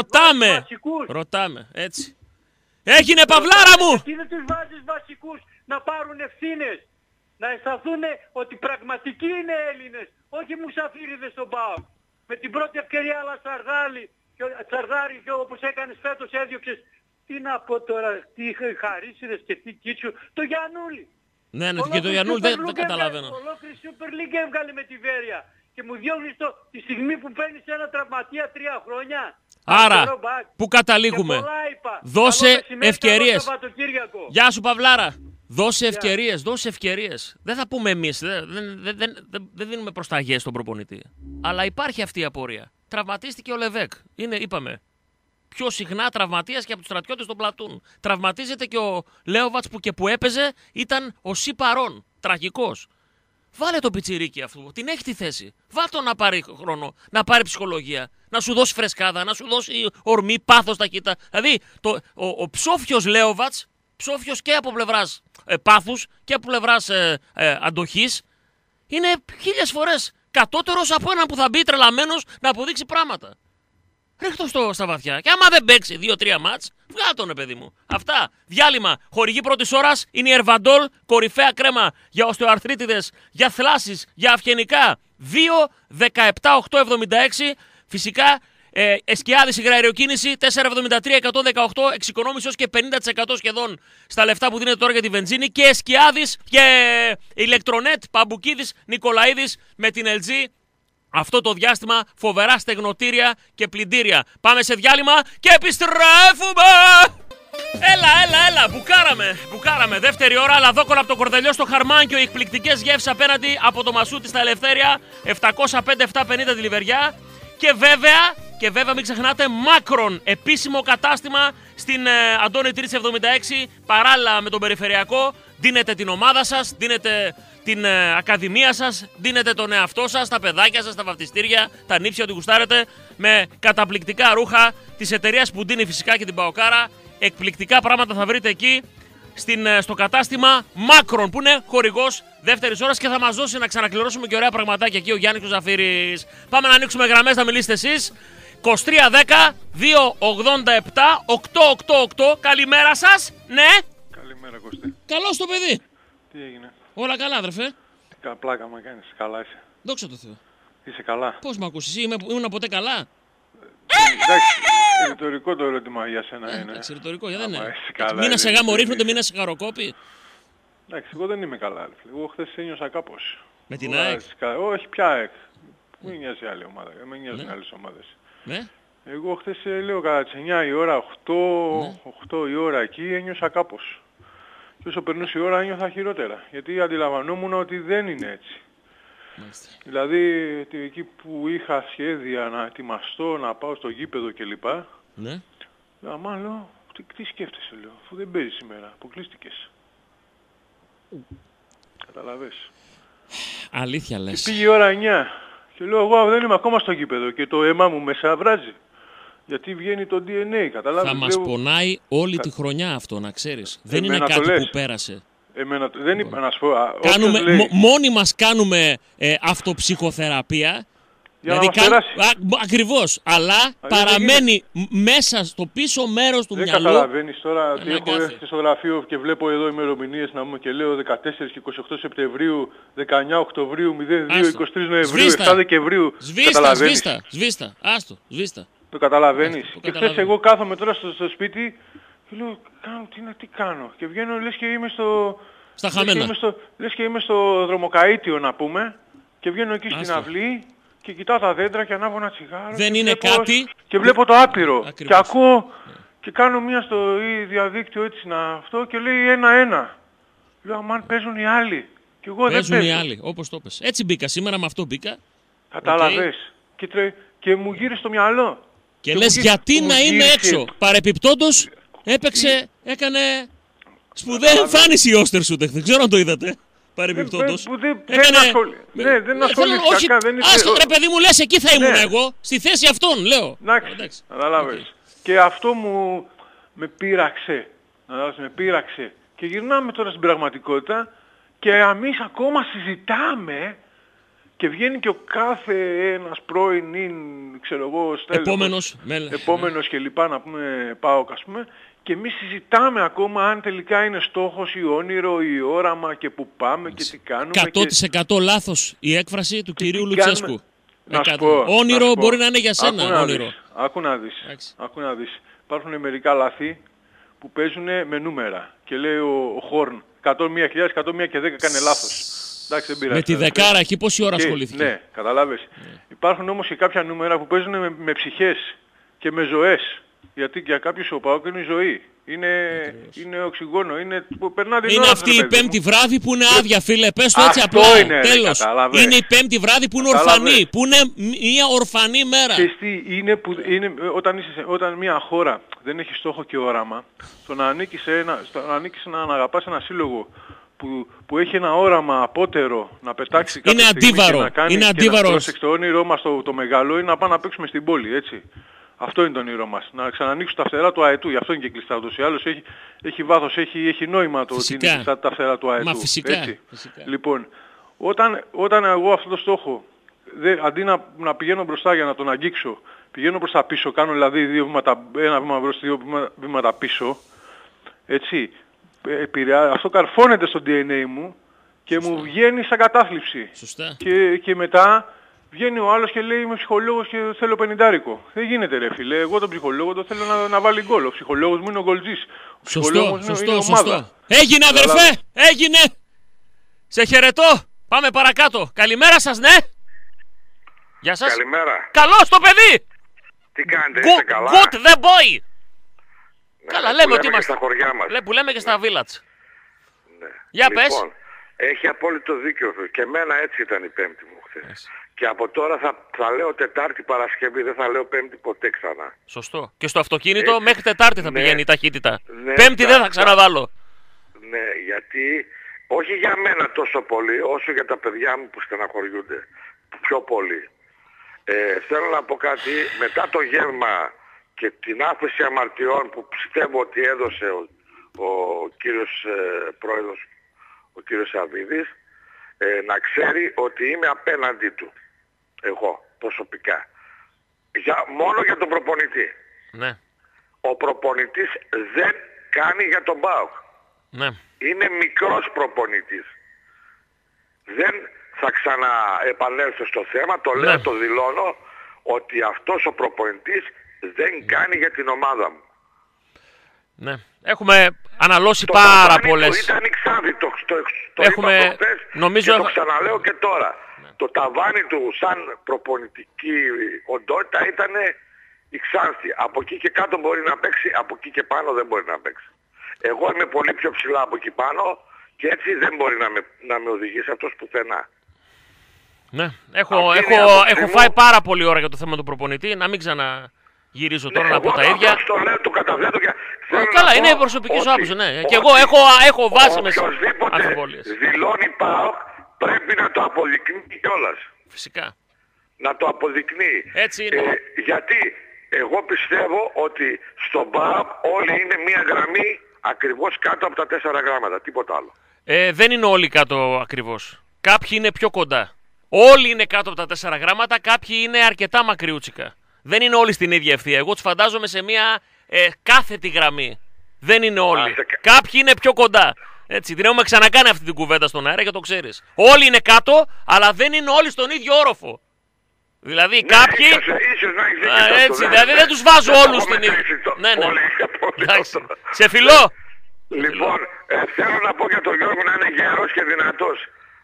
ρωτάμε, έτσι. Έγινε Παυλάρα μου! Γιατί δεν τους βάζεις βασικούς να πάρουν ευθύνες, να αισθανθούν ότι πραγματικοί είναι Έλληνες, όχι μουσαφίριδες στον ΠΑΟΚ. Με την πρώτη ευκαιρία αλλά Τσαρδάρι και όπως έκανες φέτος έδιωξες. Τι να πω τώρα, τι Χαρίσιδες και τι Κίτσου, το Γιαννούλη. Ναι, και το Γιαννούλη δεν καταλαβαίνω. Ολόκληρη Super League έβγαλε με τη Βέρεια. Και μου διώχνεις τη στιγμή που παίρνεις ένα τραυματία 3 χρόνια. Άρα, πού καταλήγουμε. Δώσε ευκαιρίες. Γεια σου Παυλάρα. Δώσε ευκαιρίες, δώσε ευκαιρίες. Δεν θα πούμε εμείς, δεν δίνουμε προσταγές στον προπονητή. Αλλά υπάρχει αυτή η απορία. Τραυματίστηκε ο Λεβέκ. Είναι, είπαμε, πιο συχνά τραυματίας και από τους στρατιώτες των πλατούν. Τραυματίζεται και ο Λέοβατς που έπαιζε, ήταν ο Σι παρών. Τραγικός. Βάλε το πιτσιρίκι αυτού, την έχει τη θέση. Βάλε τον να πάρει χρόνο, να πάρει ψυχολογία, να σου δώσει φρεσκάδα, να σου δώσει ορμή, πάθος, ταχύτητα. Δηλαδή, ο ψόφιος Λέοβατς, ψόφιος και από πλευράς πάθους και από πλευράς αντοχής, είναι 1000 φορές κατώτερος από έναν που θα μπει τρελαμένος να αποδείξει πράγματα. Ρίχτω στα βαθιά. Και άμα δεν παίξει 2-3 μάτς, βγάλ' τον, παιδί μου. Αυτά. Διάλειμμα. Χορηγή πρώτης ώρας είναι η Ερβαντόλ, κορυφαία κρέμα για οστεοαρθρίτιδες, για θλάσσεις, για αυγενικά. 2-17-8-76. Φυσικά Εσκιάδης υγραεριοκίνηση 4,73-118, εξοικονόμηση ως και 50% σχεδόν στα λεφτά που δίνετε τώρα για τη βενζίνη. Και Εσκιάδης και ηλεκτρονέτ Παμπουκίδης Νικολαίδης με την LG. Αυτό το διάστημα φοβερά στεγνοτήρια και πλυντήρια. Πάμε σε διάλειμμα και επιστρέφουμε! Έλα, μπουκάραμε. Δεύτερη ώρα, Λαδόκολα από το Κορδελιό στο Χαρμάνκιο. Οι εκπληκτικές γεύσεις απέναντι από το Μασούτι στα Ελευθέρια. 705-750 τη Λιβεριά. Και βέβαια μην ξεχνάτε Μάκρον, επίσημο κατάστημα στην Αντώνη Τρίτη 76, παράλληλα με τον Περιφερειακό. Δίνετε την ομάδα σας, δίνετε την ακαδημία σας, δίνετε τον εαυτό σας, τα παιδάκια σας, τα βαφτιστήρια, τα νύψια, ό,τι γουστάρετε, με καταπληκτικά ρούχα της εταιρείας Πουντίνη φυσικά και την Παοκάρα. Εκπληκτικά πράγματα θα βρείτε εκεί στο κατάστημα Μάκρον, που είναι χορηγός δεύτερης ώρας και θα μας δώσει να ξανακληρώσουμε και ωραία πραγματάκια εκεί ο Γιάννης ο Ζαφύρης. Πάμε να ανοίξουμε γραμμές, να μιλήσετε εσείς. 2310-287-888. Καλημέρα σας. Ναι. Καλημέρα, Κωστή. Καλώς το παιδί. Τι έγινε? Όλα καλά, αδερφέ. Πλάκα με κάνεις. Καλά είσαι? Δόξα τω Θεώ. Είσαι καλά? Πώς μ' ακούσεις, ήμουν ποτέ καλά? Εντάξει, ρητορικό το ερώτημα για σένα είναι. Εντάξει, ρητορικό, δεν είναι. Καλά, μήνα σε γάμο ρίχνονται, μήνα σε χαροκόπη. Εντάξει, εγώ δεν είμαι καλά. Εγώ χθες ένιωσα κάπως. Με την ΑΕΚ? Όχι πια ΑΕΚ. Μην νοιάζει άλλη ομάδα. Με νοιάζουν άλλες ομάδες. Ναι. Εγώ χθες λέω κατά τις 9 η ώρα, 8 η ώρα εκεί ένιωσα κάπως. Και όσο περνούσε η ώρα ένιωθα χειρότερα. Γιατί αντιλαμβανόμουν ότι δεν είναι έτσι. Μάλιστα. Δηλαδή εκεί που είχα σχέδια να ετοιμαστώ, να πάω στο γήπεδο κλπ. Ναι. Αμά λέω, τι σκέφτεσαι λέω, αφού δεν παίζεις σήμερα, αποκλείστηκες. Καταλαβες. Αλήθεια λες. Και πήγε η ώρα 9 και λέω εγώ δεν είμαι ακόμα στο γήπεδο και το αίμα μου μέσα βράζει. Γιατί βγαίνει το DNA, καταλάβεις. Θα μας πονάει όλη τη χρονιά αυτό, να ξέρεις. Δεν είναι κάτι που πέρασε. Δεν είπα να σου πω. Μόνοι μας κάνουμε αυτοψυχοθεραπεία. Για δηλαδή, ακριβώς. Αλλά παραμένει μέσα στο πίσω μέρος του μυαλού. Δεν καταλαβαίνεις τώρα ότι έχω έρθει στο γραφείο και βλέπω εδώ ημερομηνίες να μου και λέω 14 και 28 Σεπτεμβρίου, 19 Οκτωβρίου, 02, 23 Νοεμβρίου, 7 Δεκεμβρίου. Σβήστα. Άστο, σβήστα. Το καταλαβαίνεις. Και χθες εγώ κάθομαι τώρα στο σπίτι και λέω τι κάνω. Και βγαίνω λες και είμαι στα χαμένα. Λες και είμαι στο δρομοκαΐτιο να πούμε και βγαίνω εκεί στην αυλή και κοιτάω τα δέντρα και ανάβω ένα τσιγάρο. Δεν είναι κάτι. Και βλέπω το άπειρο. Ακριβώς. Και ακούω και κάνω μία στο διαδίκτυο έτσι να αυτό και λέει 1-1. Λέω αμάν παίζουν οι άλλοι. Και εγώ παίζουν δεν παίζω. Οι άλλοι, όπως το πες. Έτσι μπήκα σήμερα, με αυτό μπήκα. Κατάλαβες. Και μου γύρισε στο μυαλό. Και λες γιατί να είμαι έξω. Παρεπιπτόντως έπαιξε, έκανε σπουδαία εμφάνιση η Όστερσουτ. Δεν ξέρω αν το είδατε. Παρεπιπτόντως. Δεν ασχολήθηκα καν. Ρε παιδί μου, λες εκεί θα ήμουν εγώ. Στη θέση αυτών, λέω. Εντάξει, καταλάβες. Και αυτό με πείραξε. Και γυρνάμε τώρα στην πραγματικότητα και εμείς ακόμα συζητάμε. Και βγαίνει και ο κάθε ένας πρώην ξέρω εγώ, επόμενος και λοιπά να πούμε ΠΑΟΚ ας πούμε και εμείς συζητάμε ακόμα αν τελικά είναι στόχος ή όνειρο ή όραμα και που πάμε και τι κάνουμε. 100% λάθος η έκφραση του κυρίου Λουτσέσκου. Όνειρο μπορεί να είναι για σένα. Άκου να δεις. Υπάρχουν μερικά λάθη που παίζουν με νούμερα και λέει ο Χόρν 101.000, 101 και 10 κάνει λάθος. Εντάξει, δεν πειράζει. Με τη δεκάρα εκεί πόση ώρα ασχολήθηκε. Ναι, καταλάβες. Υπάρχουν όμως και κάποια νούμερα που παίζουν με ψυχές και με ζωές. Γιατί για κάποιους ο ΠΑΟΚ είναι η ζωή. Είναι οξυγόνο. Περνά την ώρα. Είναι αυτή η πέμπτη βράδυ που είναι άδεια, φίλε. Πες το έτσι απλά. Τέλος. Είναι η πέμπτη βράδυ που είναι ορφανή. Που είναι μια ορφανή μέρα. Και όταν μια χώρα δεν έχει στόχο και όραμα, το να ανήκεις να αγαπάς ένα σύλλογο που έχει ένα όραμα απότερο να πετάξει κάποια στιγμή και να κάνει και να πρόσεξε το όνειρό μας το μεγάλο είναι να πάμε να παίξουμε στην πόλη, έτσι. Αυτό είναι το όνειρό μας. Να ξανανοίξουν τα φτερά του αετού. Γι' αυτό είναι και κλειστά ούτως ή άλλως. Έχει βάθος, έχει νόημα το ότι είναι κλειστά τα φτερά του αετού. Μα φυσικά. Έτσι. Λοιπόν, όταν εγώ αυτό το στόχο, αντί να πηγαίνω μπροστά για να τον αγγίξω, πηγαίνω προς τα πίσω, κάνω δηλαδή ένα βήμα μπροστά, δύο βήματα πίσω, έτσι. Αυτό καρφώνεται στο DNA μου και μου βγαίνει σαν κατάθλιψη. Σωστά. Και μετά βγαίνει ο άλλος και λέει είμαι ψυχολόγος και θέλω 50. Δεν γίνεται ρε φίλε, εγώ τον ψυχολόγο το θέλω να βάλει γκολ. Ο ψυχολόγος μου είναι ο γκολτζής. Ο ψυχολόγος μου είναι η ομάδα. Έγινε αδερφέ, έγινε. Σε χαιρετώ. Πάμε παρακάτω. Καλημέρα σας, ναι. Γεια σας. Καλημέρα. Καλώς το παιδί. Τι κάνετε, είστε καλά? Good the boy. Ναι, Καλά, λέμε ότι είμαστε. στα χωριά μας. Που λέμε και στα village. Ναι. Για λοιπόν, πες. έχει απόλυτο δίκιο. Και εμένα έτσι ήταν η Πέμπτη μου χθες. Και από τώρα θα λέω Τετάρτη Παρασκευή, δεν θα λέω Πέμπτη ποτέ ξανά. Σωστό. Και στο αυτοκίνητο μέχρι Τετάρτη θα πηγαίνει η ταχύτητα. Ναι, Πέμπτη δεν θα ξαναβάλω. Ναι, γιατί όχι για μένα τόσο πολύ, όσο για τα παιδιά μου που στεναχωριούνται. Πιο πολύ. Θέλω να πω κάτι, μετά το γεύμα και την άφηση αμαρτιών που πιστεύω ότι έδωσε ο κύριος πρόεδρος, ο κύριος Σαββίδης, να ξέρει ότι είμαι απέναντί του, εγώ προσωπικά. Μόνο για τον προπονητή. Ναι. Ο προπονητής δεν κάνει για τον ΠΑΟΚ. Ναι. Είναι μικρός προπονητής. Δεν θα ξαναεπανέλθω στο θέμα, το λέω, το δηλώνω, ότι αυτός ο προπονητής δεν κάνει για την ομάδα μου. Ναι. Έχουμε αναλώσει πάρα πολλές. Ήταν η Ξάνθη, το Έχουμε, είπα προχτές νομίζω... και το ξαναλέω και τώρα. Ναι. Το ταβάνι του σαν προπονητική οντότητα ήταν η Ξάνθη. Από εκεί και κάτω μπορεί να παίξει, από εκεί και πάνω δεν μπορεί να παίξει. Εγώ είμαι πολύ πιο ψηλά από εκεί πάνω και έτσι δεν μπορεί να με οδηγήσει αυτός πουθενά. Ναι, έχω φάει πάρα πολύ ώρα για το θέμα του προπονητή, να μην ξαναγυρίζω τώρα να πω τα ίδια. Αυτό λέω, το καταθέτω και... Καλά, είναι προσωπική σου άποψη, ναι. Και εγώ έχω βάσιμες αμφιβολίες. Δηλώνει ΠΑΟΚ πρέπει να το αποδεικνύει κιόλας. Φυσικά. Να το αποδεικνύει. Έτσι είναι. Γιατί εγώ πιστεύω ότι στον ΠΑΟΚ όλοι είναι μία γραμμή ακριβώς κάτω από τα 4 γράμματα, τίποτα άλλο. Δεν είναι όλοι κάτω ακριβώς. Κάποιοι είναι πιο κοντά. Όλοι είναι κάτω από τα 4 γράμματα, κάποιοι είναι αρκετά μακριούτσικα. Δεν είναι όλοι στην ίδια ευθεία. Εγώ τους φαντάζομαι σε μια κάθετη γραμμή. Δεν είναι όλοι. Κάποιοι είναι πιο κοντά. Έτσι, την έχουμε ξανακάνει αυτή την κουβέντα στον αέρα και το ξέρεις. Όλοι είναι κάτω, αλλά δεν είναι όλοι στον ίδιο όροφο. Δηλαδή κάποιοι... Έτσι, δηλαδή δεν τους βάζω όλους στην ίδια... Ναι. Σε φιλό. Λοιπόν, θέλω να πω για τον Γιώργο να είναι γερός και δυνατός.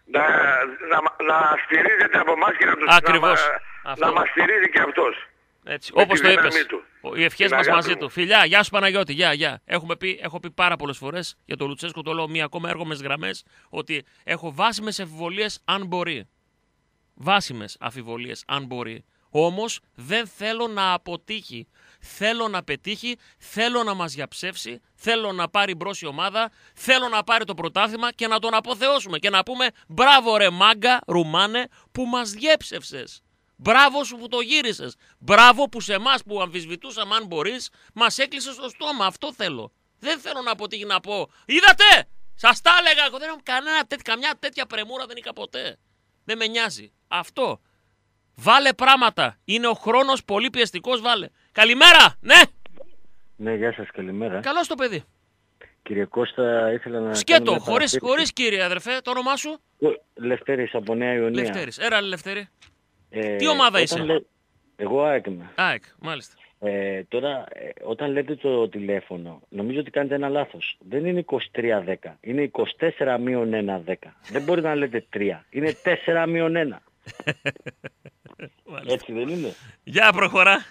Να στηρίζεται από εμάς και να μας στηρίζει και αυτός. Έτσι, όπως το είπες. Οι ευχές μας μαζί του. Φιλιά, γεια σου Παναγιώτη, γεια. Έχω πει πάρα πολλές φορές για τον Λουτσέσκο, το λέω μία ακόμα, έρχομαι στις γραμμές, ότι έχω βάσιμες αμφιβολίες αν μπορεί. Βάσιμες αμφιβολίες αν μπορεί. Όμως δεν θέλω να αποτύχει. Θέλω να πετύχει, θέλω να μας διαψεύσει, θέλω να πάρει μπρος η ομάδα, θέλω να πάρει το πρωτάθλημα και να τον αποθεώσουμε και να πούμε μπράβο ρε μάγκα, Ρουμάνε, που μας διέψευσες. Μπράβο σου που το γύρισες. Μπράβο που σε εμάς που αμφισβητούσαμε αν μπορείς, μας έκλεισες στο στόμα. Αυτό θέλω. Δεν θέλω να αποτύχει να πω. Είδατε! Σας τα έλεγα. Εγώ δεν έχω καμιά τέτοια πρεμούρα, δεν είχα ποτέ. Δεν με νοιάζει. Αυτό. Βάλε πράγματα. Είναι ο χρόνος πολύ πιεστικός, βάλε. Καλημέρα, ναι! Ναι, γεια σας, καλημέρα. Καλώς το παιδί. Κύριε Κώστα, ήθελα να... Σκέτο, χωρίς κύριε αδερφέ, το όνομά σου? Λευτέρης από Νέα Ιωνία. Λευτέρης, έλα Λευτέρη. Τι ομάδα είσαι? Εγώ ΑΕΚ είμαι. ΑΕΚ, μάλιστα. Τώρα, όταν λέτε το τηλέφωνο, νομίζω ότι κάνετε ένα λάθος. Δεν είναι 23-10, είναι 24-1-10. Δεν μπορεί να λέτε 3, είναι 4-1. Έτσι δεν είναι? Για προχωρά.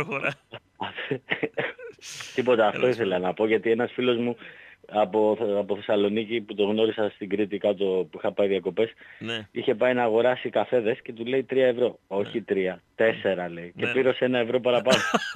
Τίποτα, αυτό ήθελα να πω, γιατί ένας φίλος μου από Θεσσαλονίκη που το γνώρισα στην Κρήτη κάτω που είχα πάει διακοπές, ναι, είχε πάει να αγοράσει καφέδες και του λέει 3 ευρώ. Όχι 3, 4 λέει. Ναι. Και πλήρωσε 1 ευρώ παραπάνω.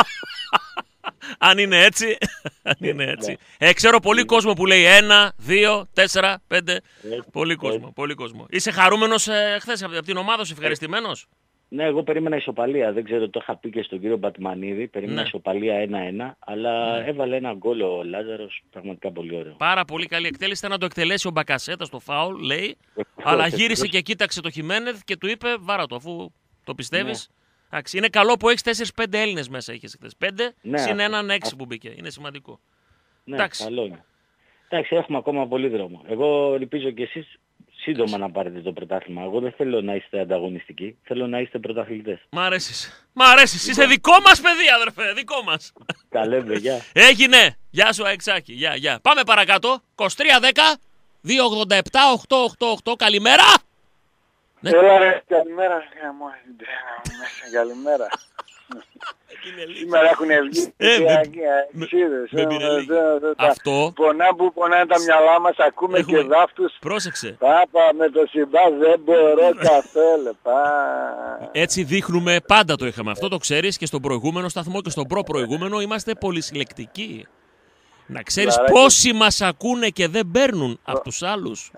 Αν είναι έτσι, Ναι. Ξέρω πολύ κόσμο που λέει 1, 2, 4, 5. Πολύ κόσμο. Είσαι χαρούμενος χθες από την ομάδα σου, ευχαριστημένος? Ναι, εγώ περίμενα ισοπαλία. Δεν ξέρω, το είχα πει και στον κύριο Μπατμανίδη. Περίμενα ισοπαλία 1-1. Αλλά έβαλε ένα γκολ ο Λάζαρος. Πραγματικά πολύ ωραίο. Πάρα πολύ καλή εκτέλεση. Ήταν να το εκτελέσει ο Μπακασέτα στο φάουλ, λέει. Αλλά γύρισε και κοίταξε το Χιμένεθ και του είπε βάρα το, αφού το πιστεύεις. Ναι. Είναι καλό που έχεις 4-5 Έλληνες μέσα. Είχες χθες. 5 συν έναν 6 που μπήκε. Είναι σημαντικό. Ναι, καλό είναι. Εντάξει, έχουμε ακόμα πολύ δρόμο. Εγώ ελπίζω και εσείς σύντομα να πάρετε το πρωτάθλημα. Εγώ δεν θέλω να είστε ανταγωνιστικοί, θέλω να είστε πρωταθλητές. Μ' αρέσεις. Μ' αρέσεις. Είσαι δικό μας παιδί, αδερφέ. Δικό μας. Τα λέμε, γεια. Έγινε. Γεια σου, Αεξάκη. Γεια. Πάμε παρακάτω. 23-10-287-888. Καλημέρα. Ναι. Έλα ρε, καλημέρα. Καλημέρα. Σήμερα έχουν βγει αξίδες. Αυτό. Πονάνε τα μυαλά μας, ακούμε και δάφτους. Πρόσεξε. Πάπα με το συμπά δεν μπορώ καφέ. Έτσι δείχνουμε, πάντα το είχαμε. Αυτό το ξέρεις και στον προηγούμενο σταθμό και στον προπροηγούμενο είμαστε πολυσυλλεκτικοί. Να ξέρεις πόσοι μας ακούνε και δεν παίρνουν από τους άλλους.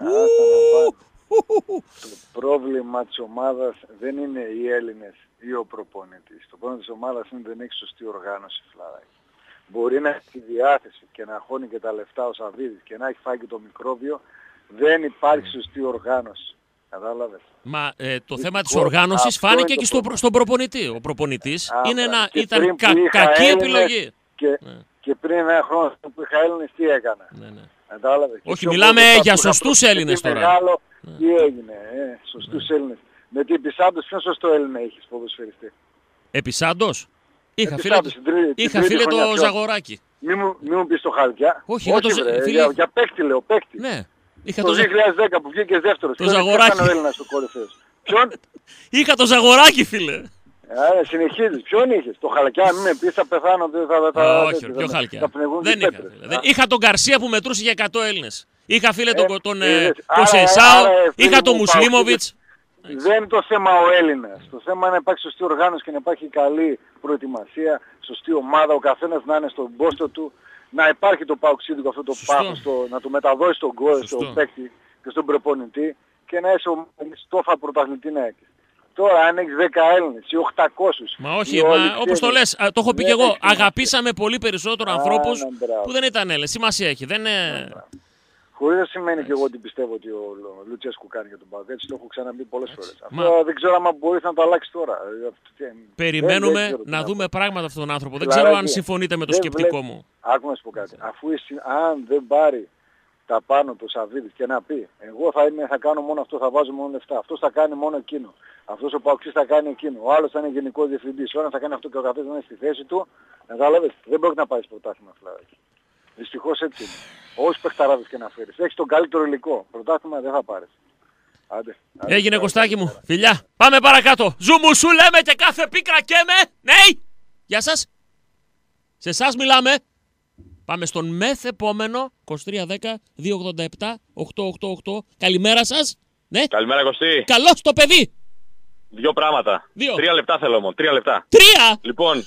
Το πρόβλημα της ομάδας δεν είναι οι Έλληνες ή ο προπονητής. Το πρόβλημα της ομάδας είναι ότι δεν έχει σωστή οργάνωση, φλαράκι. Μπορεί να έχει τη διάθεση και να χώνει και τα λεφτά ο Σαββίδης και να έχει φάει και το μικρόβιο. Δεν υπάρχει σωστή οργάνωση. Κατάλαβες. Μα το θέμα της οργάνωσης φάνηκε και στον προπονητή. Ο προπονητής ήταν κακή επιλογή. Και πριν ένα χρόνο που είχα Έλληνες τι έκανα. Όχι, μιλάμε για σωστούς Έλληνες τώρα. Μεγάλο, τι έγινε, σωστούς Έλληνες. Με τι Επισάντος, ποιον σωστό Έλληνα έχεις ποδοσφαιριστή? Επισάντος? Είχα φίλε το Ζαγοράκι. Μη μου πεις το Χαλκιά. Όχι, για παίκτη λέω, παίκτη. Ναι. Το 2010 που βγήκε δεύτερος. Το Ζαγοράκι. Ποιος ήταν ο Έλληνας του κορυφαίος? Ποιον? Είχα το Ζαγοράκι, φίλε. Συνεχίζεις. Ποιον είχες? Το Χαλκιά, μην με πεις θα πεθάνω. Όχι, πιο Χαλκιά. Δεν είχα. Είχα τον Γκαρσία που μετρούσε για 100 Έλληνες. Είχα φίλε τον Κοσεϊσάο. Είχα τον Μουσλίμοβιτς. Δεν είναι το θέμα ο Έλληνας. Το θέμα είναι να υπάρχει σωστή οργάνωση και να υπάρχει καλή προετοιμασία, σωστή ομάδα, ο καθένας να είναι στον πόστο του, να υπάρχει το παοξίδικο αυτό το πάθος, να το μεταδώσει στον παίκτη και στον προπονητή και να είσαι ο στόφα πρωταθλητή να έχεις. Τώρα αν έχεις 10 Έλληνες ή 800. Μα όχι, όπως το λες, το έχω πει και εγώ, αγαπήσαμε πολύ περισσότερο ανθρώπους που δεν ήταν Έλληνες. Σημασία έχει, δεν είναι... Χωρίς να σημαίνει και εγώ ότι πιστεύω ότι ο Λουτσέσκου κάνει για τον ΠΑΟΚ. Έτσι το έχω ξαναπεί πολλές φορές. Αυτό δεν ξέρω αν μπορεί να το αλλάξει τώρα. Περιμένουμε να δούμε πράγματα αυτόν τον άνθρωπο. Δεν ξέρω αν συμφωνείτε με το σκεπτικό μου. Άκου να σου πω κάτι. Αφού αν δεν πάρει τα πάνω του Σαββίδης και να πει εγώ θα κάνω μόνο αυτό, θα βάζω μόνο λεφτά. Αυτός θα κάνει μόνο εκείνο. Αυτός ο Παοξής θα κάνει εκείνο. Ο άλλος θα είναι γενικός διευθυντής. Ο άλλος θα κάνει αυτό και ο καθένας να είναι στη θέση του. Κατάλαβες. Δεν πρόκειται να πάει στο πρωτάθλημα φλαράκι. Δυστυχώς έτσι είναι. Όσοι παιχταράδες και να φέρεις. Έχεις τον καλύτερο υλικό. Πρωτάθλημα δεν θα πάρεις. Άντε. Έγινε Κωστάκι μου. Φιλιά. Πάμε παρακάτω. Ζούμου σου λέμε και κάθε πίκρα καίμε. Ναι. Γεια σας. Σε εσάς μιλάμε. Πάμε στον μεθεπόμενο. 2310-287-888. Καλημέρα σας. Ναι. Καλημέρα Κωστή. Καλώς το παιδί. Δύο πράγματα. 3 λεπτά θέλω μόνο. 3 λεπτά. 3! Λοιπόν,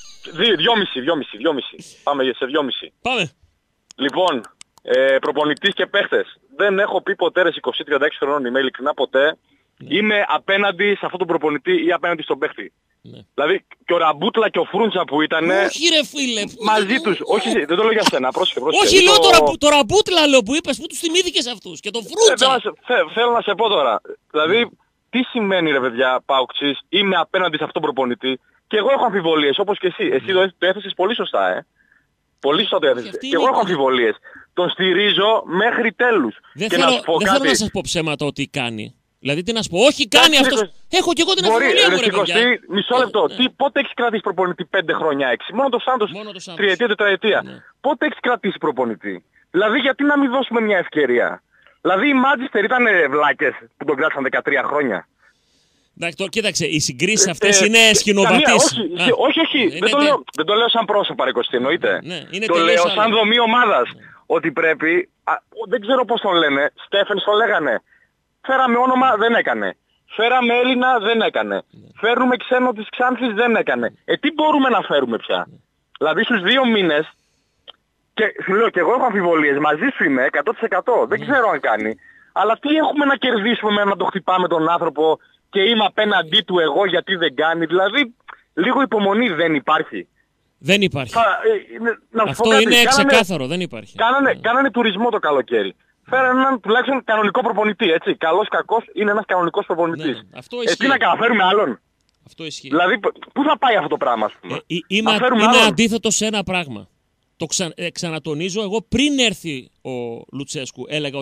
2,5. Πάμε σε 2,5. Πάμε. Λοιπόν, προπονητής και παίχτες. Δεν έχω πει ποτέ ρε 20-36 χρονών, είμαι ειλικρινά ποτέ. Είμαι απέναντι σε αυτόν τον προπονητή ή απέναντι στον παίχτη. Ναι. Δηλαδή και ο Ραμπούτλα και ο Φρούντσα που ήταν. Όχι ρε φίλε. Μαζί τους. Όχι, δεν το λέω για σένα. Πρόσεχε. Όχι, λέω το Ραμπούτλα λέω που είπες, που τους θυμήθηκες αυτούς. Και τον Φρούντσα. Θέλω να σε πω τώρα. Δηλαδή, τι σημαίνει ρε παιδιά, Παοξής, είμαι απέναντι σε αυτόν τον προπονητή. Και εγώ έχω αμφιβολίες όπως και εσύ. Εσύ το έθεσες πολύ σωστά, Πολύ σωστά το έθεσες. Και εγώ έχω αμφιβολίες. Τον στηρίζω μέχρι τέλους. Δεν θέλω να σας πω ψέματα ότι κάνει. Δηλαδή τι να σου πω, όχι κάνει αυτός. Έχω και εγώ την αμφιβολία μου ρε παιδιά. Μισό λεπτό. Πότε έχεις κρατήσει προπονητή 5 χρόνια, 6? Μόνο το Σάντος 3ετία. Πότε έχεις κρατήσει προπονητή? Δηλαδή γιατί να μην δώσουμε μια ευκαιρία? Δηλαδή οι Μάντζεστερ ήταν βλάκες που τον κράτησαν 13 χρόνια. Κοίταξε, οι συγκρίσεις αυτές είναι σκηνοβατής. Όχι. Δεν το λέω σαν πρόσωπα ρε Κωστή, εννοείται. Το λέω σαν δομή ομάδας. Ότι πρέπει, δεν ξέρω πώς τον λένε, Στέφενς το λέγανε. Φέραμε όνομα, δεν έκανε. Φέραμε Έλληνα, δεν έκανε. Φέρνουμε ξένο της Ξάνθης, δεν έκανε. Τι μπορούμε να φέρουμε πια? Δηλαδή στους 2 μήνες, και σου λέω και εγώ έχω αμφιβολίες, μαζί σου είμαι 100%, δεν ξέρω αν κάνει. Αλλά τι έχουμε να κερδίσουμε με να το χτυπάμε τον άνθρωπο και είμαι απέναντί του εγώ γιατί δεν κάνει? Δηλαδή λίγο υπομονή δεν υπάρχει. Δεν υπάρχει. Αυτό είναι ξεκάθαρο, δεν υπάρχει. Κάνανε τουρισμό το καλοκαίρι. Φέρανε έναν τουλάχιστον κανονικό προπονητή, έτσι. Καλός κακός είναι ένας κανονικός προπονητής. Τι να καταφέρουμε άλλον? Αυτό ισχύει. Δηλαδή, πού θα πάει αυτό το πράγμα, ας πούμε? Είμαι αντίθετο σε ένα πράγμα. Το ξανατονίζω, εγώ πριν έρθει ο Λουτσέσκου έλεγα ότι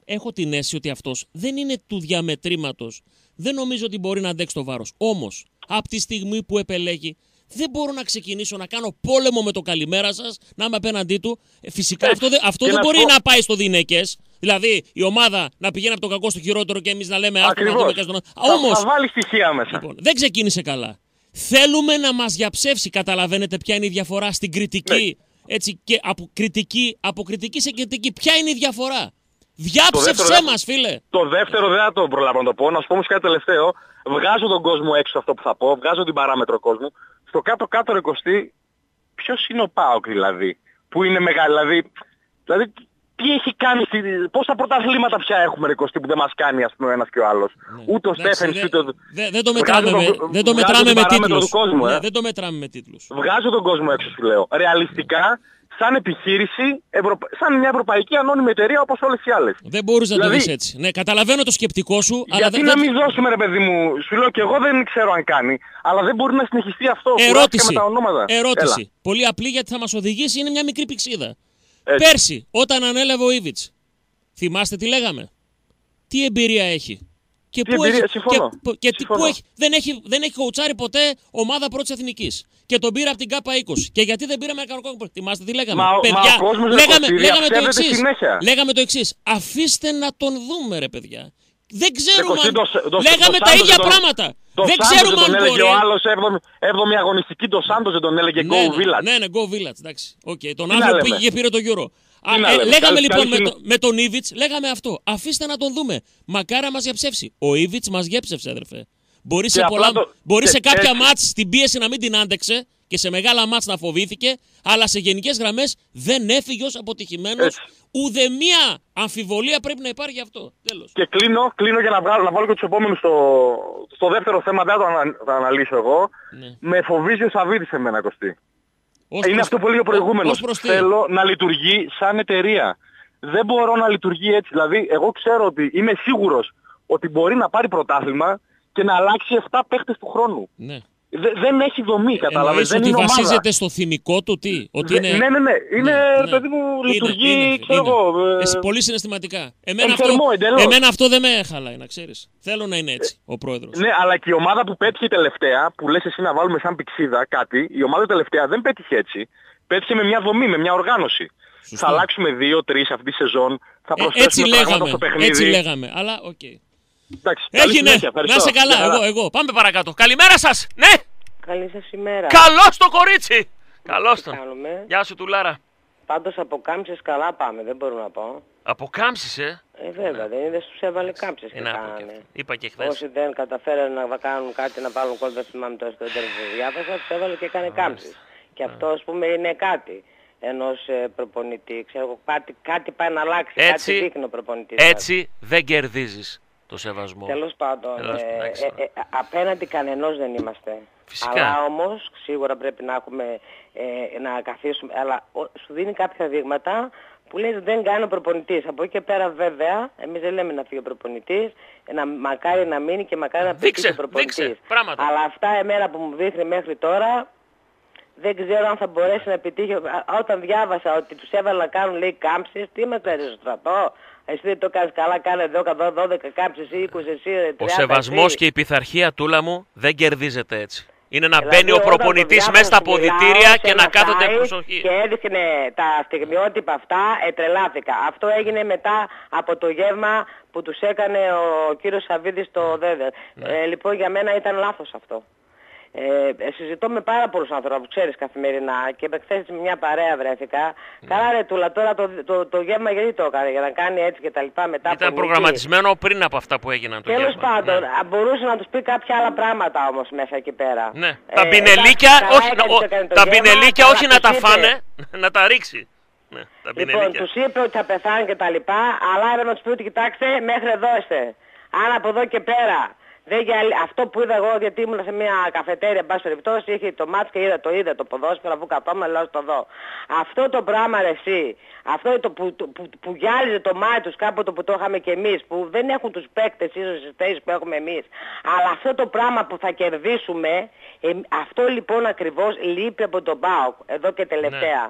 έχω την αίσθηση ότι αυτός δεν είναι του διαμετρήματος. Δεν νομίζω ότι μπορεί να αντέξει το βάρος. Όμως, από τη στιγμή που επελέγει, δεν μπορώ να ξεκινήσω να κάνω πόλεμο με το καλημέρα σας, να είμαι απέναντί του. Φυσικά αυτό δεν μπορεί να πάει στο διηνεκές. Δηλαδή η ομάδα να πηγαίνει από το κακό στο χειρότερο και εμείς να λέμε όμως θα βάλει στοιχεία μέσα. Λοιπόν, δεν ξεκίνησε καλά. Θέλουμε να μας διαψεύσει. Καταλαβαίνετε ποια είναι η διαφορά στην κριτική. Έτσι, και από κριτική σε κριτική. Ποια είναι η διαφορά? Διάψευσέ μας, φίλε. Το δεύτερο δεν θα το προλάβω να το πω. Να σου πω όμως κάτι τελευταίο. Βγάζω τον κόσμο έξω αυτό που θα πω. Βγάζω την παράμετρο κόσμου. Στο κάτω-κάτω ρε Κωστή, ποιος είναι ο ΠΑΟΚ δηλαδή? Που είναι μεγάλη, δηλαδή τι έχει κάνει, πόσα πρωταθλήματα πια έχουμε ρε Κωστή που δεν μας κάνει ας πούμε ο ένας και ο άλλος. Ναι. Ούτε ο Στέφενς ούτε ο... Δεν το μετράμε με τίτλους. Δεν το μετράμε με τίτλους. Βγάζω τον κόσμο έξω σου λέω. Ρεαλιστικά, σαν επιχείρηση, σαν μια ευρωπαϊκή ανώνυμη εταιρεία όπως όλες οι άλλες. Δεν μπορείς να το δεις έτσι. Ναι, καταλαβαίνω το σκεπτικό σου. Γιατί να μην δώσουμε ρε παιδί μου, σου λέω και εγώ δεν ξέρω αν κάνει, αλλά δεν μπορεί να συνεχιστεί αυτό. Ερώτηση. Με τα ονόματα. Ερώτηση. Πολύ απλή γιατί θα μας οδηγήσει, είναι μια μικρή πηξίδα. Πέρσι, όταν ανέλαβε ο Ήβιτς, θυμάστε τι λέγαμε? Τι εμπειρία έχει? Και πού έχει, δεν έχει κοουτσάρει ποτέ ομάδα πρώτης εθνικής. Και τον πήρα από την ΚΑΠΑ 20. Και γιατί δεν πήραμε κανένα. Θυμάστε τι λέγαμε? Παιδιά, λέγαμε το εξής. Αφήστε να τον δούμε ρε παιδιά. Δεν ξέρουμε λέγαμε τα ίδια πράγματα. Δεν ξέρουμε αν μπορεί. Ο άλλος 7η αγωνιστική, το Σάντος δεν τον έλεγε Go Village. Ναι, Go Village, εντάξει. Τον άνθρωπο πήγε και πήρε το Euro. Λέγαμε λοιπόν με τον Ήβιτς, λέγαμε αυτό. Αφήστε να τον δούμε. Μακάρα μας διαψεύσει. Ο Ήβιτς μας διέψευσε, αδερφέ. Μπορεί σε κάποια μάτς την πίεση να μην την άντεξε και σε μεγάλα μάτς να φοβήθηκε, αλλά σε γενικές γραμμές δεν έφυγε ως αποτυχημένος. Ουδεμία αμφιβολία πρέπει να υπάρχει γι' αυτό. Τέλος. Και κλείνω για να βάλω και τους επόμενους στο δεύτερο θέμα, δεν θα το αναλύσω εγώ. Ναι. Με φοβίζει ο Σαββίδης εμένα, Κωστή. Είναι αυτό που λέει ο προηγούμενος. Θέλω να λειτουργεί σαν εταιρεία. Δεν μπορώ να λειτουργεί έτσι. Δηλαδή, εγώ ξέρω ότι είμαι σίγουρος ότι μπορεί να πάρει πρωτάθλημα και να αλλάξει 7 παίχτες του χρόνου. Ναι. Δεν έχει δομή, καταλαβαίνεις. Δεν είναι ομάδα. Βασίζεται στο θυμικό του τι? Ότι είναι... Ναι. Είναι, παιδί μου, λειτουργεί, ξέρω εγώ. Πολύ συναισθηματικά. Εμένα αυτό δεν με χαλάει, να ξέρεις. Θέλω να είναι έτσι ο πρόεδρος. Ναι, αλλά και η ομάδα που πέτυχε τελευταία, που λες εσύ να βάλουμε σαν πηξίδα κάτι, η ομάδα τελευταία δεν πέτυχε έτσι. Πέτυχε με μια δομή, με μια οργάνωση. Σωστό. Θα αλλάξουμε 2-3 αυτή τη σεζόν, θα προσθέσουμε πράγματα στο παιχνίδι. Έτσι λέγαμε, αλλά οκ. Εντάξει, έγινε, να είσαι καλά, εγώ. Πάμε παρακάτω. Καλημέρα σας, ναι. Καλή σας ημέρα. Καλώς το κορίτσι. Καλώς το. Γεια σου Τουλάρα. Πάντως από Κάμψες καλά πάμε, δεν μπορώ να πω. Από Κάμψες, βέβαια, δεν είδες τους έβαλε Κάμψες και κάνανε. Είπα και χθες. Όσοι δεν καταφέρανε να κάνουν κάτι, να βάλουν κόλ, δεν θυμάμαι τώρα στο ίντερνετ που διάβασα, τους έβαλε και έκανε Κάμψες. Και αυτό ας πούμε είναι κάτι ενός προπονητή. Ξέρω, κάτι πάει να αλλάξει, κάτι δείχνει ο προπονητής. Έτσι δεν κερδίζεις το σεβασμό. Τέλος πάντων, απέναντι κανενός δεν είμαστε. Φυσικά. Αλλά όμως σίγουρα πρέπει να έχουμε, να καθίσουμε, αλλά σου δίνει κάποια δείγματα που λέει δεν κάνει ο προπονητής. Από εκεί και πέρα βέβαια, εμείς δεν λέμε να φύγει ο προπονητής, μακάρι να μείνει και μακάρι να πετύχει ο προπονητής. Αλλά αυτά εμένα που μου δείχνει μέχρι τώρα, δεν ξέρω αν θα μπορέσει να επιτύχει. Όταν διάβασα ότι τους έβαλαν να κάνουν λέει Κάμψες, τι με παίρνει στο στρατό? Εσύ δεν το κάνεις καλά, κάνε 12 Κάμψες ή 20 εσύ 30. Ο σεβασμός και η πειθαρχία, τούλα μου, δεν κερδίζεται έτσι. Είναι να μπαίνει ο προπονητής μέσα στα αποδυτήρια και να κάθονται προσοχή. Και έδειχνε τα στιγμιότυπα αυτά, τρελάθηκα. Αυτό έγινε μετά από το γεύμα που τους έκανε ο κύριος Σαββίδης στο ΔΕΔΕ. Λοιπόν, για μένα ήταν λάθος αυτό. Συζητώ με πάρα πολλούς ανθρώπους, ξέρεις, καθημερινά και χθες με μια παρέα βρέθηκα. Καλά ρε Τούλα, τώρα το γεύμα γιατί το έκανε, για να κάνει έτσι και τα λοιπά μετά. Ήταν προγραμματισμένο πριν από αυτά που έγιναν το γεύμα. Τέλος πάντων, μπορούσε να τους πει κάποια άλλα πράγματα όμως μέσα εκεί πέρα. Ναι. Τα πινελίκια όχι να τα φάνε, να τα ρίξει. Ναι, λοιπόν, τους είπε ότι θα πεθάνει και τα λοιπά, αλλά έπρεπε να τους πει ότι κοιτάξτε, μέχρι εδώ είστε. Αν από εδώ και πέρα. Αυτό που είδα εγώ, γιατί ήμουν σε μια καφετέρια, εν πάση περιπτώσει, είχε το μάτς και είδα το ποδόσφαιρο, αφού καθόμουν, λέω στο δω. Αυτό το πράγμα ρε εσύ, αυτό το που γυάλιζε το μάτι τους κάποτε που το είχαμε και εμείς, που δεν έχουν τους παίκτες ίσως στις θέσεις που έχουμε εμείς, αλλά αυτό το πράγμα που θα κερδίσουμε, αυτό λοιπόν ακριβώς λείπει από τον ΠΑΟΚ, εδώ και τελευταία.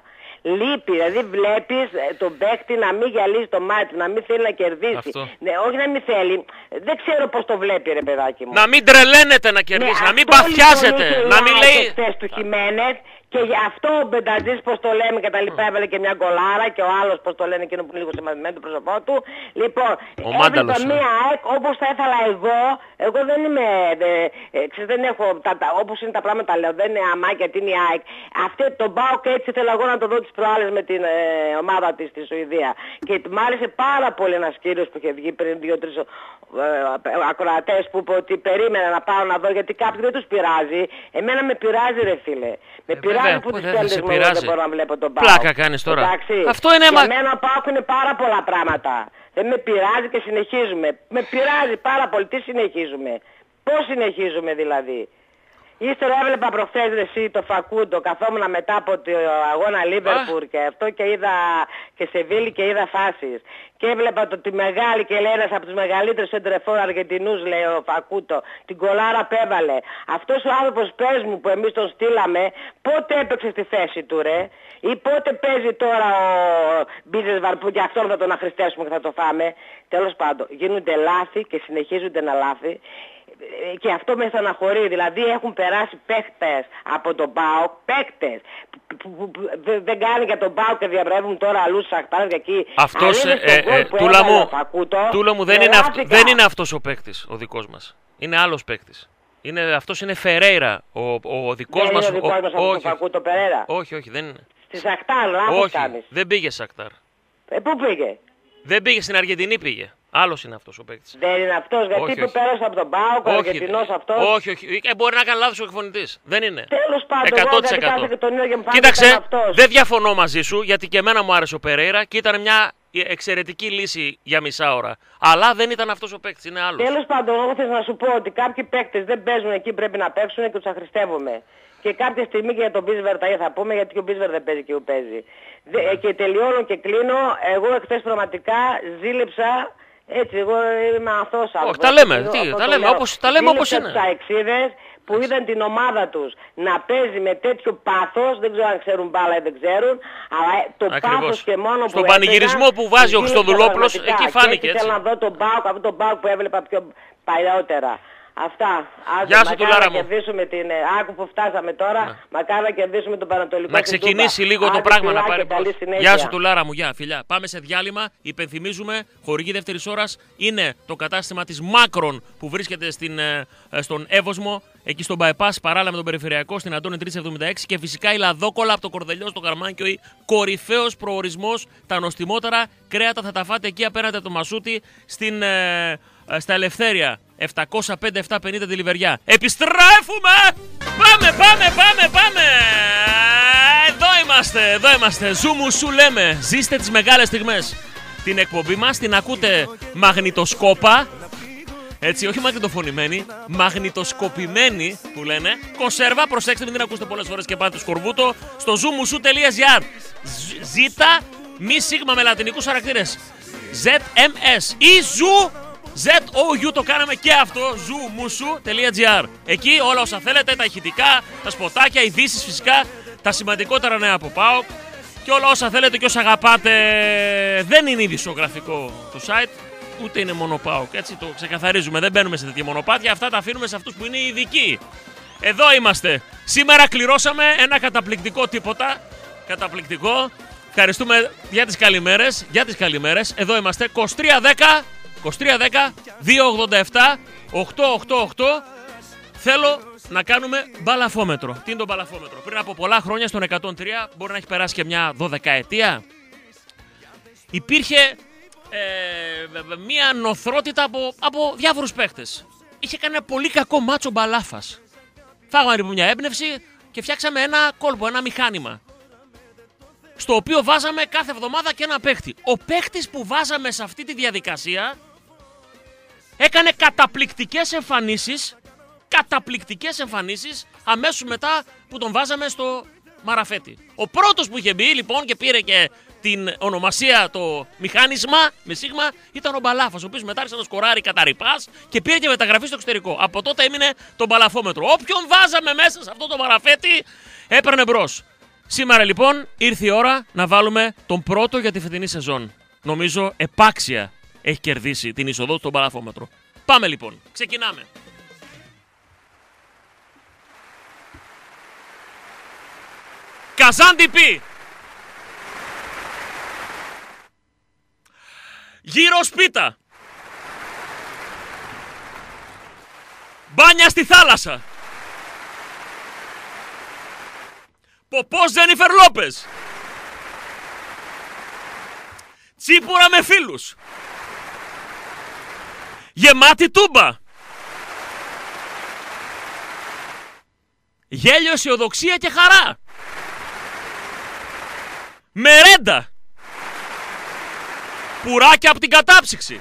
Λείπει, δηλαδή βλέπεις τον παίκτη να μην γυαλίζει το μάτι του, να μην θέλει να κερδίσει. Ναι, όχι να μην θέλει. Δεν ξέρω πώς το βλέπει, ρε παιδάκι μου. Να μην τρελαίνεται να κερδίσει, να μην παθιάζεται, να μην λέει... του Χιμένες, και γι' αυτό ο Μπεντατζής, πώς το λέμε, και τα λοιπά, έβαλε και μια γκολάρα, και ο άλλος, πώς το λένε, εκείνο που είναι λίγο σημαντημένο το πρόσωπό του. Λοιπόν, έβλεπα μία ΑΕΚ όπως θα ήθελα εγώ δεν είμαι, δεν έχω, όπως είναι τα πράγματα λέω, δεν είναι αμάκια, τι είναι η ΑΕΚ. Αυτή τον ΠΑΟΚ έτσι ήθελα εγώ να το δω τις προάλλες με την ομάδα της στη Σουηδία. Και μ' άρεσε πάρα πολύ ένας κύριος που είχε βγει πριν 2-3 ακροατές που είπε ότι περίμενα να πάω να δω, γιατί κάποιοι δεν τους πειράζει. Εμένα με πειράζει, ρε φίλε. Με πειράζει που τις θέλεις μου, δεν μπορώ να βλέπω τον ΠΑΟΚ. Πλάκα κάνεις τώρα. Εντάξει. Αυτό είναι για μένα ο ΠΑΟΚ είναι πάρα πολλά πράγματα. Δεν με πειράζει και συνεχίζουμε. Με πειράζει πάρα πολύ. Τι συνεχίζουμε? Πώς συνεχίζουμε δηλαδή? Ύστερα έβλεπα προχθές εσύ το Φακούντο, καθόμουν μετά από το αγώνα Λίβερπουλ και αυτό και είδα και Σεβίλη και είδα φάσεις. Και έβλεπα τη μεγάλη και λέει ένας από τους μεγαλύτερους σεντρεφόρ Αργεντινούς, λέει ο Φακούντο, την κολάρα πέβαλε. Αυτός ο άνθρωπος, πες μου, που εμείς τον στείλαμε, πότε έπαιξε στη θέση του, ρε? Ή πότε παίζει τώρα ο Μπίζεσβαρ που για αυτόν θα τον αχρηστεύσουμε και θα το φάμε? Τέλος πάντων, γίνονται λάθη και συνεχίζονται να λάθη. Και αυτό με στεναχωρεί, δηλαδή έχουν περάσει παίκτες από τον ΠΑΟΚ, παίκτες που δεν κάνει για τον ΠΑΟΚ και διαβρεύουν τώρα αλλού στους Αχτάρες και εκεί. Αυτός, Τούλα μου, δεν είναι αυτός ο παίκτης ο δικός μας, είναι άλλος παίκτης. Αυτός είναι Φερέιρα, ο δικός μας. Δεν είναι ο δικός μας από τον Φακούτο Περέρα. Όχι, δεν είναι. Στη Σαχτάρ, λάθος κάνεις. Δεν πήγε στη Σαχτάρ. Πού πήγε? Δεν πήγε, στην Αργεντινή πήγε. Άλλος είναι αυτός ο παίκτης. Δεν είναι αυτός, γιατί που πέρασε από τον ΠΑΟΚ, ο Αργεντινός αυτός. Όχι. Μπορεί να κάνει λάθος ο εκφωνητής. Δεν είναι. Τέλος πάντων, 100%. Κοίταξε, δεν διαφωνώ μαζί σου, γιατί και εμένα μου άρεσε ο Περέιρα και ήταν μια εξαιρετική λύση για μισά ώρα. Αλλά δεν ήταν αυτός ο παίκτης, είναι άλλος. Τέλος πάντων, εγώ θέλω να σου πω ότι κάποιοι παίκτες δεν παίζουν εκεί, πρέπει να παίξουν και τους αχρηστεύουμε. Και κάποια στιγμή και για τον Μπίσβερ θα πούμε, γιατί και ο Μπίσβερ δεν παίζει και ο παίζει. Και τελειώνω και κλείνω. Εγώ εχθές πραγματικά ζήλεψα. Έτσι, εγώ είμαι αθώος άνθρωπος. Όχι, τα λέμε όπως είναι. Τα εξίδες που είδαν την ομάδα τους να παίζει με τέτοιο πάθος, δεν ξέρω αν ξέρουν μπάλα ή δεν ξέρουν, αλλά το πάθος και μόνο στον πανηγυρισμό που βάζει ο Χριστοδουλόπουλος, εκεί φάνηκε έτσι. Θέλω να δω τον ΠΑΟΚ, αυτό τον ΠΑΟΚ που έβλεπα πιο παλιότερα. Αυτά. Γεια σου, Τουλάρα μου. Να κερδίσουμε την άκου που φτάσαμε τώρα. Μακάρι να κερδίσουμε τον Πανατολικό. Να ξεκινήσει λίγο το πράγμα να πάρει. Γεια σου, Τουλάρα μου. Γεια, φιλιά. Πάμε σε διάλειμμα. Υπενθυμίζουμε, χορηγή δεύτερης ώρας είναι το κατάστημα της Μάκρον που βρίσκεται στον Εύωσμο, εκεί στον Bypass, παράλληλα με τον Περιφερειακό, στην Αντώνη 376. Και φυσικά η Λαδόκολα από το Κορδελιό στο Καρμάνκιο, κορυφαίος προορισμός. Τα νοστιμότερα κρέατα θα τα φάτε εκεί απέναντι από το Μασούτι στα Ελευθέρια. 705-750 τη Λιβεριά. Επιστρέφουμε! Πάμε! Εδώ είμαστε. Ζούμου σου λέμε. Ζήστε τις μεγάλες στιγμές. Την εκπομπή μας την ακούτε μαγνητοσκόπα. Έτσι, όχι μαγνητοφωνημένη, μαγνητοσκοπημένη που λένε. Κονσέρβα, προσέξτε, μην την ακούσετε πολλές φορές και πάτε το σκορβούτο. Στο zoomusu.gr. Ζήτα, μη σίγμα με λατινικούς χαρακτήρες. ZMS ή Ζου. ZOU το κάναμε και αυτό, zoomusu.gr. Εκεί όλα όσα θέλετε, τα ηχητικά, τα σποτάκια, ειδήσεις φυσικά, τα σημαντικότερα νέα από ΠΑΟΚ και όλα όσα θέλετε και όσα αγαπάτε. Δεν είναι ειδησιογραφικό το site, ούτε είναι μόνο ΠΑΟΚ, έτσι το ξεκαθαρίζουμε, δεν μπαίνουμε σε τέτοια μονοπάτια, αυτά τα αφήνουμε σε αυτούς που είναι ειδικοί. Εδώ είμαστε. Σήμερα κληρώσαμε ένα καταπληκτικό τίποτα, καταπληκτικό. Ευχαριστούμε για τις καλημέρες, Εδώ είμαστε, 2310 287 888. Θέλω να κάνουμε μπαλαφόμετρο. Τι είναι το μπαλαφόμετρο? Πριν από πολλά χρόνια στον 103, μπορεί να έχει περάσει και μια 12ετία, υπήρχε μια νοθρότητα από διάφορους παίχτες. Είχε κάνει ένα πολύ κακό μάτσο μπαλάφας. Φάγαμε λοιπόν μια έμπνευση και φτιάξαμε ένα κόλπο, ένα μηχάνημα, στο οποίο βάζαμε κάθε εβδομάδα και ένα παίχτη. Ο παίχτης που βάζαμε σε αυτή τη διαδικασία έκανε καταπληκτικές εμφανίσεις αμέσως μετά που τον βάζαμε στο μαραφέτη. Ο πρώτος που είχε μπει λοιπόν και πήρε και την ονομασία το μηχάνισμα με σίγμα ήταν ο Μπαλάφας, ο οποίος μετά άρχισε να σκοράρει κατά ρηπάς και πήρε και μεταγραφή στο εξωτερικό. Από τότε έμεινε το μπαλαφόμετρο. Όποιον βάζαμε μέσα σε αυτό το μαραφέτη έπαιρνε μπρος. Σήμερα λοιπόν ήρθε η ώρα να βάλουμε τον πρώτο για τη φετινή σεζόν. Νομίζω επάξια έχει κερδίσει την είσοδο στον παλαφόμετρο. Πάμε λοιπόν, ξεκινάμε. Καζάντιπι. Γύρω σπίτα. Μπάνια στη θάλασσα. Ποπός Τζένιφερ Λόπες. Τσίπουρα με φίλους. Γεμάτη τούμπα. Γέλιο, αισιοδοξία και χαρά. Μερέντα. Πουράκια από την κατάψυξη.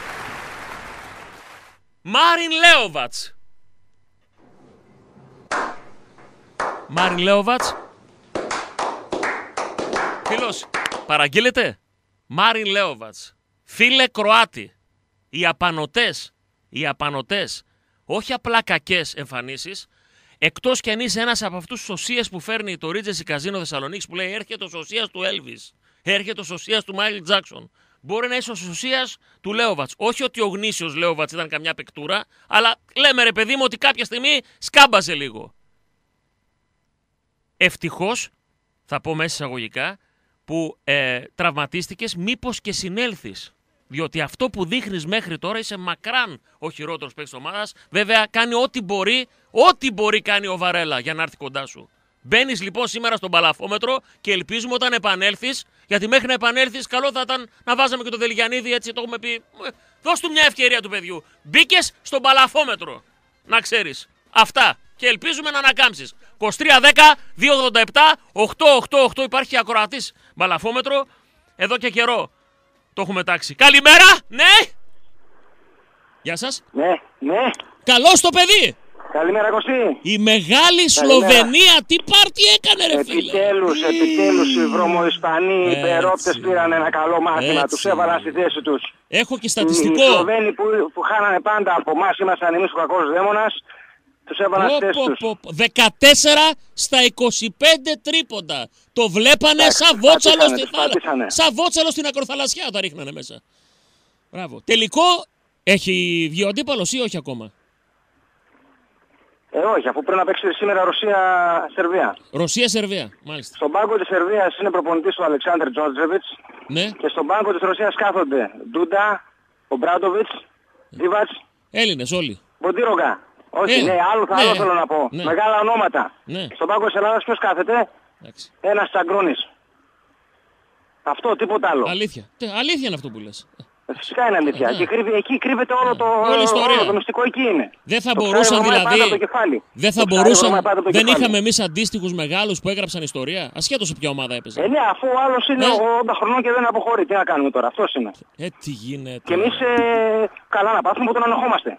Μάριν Λέοβατς. Μάριν Λέοβατς. Φίλος, παραγγείλετε. Μάριν Λέοβατς. Φίλε Κροάτι. Οι απανωτές, όχι απλά κακές εμφανίσεις, εκτός κι αν είσαι ένας από αυτούς τους σωσίες που φέρνει το Regency Casino Θεσσαλονίκης που λέει έρχεται ο σωσίας του Έλβις, έρχεται ο σωσίας του Μάικλ Τζάκσον. Μπορεί να είσαι ο σωσίας του Λέοβατς. Όχι ότι ο γνήσιος Λέοβατς ήταν καμιά παικτούρα, αλλά λέμε ρε παιδί μου ότι κάποια στιγμή σκάμπαζε λίγο. Ευτυχώς, θα πω μέσα εισαγωγικά, που τραυματίστηκες, μήπως και συνέλθεις. Διότι αυτό που δείχνεις μέχρι τώρα είσαι μακράν ο χειρότερος παίκτης της ομάδας. Βέβαια κάνει ό,τι μπορεί κάνει ο Βαρέλα για να έρθει κοντά σου. Μπαίνεις λοιπόν σήμερα στον παλαφόμετρο και ελπίζουμε όταν επανέλθεις, γιατί μέχρι να επανέλθεις καλό θα ήταν να βάζαμε και το Δελγιανίδη, έτσι το έχουμε πει. Δώσ' του μια ευκαιρία του παιδιού. Μπήκες στον παλαφόμετρο, να ξέρεις. Αυτά. Και ελπίζουμε να ανακάμψεις. 23-10-287-888 υπάρχει ακροατής παλαφόμετρο εδώ και καιρό. Το έχουμε τάξει. Καλημέρα, ναι! Γεια σας. Ναι. Καλώς το παιδί! Καλημέρα Κωστή. Η μεγάλη Σλοβενία, τι πάρτι έκανε ρε φίλε. Επιτέλους οι βρωμοϊσπανοί υπερόπτες πήραν ένα καλό μάθημα, τους έβαλαν στη θέση τους. Έχω και στατιστικό. Οι Σλοβαίνοι που χάνανε πάντα από εμάς, ήμασταν εμείς ο κακός δαίμονας, τους έβαλαν στη θέση τους. 14 στα 25 τρίποντα. Το βλέπανε σαν βότσαλο στη θάλασσα. Σαν βότσαλο στην ακροθαλασσιά τα ρίχνανε μέσα. Μπράβο. Τελικό έχει βγει ο αντίπαλος ή όχι ακόμα? Όχι, αφού πρέπει να παίξει σήμερα Ρωσία-Σερβία. Ρωσία-Σερβία, μάλιστα. Στον πάγκο της Σερβίας είναι προπονητής ο Αλεξάνδρ Τζόρτζεβιτς. Ναι. Και στον πάγκο της Ρωσίας κάθονται Ντούντα, ο Μπράντοβιτς, Δίβατς. Έλληνες όλοι. Μποντίρογκα. Όχι, άλλο θέλω να πω. Ναι. Μεγάλα ονόματα. Ναι. Στον πάγκο της Ελλάδας ποιος κάθεται? Ένας Τσαγκρόνης. Αυτό, τίποτα άλλο. Αλήθεια. Αλήθεια είναι αυτό που λες. Φυσικά είναι αλήθεια. Και εκεί κρύβεται όλο το μυστικό, εκεί είναι. Δεν θα μπορούσαν δηλαδή. Δεν θα μπορούσαν. Δεν είχαμε εμείς αντίστοιχους μεγάλους που έγραψαν ιστορία, ασχέτως σε ποια ομάδα έπαιζε. Ναι, αφού ο άλλος είναι 80 χρονών και δεν αποχωρεί. Τι να κάνουμε τώρα, αυτός είναι. Τι γίνεται. Και εμείς καλά να πάθουμε που τον ανεχόμαστε.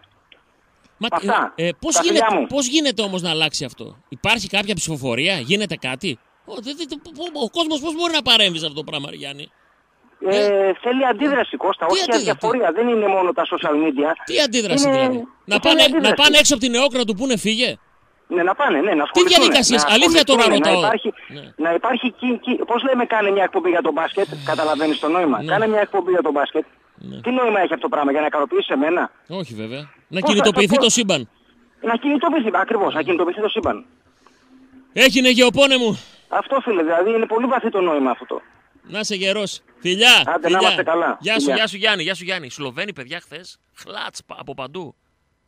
Πώς γίνεται όμως να αλλάξει αυτό? Υπάρχει κάποια ψηφοφορία, γίνεται κάτι? Ο κόσμος πώς μπορεί να παρέμβει σε αυτό το πράγμα, Γιάννη? Θέλει αντίδραση, Κώστα, όχι αδιαφορία. Δεν είναι μόνο τα social media. Τι αντίδραση δηλαδή? Να πάνε έξω από την Εόκ να του πούνε φύγε? Ναι, να πάνε, ναι, να ασχοληθούν. Τι διαδικασίες, αλήθεια τώρα ρωτάω. Να υπάρχει, πώς λέμε κάνε μια εκπομπή για τον μπάσκετ, καταλαβαίνεις το νόημα. Ναι. Κάνε μια εκπομπή για τον μπάσκετ. Ναι. Τι νόημα έχει αυτό το πράγμα, για να ικανοποιήσει εμένα? Όχι βέβαια. Να κινητοποιηθεί το σύμπαν. Να κινητοποιηθεί, ακριβώς, να κινητοποιηθεί το σύμπαν. Έγινε γεωπόνεμο. Αυτό φίλε, δηλαδή είναι πολύ βαθύ το νόημα αυτό. Να είσαι γερός. Φιλιά. Άντε, να είμαστε καλά. Γεια σου Γιάννη, γεια σου Γιάννη. Σλοβαίνοι παιδιά χθες, χλάτς από παντού.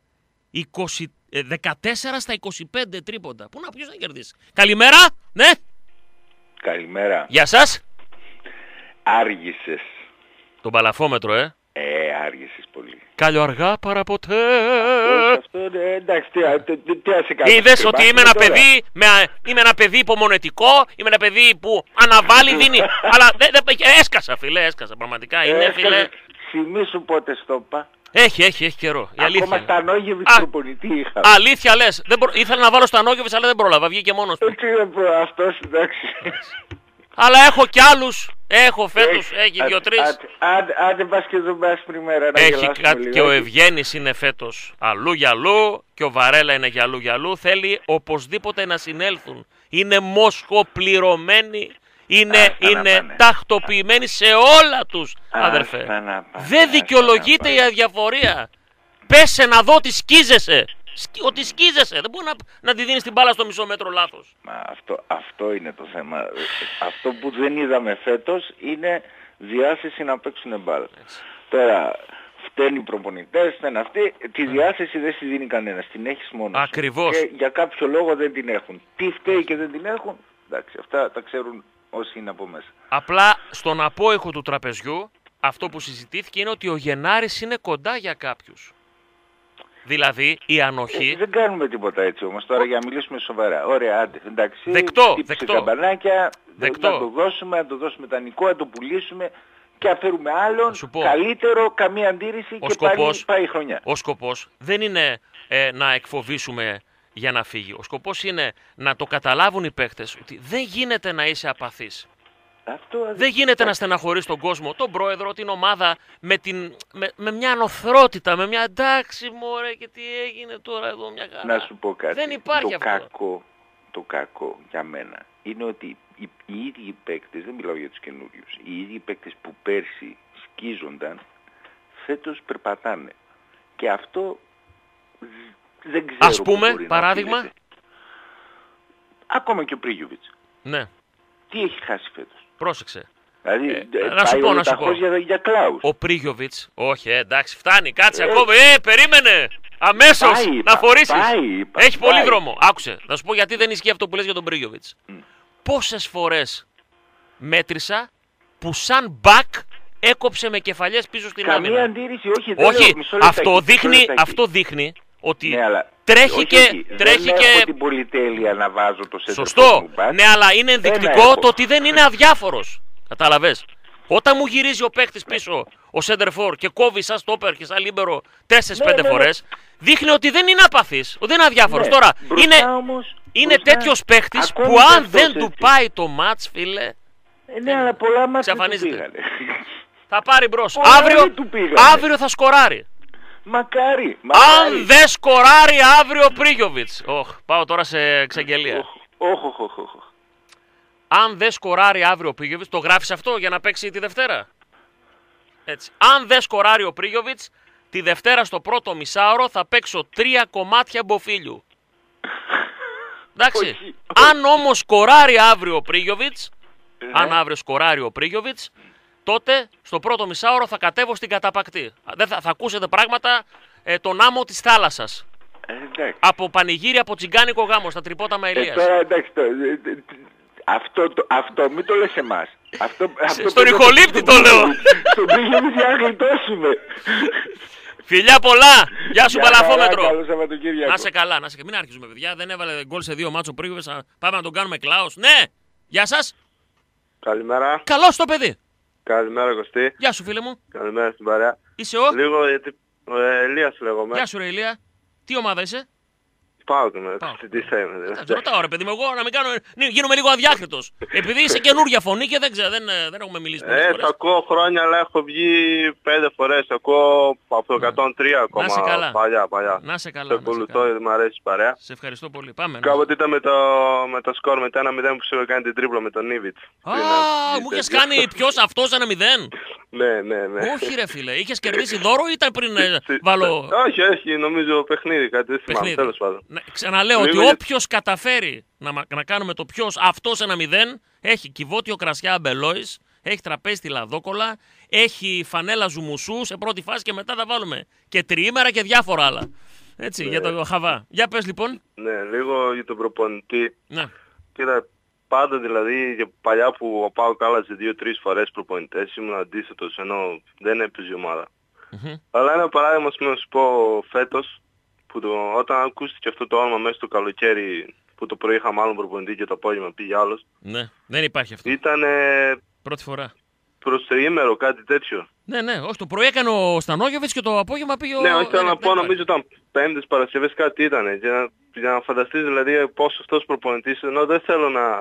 14 στα 25 τρίποντα. Πού να ποιος να κερδίσει? Καλημέρα, ναι. Καλημέρα. Γεια σας. Άργησες. Τον παλαφόμετρο, άργησες πολύ. Κάλιο αργά παρά ποτέ. Αυτό εντάξει, τι ας κάνει. Είδες ότι είμαι ένα παιδί υπομονετικό, είμαι ένα παιδί που αναβάλει, δίνει. Αλλά έσκασα φίλε, έσκασα πραγματικά. Είναι φίλε. Θυμήσου πότε στο είπα. Έχει καιρό. Ακόμα Στανόγεβιτς προπονητή είχα. Αλήθεια λες. Ήθελα να βάλω Στανόγεβιτς αλλά δεν πρόλαβα. Βγήκε μόνος του. Αυτός εντάξει. Αλλά έχω κι άλλους Έχω φέτος, έχει 2-3. Άντε πας και δεν πας πριμέρα να έχει κάτι και ο Ευγένης είναι φέτος αλλού για αλλού και ο Βαρέλα είναι για αλλού για αλλού. Θέλει οπωσδήποτε να συνέλθουν. Είναι μοσχοπληρωμένοι, είναι τακτοποιημένοι σε όλα τους, αδερφέ. Δεν δικαιολογείται η αδιαφορία. Πέσε να δω ότι σκίζεσαι. Ότι σκίζεσαι. Δεν μπορεί να τη δίνεις την μπάλα στο μισό μέτρο λάθος. Αυτό είναι το θέμα. Αυτό που δεν είδαμε φέτος είναι διάθεση να παίξουν μπάλα. Τώρα φταίνει οι προπονητές, φταίνει αυτοί. Τη διάθεση δεν στη δίνει κανένας. Την έχεις μόνος. Ακριβώς. Και για κάποιο λόγο δεν την έχουν. Τι φταίει και δεν την έχουν, εντάξει, αυτά τα ξέρουν όσοι είναι από μέσα. Απλά στον απόϊχο του τραπεζιού αυτό που συζητήθηκε είναι ότι ο Γενάρης είναι κοντά για κάποιους. Δηλαδή η ανοχή... Δεν κάνουμε τίποτα έτσι όμως τώρα για να μιλήσουμε σοβαρά. Ωραία, εντάξει, δεκτό. καμπανάκια, να το δώσουμε δανεικό, να το πουλήσουμε και αφαίρουμε άλλον, καλύτερο, καμία αντίρρηση και πάλι πάει η χρονιά. Ο σκοπός δεν είναι να εκφοβήσουμε για να φύγει. Ο σκοπός είναι να το καταλάβουν οι παίκτες ότι δεν γίνεται να είσαι απαθής. Δεν γίνεται να στεναχωρείς τον κόσμο, τον πρόεδρο, την ομάδα με μια ανοθρότητα, με μια εντάξει μωρέ και τι έγινε τώρα εδώ μια χαρά. Να σου πω κάτι. Δεν υπάρχει αυτό. Το κακό για μένα είναι ότι οι ίδιοι παίκτες, δεν μιλάω για τους καινούριους, οι ίδιοι παίκτες που πέρσι σκίζονταν, φέτος περπατάνε. Και αυτό δεν ξέρω. Ας πούμε, παράδειγμα. Ακόμα και ο Πρίγιοβιτς. Ναι. Τι έχει χάσει φέτος. Πρόσεξε. Δηλαδή, να σου πω. Για Κλάους. Ο Πρίγιοβιτς, όχι, εντάξει, φτάνει, κάτσε ακόμα. Περίμενε! Αμέσως να φορήσεις. Έχει πολύ δρόμο. Άκουσε, να σου πω γιατί δεν ισχύει αυτό που λες για τον Πρίγιοβιτς. Πόσες φορές μέτρησα που σαν μπακ έκοψε με κεφαλιές πίσω στην άμυνα. Καμία αντίρρηση, όχι. Αυτό δείχνει ότι τρέχει και... Δεν έχω την πολυτέλεια να βάζω το σέντερ. Σωστό. Ναι, αλλά είναι ενδεικτικό το ότι δεν είναι αδιάφορος. Κατάλαβες. Όταν μου γυρίζει ο παίκτης πίσω, ο σέντερφορ και κόβει σαν στόπερ και σαν λίμπερο 4-5 φορές, δείχνει ότι δεν είναι απαθής, ότι δεν είναι αδιάφορος. Τώρα, είναι τέτοιος παίκτης που αν δεν του πάει το μάτς, φίλε, ναι, αλλά πολλά μάτς ξαφανίζεται. Θα πάρει μπρος. Αύριο θα σκοράρει. Μακάρι. Αν δεν σκοράρει αύριο ο Πρίγιοβιτς. Πάω τώρα σε εξαγγελία. Αν δεν σκοράρει αύριο ο Πρίγιοβιτς, το γράφεις αυτό για να παίξει τη Δευτέρα. Έτσι. Αν δεν σκοράρει ο Πρίγιοβιτς, τη Δευτέρα στο πρώτο μισάωρο θα παίξω 3 κομμάτια μποφίλιου. Εντάξει. Αν όμως σκοράρει αύριο ο Πρίγιοβιτς, τότε στο πρώτο μισάωρο θα κατέβω στην καταπακτή. Θα ακούσετε πράγματα τον άμμο της θάλασσας. Από πανηγύρι, από τσιγκάνικο γάμο, στα τρυπότα Μαηλίας. Τώρα εντάξει, αυτό μην το λες εμάς. Στον ηχολήπτη το λέω. Στον Πρίγιοβιτς για να γλιτώσουμε. Φιλιά πολλά! Γεια σου Παλαφόμετρο! Να σε καλά, μην άρχισουμε παιδιά. Δεν έβαλε γκολ σε 2 μάτσο Πρίγιοβιτς. Πάμε να τον κάνουμε κλάος. Ναι! Γεια σας! Καλημέρα. Καλώς το παιδί! Καλημέρα Κωστή. Γεια σου φίλε μου. Καλημέρα στην παρέα. Είσαι ο? Λίγο γιατί... Ηλίας λέγομαι. Γεια σου ρε Ηλία. Τι ομάδα είσαι? Πάω και με. Τι θα είμαι. Ρωτάω ρε παιδί μου, εγώ να μην κάνω... γίνομαι λίγο αδιάκριτος. Επειδή είσαι καινούργια φωνή και δεν έχουμε μιλήσει πολλές φορές. Θα ακούω χρόνια αλλά έχω βγει 5 φορές. Ακούω από το 103 ακόμα. Να σε καλά. Παλιά. Να σε καλά. Σε ακολουθώ, μ' αρέσει παρέα. Σε ευχαριστώ πολύ. Πάμε. Κάποτε ήταν με το σκορ με το 1-0 που σου έκανε την τρίπλα με τον Νίβιτς. Μου είχες κάνει ποιος αυτός 1-0. Ναι. Όχι ρε φίλε, είχες κερδίσει δώρο ή ήταν πριν βάλω... Όχι, νομίζω παιχνίδι, κάτι δεν θυμάμαι, τέλος πάντων. Ξαναλέω ότι όποιος καταφέρει να κάνουμε το ποιος αυτός 1-0, έχει κυβότιο κρασιά αμπελόης, έχει τραπέζι στη Λαδόκολα, έχει φανέλα ζουμουσού σε πρώτη φάση και μετά θα βάλουμε και τριήμερα και διάφορα άλλα. Έτσι, για το χαβά. Για πες λοιπόν. Ναι, λίγο για τον προπονητή. Ναι. Κοίτα, πάντα δηλαδή για παλιά που ο ΠΑΟΚ άλλαζε 2-3 φορές προπονητές, ήμουν αντίθετος ενώ δεν έπαιζε η ομάδα. Αλλά ένα παράδειγμα να σου πω φέτος, που όταν ακούστηκε αυτό το όνομα μέσα στο καλοκαίρι, που το πρωί είχαμε άλλον προπονητή και το απόγευμα πήγε άλλος. Ναι, δεν υπάρχει αυτό. Ήταν πρώτη φορά. Προς τριήμερο, κάτι τέτοιο. Ναι, όχι, το πρωί έκανε ο Στανόγεβιτς και το απόγευμα πήγε ο... Ναι, όχι, θέλω να πω, νομίζω ήταν Πέμπτες, Παρασκευές κάτι ήταν. Για να φανταστείς δηλαδή πόσο αυτός προπονητής, ενώ δεν θέλω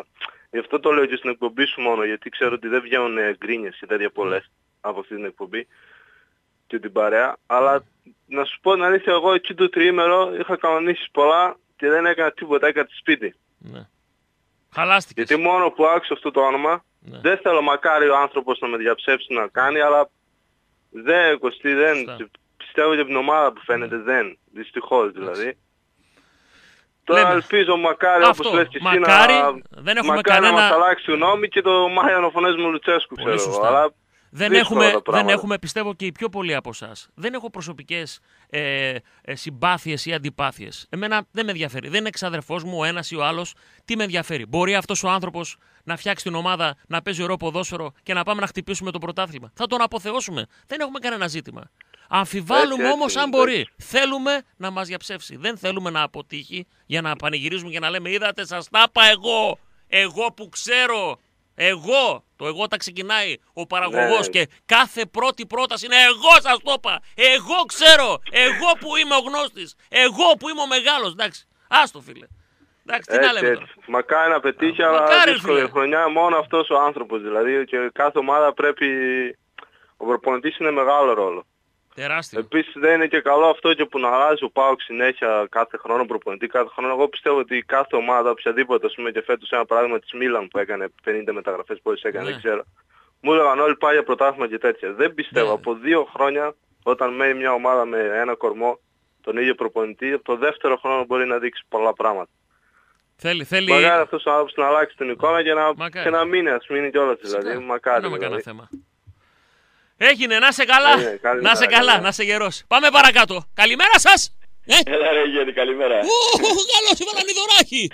Γι' αυτό το λέω και στην εκπομπή σου μόνο, γιατί ξέρω ότι δεν βγαίνουν γκρίνιες και τέτοια πολλές από αυτή την εκπομπή και την παρέα. Αλλά να σου πω την αλήθεια, εγώ εκεί το τριήμερο είχα κανονίσει πολλά και δεν έκανα τίποτα, έκανα σπίτι. Ναι. Χαλάστηκες. Γιατί μόνο που άκουσα αυτό το όνομα, δεν θέλω μακάρι ο άνθρωπος να με διαψεύσει να κάνει, αλλά δεν, Κωστή, δεν. Πιστεύω και την ομάδα που φαίνεται δεν. Δυστυχώς δηλαδή. Τώρα ελπίζω μακάρι, όπως λες και εσύ, να μας αλλάξει γνώμη και το Μάγια να φωνές μου Λουτσέσκου, ξέρω εγώ. Αλλά δεν έχουμε, πιστεύω και οι πιο πολλοί από εσάς. Δεν έχω προσωπικές συμπάθειες ή αντιπάθειες. Εμένα δεν με ενδιαφέρει. Δεν είναι εξαδερφός μου ο ένας ή ο άλλος. Τι με ενδιαφέρει. Μπορεί αυτός ο άνθρωπος να φτιάξει την ομάδα, να παίζει ωραίο ποδόσφαιρο και να πάμε να χτυπήσουμε το πρωτάθλημα. Θα τον αποθεώσουμε. Δεν έχουμε κανένα ζήτημα. Αμφιβάλλουμε όμως αν μπορεί. Θέλουμε να μας διαψεύσει. Δεν θέλουμε να αποτύχει για να πανηγυρίζουμε και να λέμε είδατε σας τα είπα εγώ. Εγώ που ξέρω. Το εγώ τα ξεκινάει ο παραγωγός και κάθε πρώτη πρόταση είναι εγώ σας το είπα. Εγώ ξέρω. Εγώ που είμαι ο γνώστης. Εγώ που είμαι ο μεγάλος. Εντάξει. Άστο φίλε. Εντάξει, τι να λέμε τώρα. Μακάρι να πετύχει, αλλά δύσκολη χρονιά μόνο αυτός ο άνθρωπος δηλαδή και κάθε ομάδα πρέπει... Ο προπονητής είναι μεγάλο ρόλο. Τεράστιο. Επίσης δεν είναι και καλό αυτό και που να αλλάζει ο ΠΑΟΚ συνέχεια κάθε χρόνο προπονητή, κάθε χρόνο. Εγώ πιστεύω ότι κάθε ομάδα, οποιαδήποτε, ας πούμε και φέτος ένα παράδειγμα της Μίλαν που έκανε 50 μεταγραφές, πόσες έκανε, δεν ξέρω. Μου έλεγαν όλοι πάει για πρωτάθλημα και τέτοια. Δεν πιστεύω. Από 2 χρόνια, όταν μένει μια ομάδα με ένα κορμό, τον ίδιο προπονητή, από το δεύτερο χρόνο μπορεί να δείξει πολλά πράγματα. Θέλει. Μακάρι αυτός ο άνθρωπος να αλλάξει την εικόνα και να μείνει, ας μείνει κιόλας δηλαδή. Μακάρι. Έγινε, να σε καλά. Να σε καλά, να σε γερός. Πάμε παρακάτω. Καλημέρα σας. Έλα ρε Γέννη, καλημέρα. Καλώς, έβαλα νηδωράκι.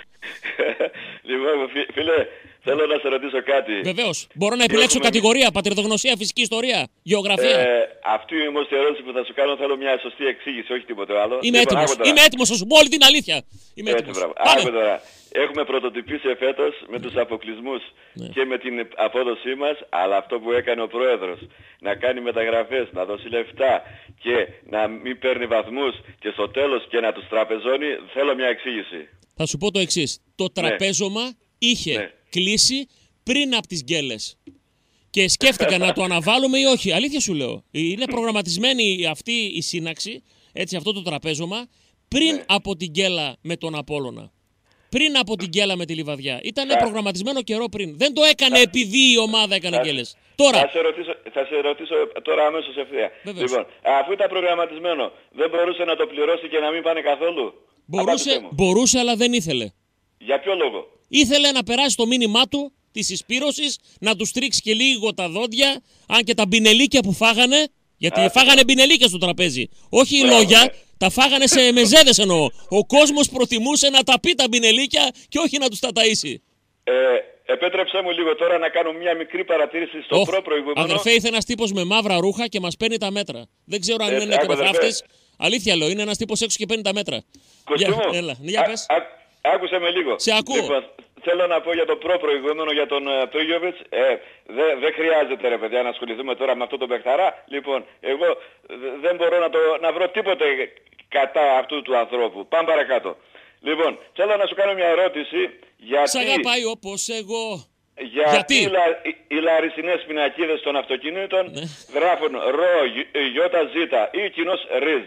Λοιπόν, φίλε, θέλω να σε ρωτήσω κάτι. Βεβαίως. Μπορώ να επιλέξω κατηγορία, πατριδογνωσία, φυσική ιστορία, γεωγραφία. Αυτή η ερώτηση που θα σου κάνω θέλω μια σωστή εξήγηση, όχι τίποτε άλλο. Είμαι έτοιμος να σου πω όλη την αλήθεια. Είμαι έτοιμος. Τώρα. Έχουμε πρωτοτυπήσει εφέτος με τους αποκλεισμούς και με την απόδοσή μας, αλλά αυτό που έκανε ο πρόεδρος, να κάνει μεταγραφές, να δώσει λεφτά και να μην παίρνει βαθμούς και στο τέλος και να τους τραπεζώνει, θέλω μια εξήγηση. Θα σου πω το εξής. Το τραπέζωμα είχε κλείσει πριν από τις γκέλες. Και σκέφτηκα να το αναβάλουμε ή όχι. Αλήθεια σου λέω. Είναι προγραμματισμένη αυτή η σύναξη, έτσι, αυτό το τραπέζωμα, πριν από την γκέλα με τον Απόλλωνα. Πριν από την γκέλα με τη Λιβαδιά. Ήταν προγραμματισμένο καιρό πριν. Δεν το έκανε επειδή η ομάδα έκανε γκέλες. Τώρα. Θα σε ρωτήσω τώρα αμέσως ευθεία. Λοιπόν, αφού ήταν προγραμματισμένο, δεν μπορούσε να το πληρώσει και να μην πάνε καθόλου. Μπορούσε, αλλά δεν ήθελε. Για ποιο λόγο? Ήθελε να περάσει το μήνυμά του της εισπύρωσης, να του στρίξει και λίγο τα δόντια, αν και τα μπινελίκια που φάγανε. Γιατί φάγανε μπινελίκια στο τραπέζι. Όχι λόγια. Τα φάγανε σε μεζέδες εννοώ. Ο κόσμος προτιμούσε να τα πει τα μπινελίκια και όχι να τους τα ταΐσει. Επέτρεψέ μου λίγο τώρα να κάνω μια μικρή παρατήρηση στο προηγούμενο. Αδερφέ, ήρθε ένας τύπος με μαύρα ρούχα και μας παίρνει τα μέτρα. Δεν ξέρω αν είναι νεκροφράφτης. Αλήθεια λέω, είναι ένας τύπος έξω και παίρνει τα μέτρα. Για πες. Άκουσε με λίγο. Σε ακούω. Λοιπόν, θέλω να πω για το προηγούμενο, για τον Πρίγιοβιτς. Δεν χρειάζεται ρε παιδιά να ασχοληθούμε τώρα με αυτό το παιχταρά. Λοιπόν, εγώ δεν μπορώ να βρω τίποτε κατά αυτού του ανθρώπου. Πάμε παρακάτω. Λοιπόν, θέλω να σου κάνω μια ερώτηση. Σ' αγαπάει όπως εγώ. Γιατί οι λαρισινές πινακίδες των αυτοκινήτων γράφουν ρο, γιώτα, ζήτα ή κοινώς ρίζ.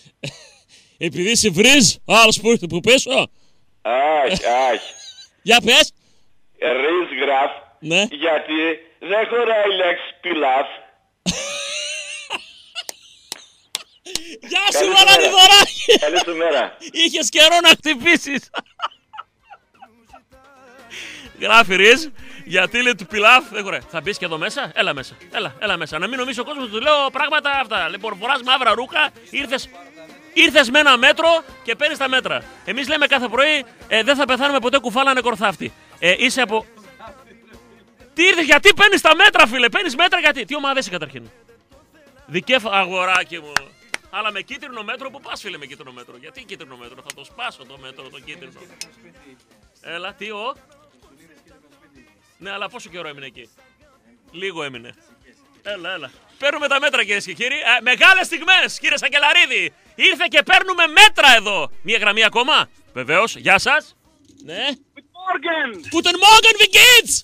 Επειδή είσαι βρίζ, άλλος που πέσω. Άχι. Για πες. Ρίζ γράφ, γιατί δεν χωράει η λέξη πιλάφ. Γεια σου Βαλανιδωράκη. Καλή σου μέρα. Είχες καιρό να χτυπήσεις. Γράφει Ρίζ, γιατί λέει του πιλάφ. Δεν χωράει. Θα μπεις και εδώ μέσα. Έλα μέσα. Έλα μέσα. Να μην νομίζει ο κόσμος, του λέω πράγματα αυτά. Λοιπόν, φοράς μαύρα ρούχα, ήρθες με ένα μέτρο και παίρνεις τα μέτρα. Εμείς λέμε κάθε πρωί δεν θα πεθάνουμε ποτέ κουφάλα νεκορθάφτη. Είσαι από... Τι ήρθες, γιατί παίρνεις τα μέτρα φίλε, παίρνεις μέτρα γιατί. Τι ομάδα είσαι καταρχήν. Αγοράκι μου. Αλλά με κίτρινο μέτρο, που πας φίλε με κίτρινο μέτρο. Γιατί κίτρινο μέτρο, θα το σπάσω το μέτρο το κίτρινο. Έλα, τι Ναι, αλλά πόσο καιρό έμεινε εκεί. Λίγο έμεινε. Έλα. Παίρνουμε τα μέτρα κυρίες και κύριοι. Μεγάλες στιγμές κύριε Σακελαρίδη. Ήρθε και παίρνουμε μέτρα εδώ. Μία γραμμή ακόμα. Βεβαίως. Γεια σας. Ναι. Guten Morgen, wie geht's?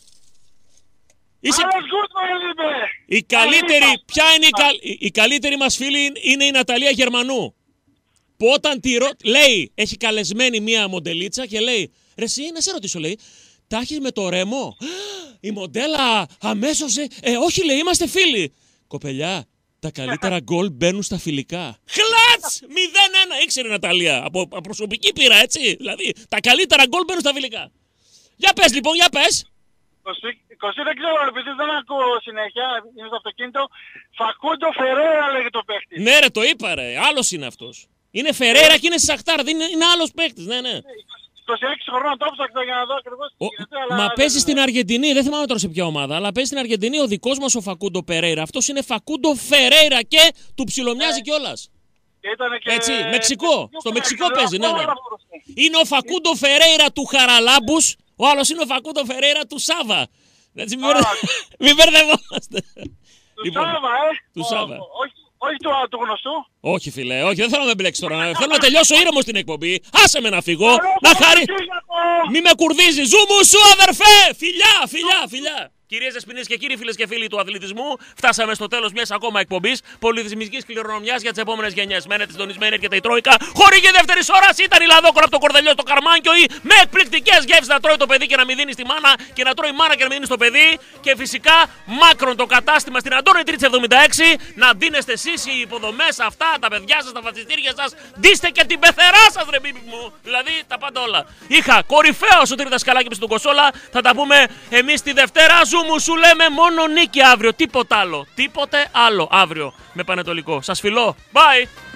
Η καλύτερη, ποια είναι η καλύτερη μας φίλη είναι η Ναταλία Γερμανού. Που όταν λέει, έχει καλεσμένη μία μοντελίτσα και λέει, ρε εσύ, να σε ρωτήσω, λέει, τα έχεις με το Ρέμο? Η μοντέλα αμέσως, όχι, λέει, είμαστε φίλοι. Κοπελιά, τα καλύτερα γκολ μπαίνουν στα φιλικά. Χλάτς! 0-1, ήξερε η Ναταλία. Από προσωπική πείρα, έτσι. Δηλαδή, τα καλύτερα γκολ μπαίνουν στα φιλικά. Για πες λοιπόν, για πες. Κωστή, δεν ξέρω, επειδή δεν ακούω συνέχεια, είναι στο αυτοκίνητο. Φακούντο Φερέρα λέγεται το παίχτη. Ναι ρε, το είπα ρε, άλλος είναι αυτός. Είναι Φερέρα και είναι στη Σαχτάρ, είναι άλλος παίχτης, ναι. 26 χρονών το ψάξα για να δω ακριβώς τι γίνεται. Μα παίζει στην Αργεντινή, δεν θυμάμαι τώρα σε ποια ομάδα, αλλά παίζει στην Αργεντινή ο δικός μας ο Φακούντο Περέιρα. Αυτός είναι Φακούντο Φερέιρα και του ψιλομοιάζει κιόλας. Έτσι, Μεξικό, στο Μεξικό παίζει, ναι. Είναι ο Φακούντο Φερέιρα του Χαραλάμπους. Ο άλλος είναι ο Φακούντο Φερέιρα του Σάβα. Έτσι, μην μπερδευόμαστε. Του Σάβα, όχι του γνωστού. Όχι φίλε, όχι, δεν θέλω να με μπλέξεις τώρα. Θέλω να τελειώσω ήρεμο στην εκπομπή. Άσε με να φύγω, να χαρεί. Μη με κουρδίζει, ζου μου σου αδερφέ. Φιλιά. Κυρίες Δεσποινείς και κύριοι, φίλες και φίλοι του αθλητισμού, φτάσαμε στο τέλος μιας ακόμα εκπομπής πολιτισμικής κληρονομιάς για τις επόμενες γενιές. Μένετε συντονισμένοι, έρχεται η Τρόικα. Χορηγή δεύτερης ώρας ήταν η Λαδόκορα από το Κορδελιό στο Καρμάνκιο ή με εκπληκτικές γεύσεις να τρώει το παιδί και να μην δίνει στη μάνα και να τρώει η μάνα και να μην δίνει στο παιδί. Και φυσικά Μάκρον το κατάστημα στην Αντώνη Τρίτη 76. Να ντύνεστε εσείς οι υποδομές αυτά, τα παιδιά σας, τα φασιστήρια σας. Ντύστε και την πεθερά σας, ρε μπίμπι μου. Δηλαδή τα πάντα όλα. Είχα κορυφαίο Σωτήρη Δασκαλάκη με τον Κοσόλα. Θα τα πούμε εμείς τη Δευτέρα. Μου σου λέμε μόνο νίκη αύριο, τίποτα άλλο. Τίποτε άλλο αύριο με Πανετολικό. Σας φιλώ. Bye.